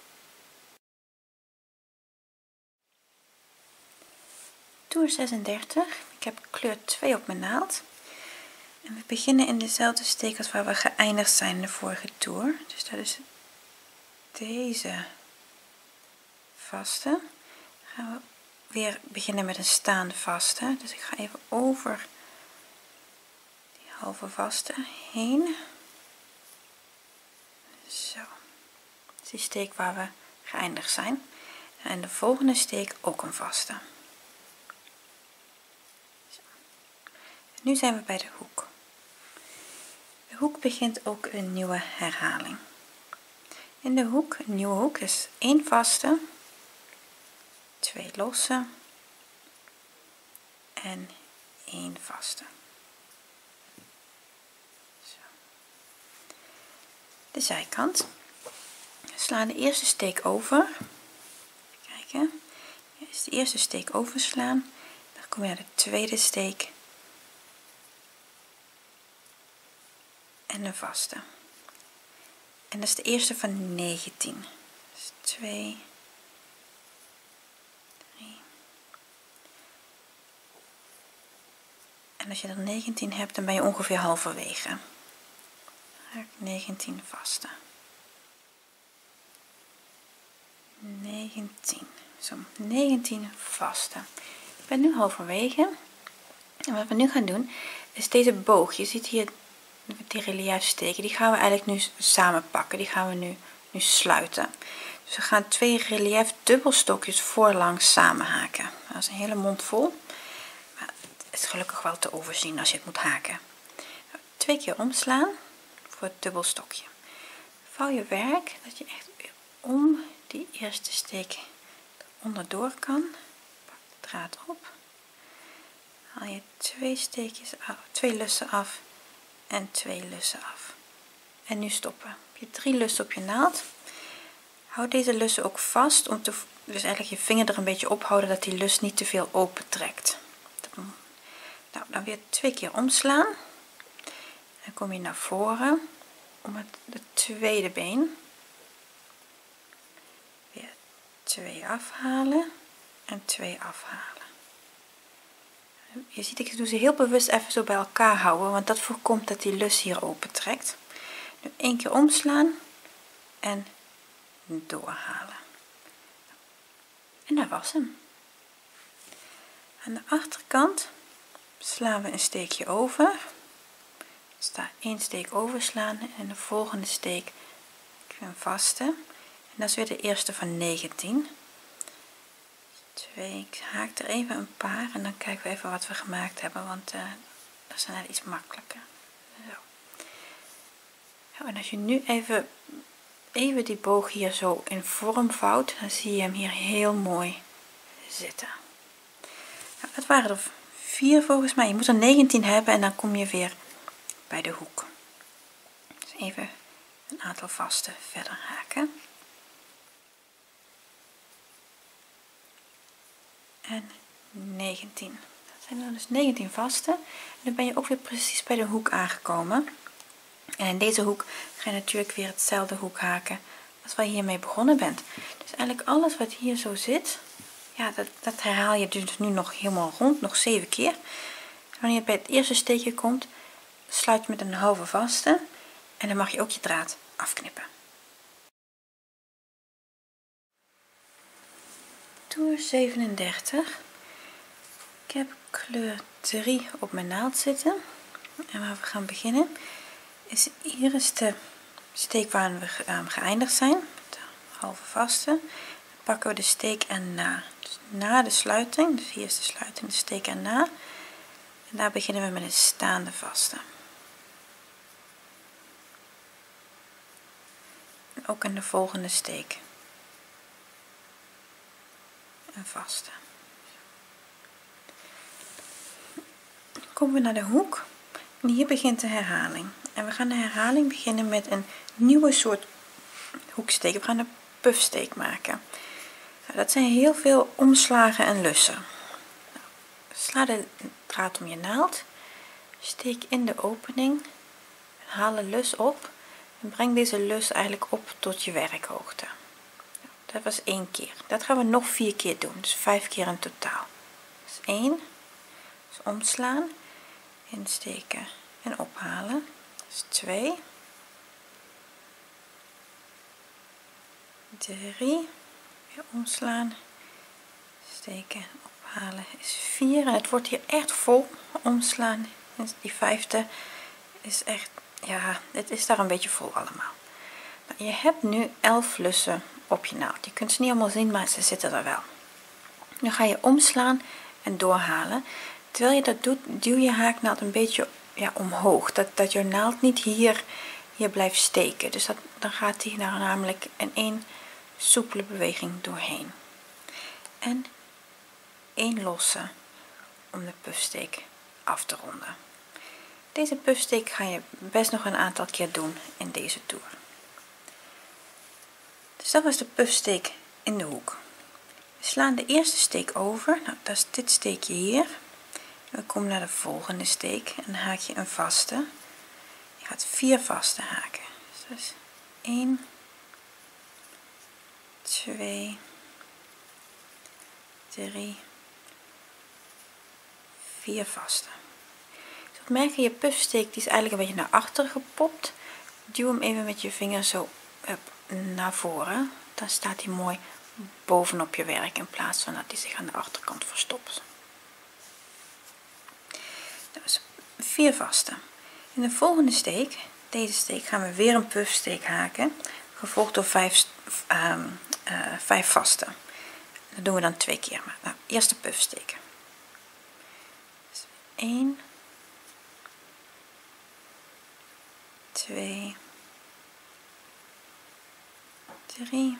Toer 36. Ik heb kleur 2 op mijn naald. En we beginnen in dezelfde steek als waar we geëindigd zijn in de vorige toer. Dus dat is deze vaste. Dan gaan we weer beginnen met een staande vaste. Dus ik ga even over die halve vaste heen. Zo. Dat is die steek waar we geëindigd zijn. En de volgende steek ook een vaste. Zo. Nu zijn we bij de hoek. De hoek begint ook een nieuwe herhaling. In de hoek, een nieuwe hoek, is 1 vaste, 2 losse en 1 vaste. Zo. De zijkant. We slaan de eerste steek over. Kijken. Hier is de eerste steek overslaan. Dan kom je naar de tweede steek. En een vaste. En dat is de eerste van 19. Dus 2, 3. En als je er 19 hebt, dan ben je ongeveer halverwege. Dan haak 19 vaste. 19. Zo, 19 vaste. Ik ben nu halverwege. En wat we nu gaan doen, is deze boog. Je ziet hier die relief steken, die gaan we eigenlijk nu samen pakken. Die gaan we nu sluiten. Dus we gaan 2 relief dubbelstokjes voorlangs samen haken. Dat is een hele mond vol. Maar het is gelukkig wel te overzien als je het moet haken. 2 keer omslaan voor het dubbelstokje. Vouw je werk dat je echt weer om die eerste steek onderdoor kan. Pak de draad op. Haal je 2 steekjes af, 2 lussen af. En 2 lussen af. En nu stoppen. Heb je 3 lussen op je naald. Houd deze lussen ook vast. Dus eigenlijk je vinger er een beetje op houden dat die lus niet te veel open trekt. Nou, dan weer 2 keer omslaan. Dan kom je naar voren. Om het tweede been. Weer 2 afhalen. En 2 afhalen. Je ziet, ik doe ze heel bewust even zo bij elkaar houden, want dat voorkomt dat die lus hier open trekt. Nu 1 keer omslaan en doorhalen. En dat was hem. Aan de achterkant slaan we een steekje over. Sta 1 steek overslaan en de volgende steek een vaste. En dat is weer de eerste van 19. 2, ik haak er even een paar en dan kijken we even wat we gemaakt hebben, want dat is net iets makkelijker. Zo. Ja, en als je nu even die boog hier zo in vorm vouwt, dan zie je hem hier heel mooi zitten. Nou, dat waren er 4 volgens mij. Je moet er 19 hebben en dan kom je weer bij de hoek. Dus even een aantal vaste verder haken. En 19. Dat zijn er dus 19 vaste. En dan ben je ook weer precies bij de hoek aangekomen. En in deze hoek ga je natuurlijk weer hetzelfde hoek haken als waar je hiermee begonnen bent. Dus eigenlijk alles wat hier zo zit, ja, dat herhaal je dus nu nog helemaal rond, nog 7 keer. wanneer je bij het eerste steekje komt, sluit met een halve vaste en dan mag je ook je draad afknippen. Toer 37. Ik heb kleur 3 op mijn naald zitten en waar we gaan beginnen is de eerste steek waar we geëindigd zijn, de halve vaste. Dan pakken we de steek erna, dus na de sluiting, dus hier is de sluiting, de steek erna, en daar beginnen we met een staande vaste. En ook in de volgende steek een vaste. Dan komen we naar de hoek en hier begint de herhaling. En we gaan de herhaling beginnen met een nieuwe soort hoeksteek. We gaan een puffsteek maken. Nou, dat zijn heel veel omslagen en lussen. Nou, sla de draad om je naald, steek in de opening, haal de lus op en breng deze lus eigenlijk op tot je werkhoogte. Nou, dat was 1 keer. Dat gaan we nog 4 keer doen, dus 5 keer in totaal. Dus 1, dus omslaan, insteken en ophalen. Dus 2, 3, weer omslaan, steken, ophalen is 4 en het wordt hier echt vol omslaan. En die 5e is echt, ja, het is daar een beetje vol allemaal. Nou, je hebt nu 11 lussen op je naald. Je kunt ze niet allemaal zien, maar ze zitten er wel. Nu ga je omslaan en doorhalen. Terwijl je dat doet, duw je haaknaald een beetje omhoog, dat je naald niet hier blijft steken. Dus dan gaat hij daar namelijk in 1 soepele beweging doorheen. En 1 losse om de puffsteek af te ronden. Deze puffsteek ga je best nog een aantal keer doen in deze toer. Dus dat was de puffsteek in de hoek. We slaan de eerste steek over, nou, dat is dit steekje hier. We komen naar de volgende steek en haak je een vaste. Je gaat 4 vaste haken. Dus dat is 1, 2, 3, 4 vaste. Dus merk je puffsteek, die is eigenlijk een beetje naar achteren gepopt. Duw hem even met je vinger zo naar voren. Dan staat hij mooi bovenop je werk in plaats van dat hij zich aan de achterkant verstopt. Dus 4 vaste. In de volgende steek, deze steek, gaan we weer een puffsteek haken, gevolgd door 5 vaste. Dat doen we dan 2 keer. Maar nou, eerst de puffsteek. Dus 1, 2, 3,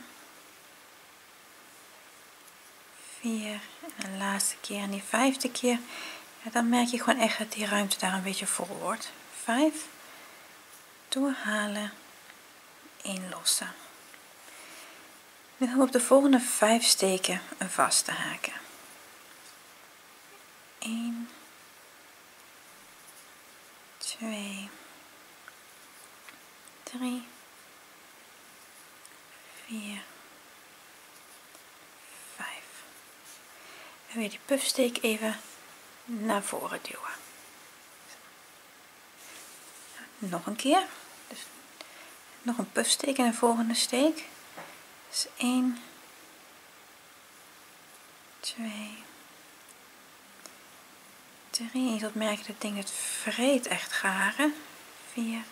4 en de laatste keer en die 5e keer. Ja, dan merk je gewoon echt dat die ruimte daar een beetje vol wordt. 5, doorhalen, 1 losse. Nu gaan we op de volgende 5 steken een vaste haken. 1, 2, 3, 4, 5. En weer die puffsteek even naar voren duwen. Nog een keer. Dus nog een puffsteek in de volgende steek. Dus 1, 2, 3. Je zult merken dat ding het vreet echt garen. 4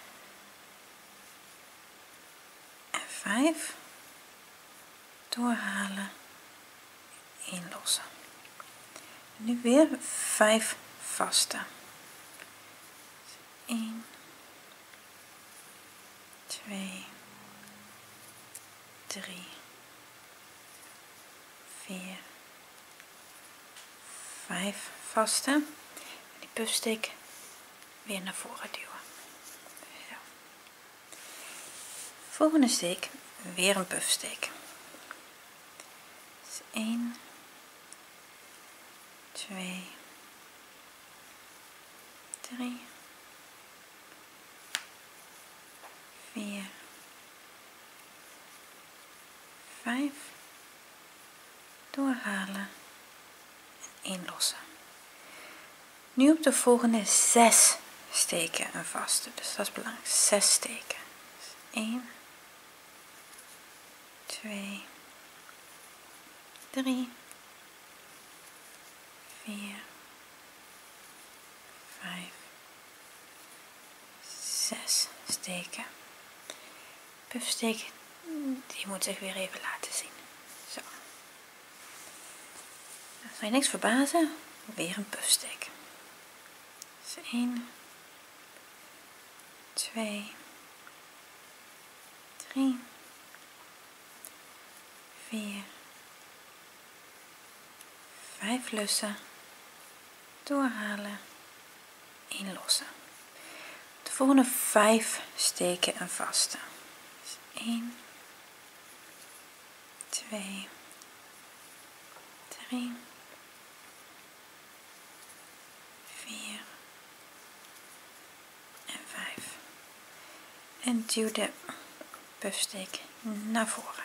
en 5. Doorhalen. 1 losse. Nu weer 5 vaste. 1, 2, 3, 4, 5 vaste. En die puffsteek weer naar voren duwen. Zo. Volgende steek, weer een puffsteek. Dus 1, 2, 3, 4, 5, doorhalen en 1 losse. Nu op de volgende 6 steken een vaste, dus dat is belangrijk. 6 steken. Dus 1, 2, 3, 4, 5, 6 steken. Puffsteek, die moet zich weer even laten zien. Zo. Dan zal je niks verbazen, weer een puffsteek. Dus 1, 2, 3, 4, 5 lussen, doorhalen, 1 lossen. De volgende 5 steken een vaste. Dus 1, 2, 3, 4 en 5. En duw de puffsteek naar voren.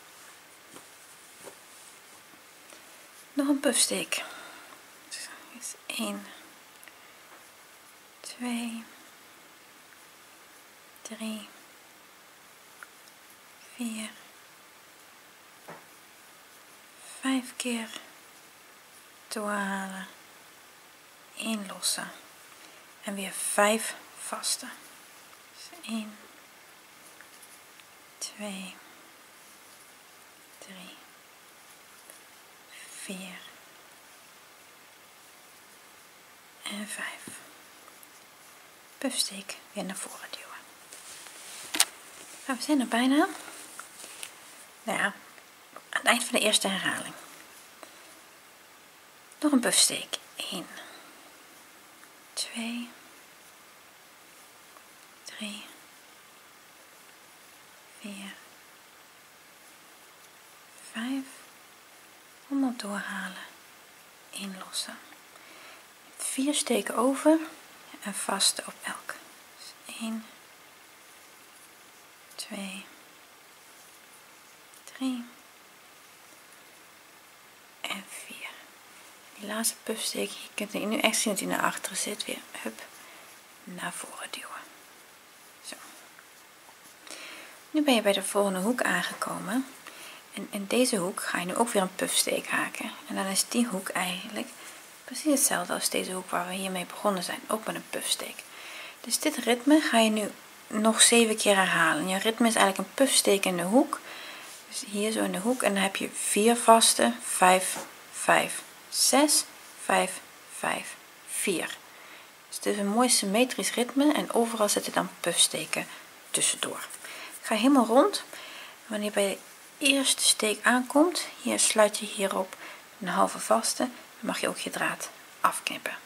Nog een puffsteek. Dus 1, 2, 3, 4, 5 keer doorhalen, 1 lossen en weer 5 vaste. Dus 1, 2, 3, 4 en 5. Puffsteek weer naar voren duwen. Nou, we zijn er bijna. Nou ja, aan het eind van de eerste herhaling. Nog een puffsteek. 1, 2, 3, 4, 5. Allemaal doorhalen. 1 lossen. 4 steken over en vaste op elk. Dus 1, 2, 3 en 4. Die laatste puffsteek, je kunt nu echt zien dat hij naar achteren zit, weer hup, naar voren duwen. Zo. Nu ben je bij de volgende hoek aangekomen. En in deze hoek ga je nu ook weer een puffsteek haken. En dan is die hoek eigenlijk precies hetzelfde als deze hoek waar we hiermee begonnen zijn, ook met een puffsteek. Dus dit ritme ga je nu nog 7 keer herhalen. Je ritme is eigenlijk een puffsteek in de hoek. Dus hier zo in de hoek en dan heb je 4 vaste, 5, 5, 6, 5, 5, 4. Dus het is een mooi symmetrisch ritme en overal zitten dan puffsteken tussendoor. Ik ga helemaal rond. Wanneer je bij de eerste steek aankomt, hier sluit je hierop een halve vaste, dan mag je ook je draad afknippen.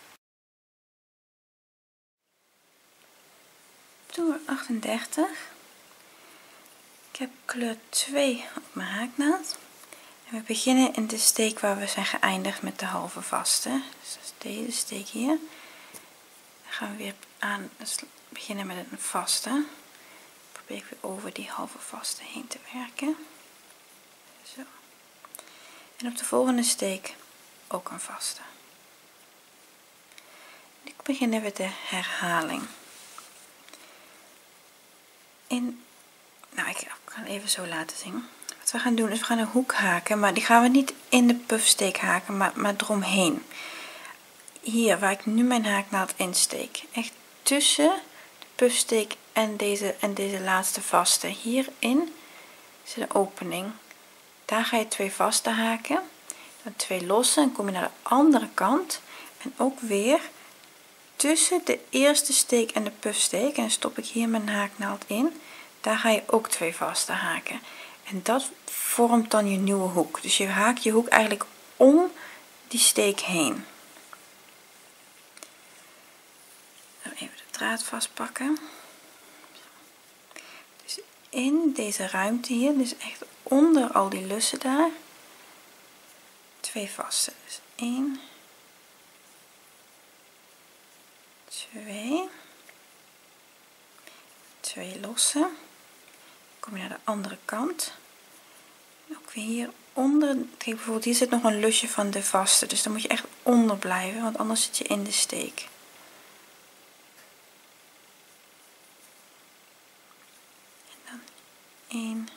Toer 38. Ik heb kleur 2 op mijn haaknaald. En we beginnen in de steek waar we zijn geëindigd met de halve vaste. Dus dat is deze steek hier. Dan gaan we weer aan beginnen met een vaste. Probeer ik weer over die halve vaste heen te werken. Zo. En op de volgende steek ook een vaste. Nu beginnen we de herhaling. Nou, ik kan het even zo laten zien. Wat we gaan doen is we gaan een hoek haken, maar die gaan we niet in de puffsteek haken, maar eromheen. Hier waar ik nu mijn haaknaald insteek, echt tussen de puffsteek en deze laatste vaste, hierin zit een opening. Daar ga je 2 vaste haken, dan 2 lossen en kom je naar de andere kant en ook weer tussen de eerste steek en de puffsteek en dan stop ik hier mijn haaknaald in. Daar ga je ook 2 vaste haken en dat vormt dan je nieuwe hoek. Dus je haakt je hoek eigenlijk om die steek heen. Even de draad vastpakken. Dus in deze ruimte hier, dus echt onder al die lussen daar, 2 vaste. Dus 1, 2, 2 lossen. Kom je naar de andere kant. En ook weer hier onder, kijk bijvoorbeeld hier zit nog een lusje van de vaste, dus dan moet je echt onder blijven, want anders zit je in de steek. En dan 1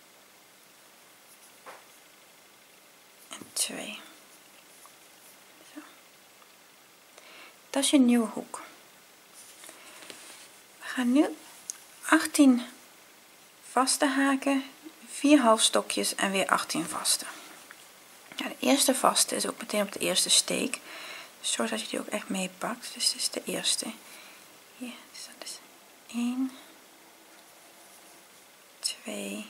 en 2. Zo. Dat is je nieuwe hoek. We gaan nu 18 vaste haken, 4 halfstokjes en weer 18 vaste. Ja, de eerste vaste is ook meteen op de eerste steek, dus zorg dat je die ook echt meepakt. Dus dit is de eerste. Hier, dus dat is 1, 2,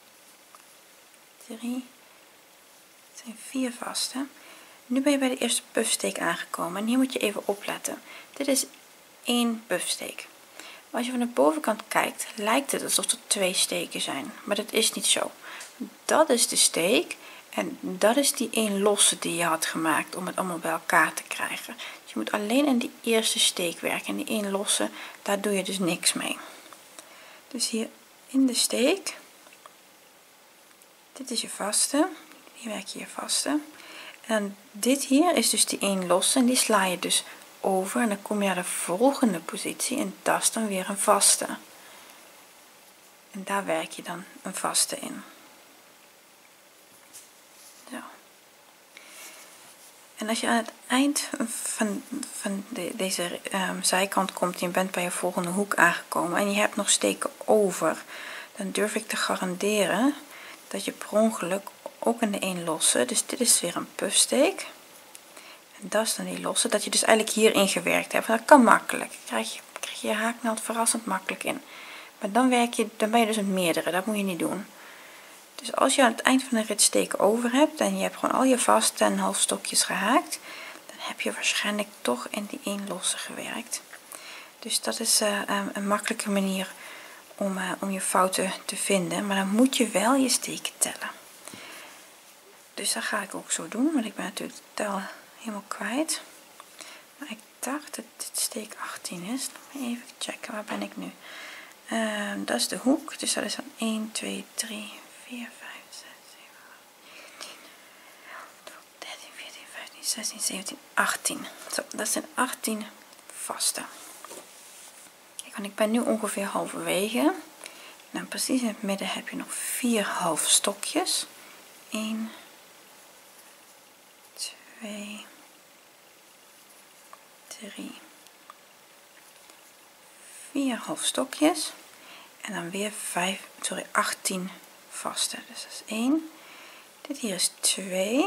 3, het zijn 4 vaste. Nu ben je bij de eerste puffsteek aangekomen en hier moet je even opletten. Dit is 1 puffsteek. Als je van de bovenkant kijkt, lijkt het alsof er 2 steken zijn, maar dat is niet zo. Dat is de steek en dat is die 1 losse die je had gemaakt om het allemaal bij elkaar te krijgen. Dus je moet alleen in die eerste steek werken en die 1 losse, daar doe je dus niks mee. Dus hier in de steek, dit is je vaste, hier werk je je vaste. En dit hier is dus die 1 losse en die sla je dus over en dan kom je naar de volgende positie en dat is dan weer een vaste. En daar werk je dan een vaste in. Zo. En als je aan het eind van deze zijkant komt en je bent bij je volgende hoek aangekomen en je hebt nog steken over, dan durf ik te garanderen dat je per ongeluk ook in de 1 losse, dus dit is weer een puffsteek. En dat is dan die losse, dat je dus eigenlijk hierin gewerkt hebt. Dat kan makkelijk. Krijg je je haaknaald verrassend makkelijk in. Maar dan ben je dus een meerdere, dat moet je niet doen. Dus als je aan het eind van de rit steken over hebt en je hebt gewoon al je vaste en halfstokjes gehaakt, dan heb je waarschijnlijk toch in die 1 losse gewerkt. Dus dat is een makkelijke manier om je fouten te vinden, maar dan moet je wel je steken tellen. Dus dat ga ik ook zo doen, want ik ben natuurlijk de tel helemaal kwijt. Maar ik dacht dat dit steek 18 is. Even checken, waar ben ik nu? Dat is de hoek, dus dat is dan 1, 2, 3, 4, 5, 6, 7, 8, 9, 10, 11, 12, 13, 14, 15, 16, 17, 18. Zo, dat zijn 18 vaste. Kijk, want ik ben nu ongeveer halverwege. Nou, precies in het midden heb je nog 4 halfstokjes. 1, 2, 3, 4 halfstokjes en dan weer 18 vaste. Dus dat is 1. Dit hier is 2.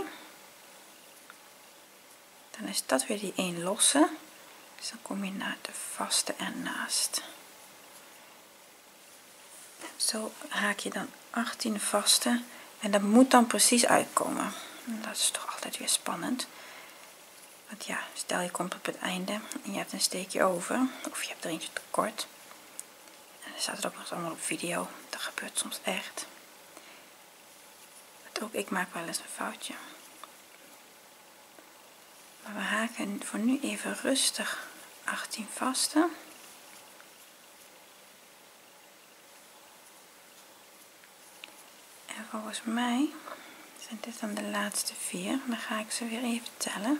Dan is dat weer die 1 losse. Dus dan kom je naar de vaste ernaast. Zo haak je dan 18 vaste en dat moet dan precies uitkomen. Dat is toch altijd weer spannend. Want ja, stel je komt op het einde en je hebt een steekje over, of je hebt er eentje tekort. En dan staat het ook nog eens allemaal op video. Dat gebeurt soms echt. Want ook ik maak wel eens een foutje. Maar we haken voor nu even rustig 18 vaste. En volgens mij zijn dit dan de laatste 4. Dan ga ik ze weer even tellen.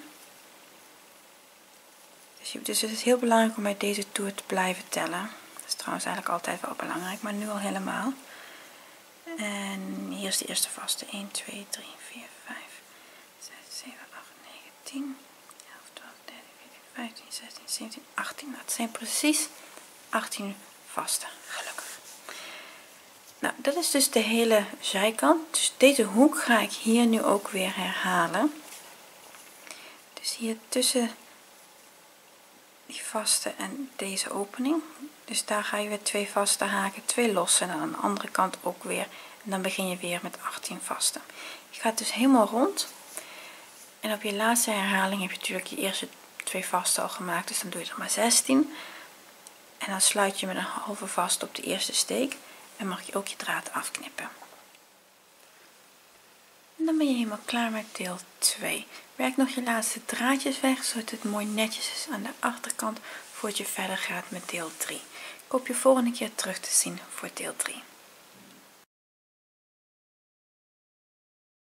Dus het is heel belangrijk om bij deze toer te blijven tellen. Dat is trouwens eigenlijk altijd wel belangrijk, maar nu al helemaal. En hier is de eerste vaste. 1, 2, 3, 4, 5, 6, 7, 8, 9, 10, 11, 12, 13, 14, 15, 16, 17, 18. Nou, het zijn precies 18 vaste, gelukkig. Nou, dat is dus de hele zijkant. Dus deze hoek ga ik hier nu ook weer herhalen. Dus hier tussen die vaste en deze opening. Dus daar ga je weer 2 vaste haken, 2 losse en aan de andere kant ook weer. En dan begin je weer met 18 vaste. Je gaat dus helemaal rond. En op je laatste herhaling heb je natuurlijk je eerste 2 vaste al gemaakt. Dus dan doe je er maar 16. En dan sluit je met een halve vast op de eerste steek. En mag je ook je draad afknippen. En dan ben je helemaal klaar met deel 2. Werk nog je laatste draadjes weg, zodat het mooi netjes is aan de achterkant voordat je verder gaat met deel 3. Ik hoop je volgende keer terug te zien voor deel 3.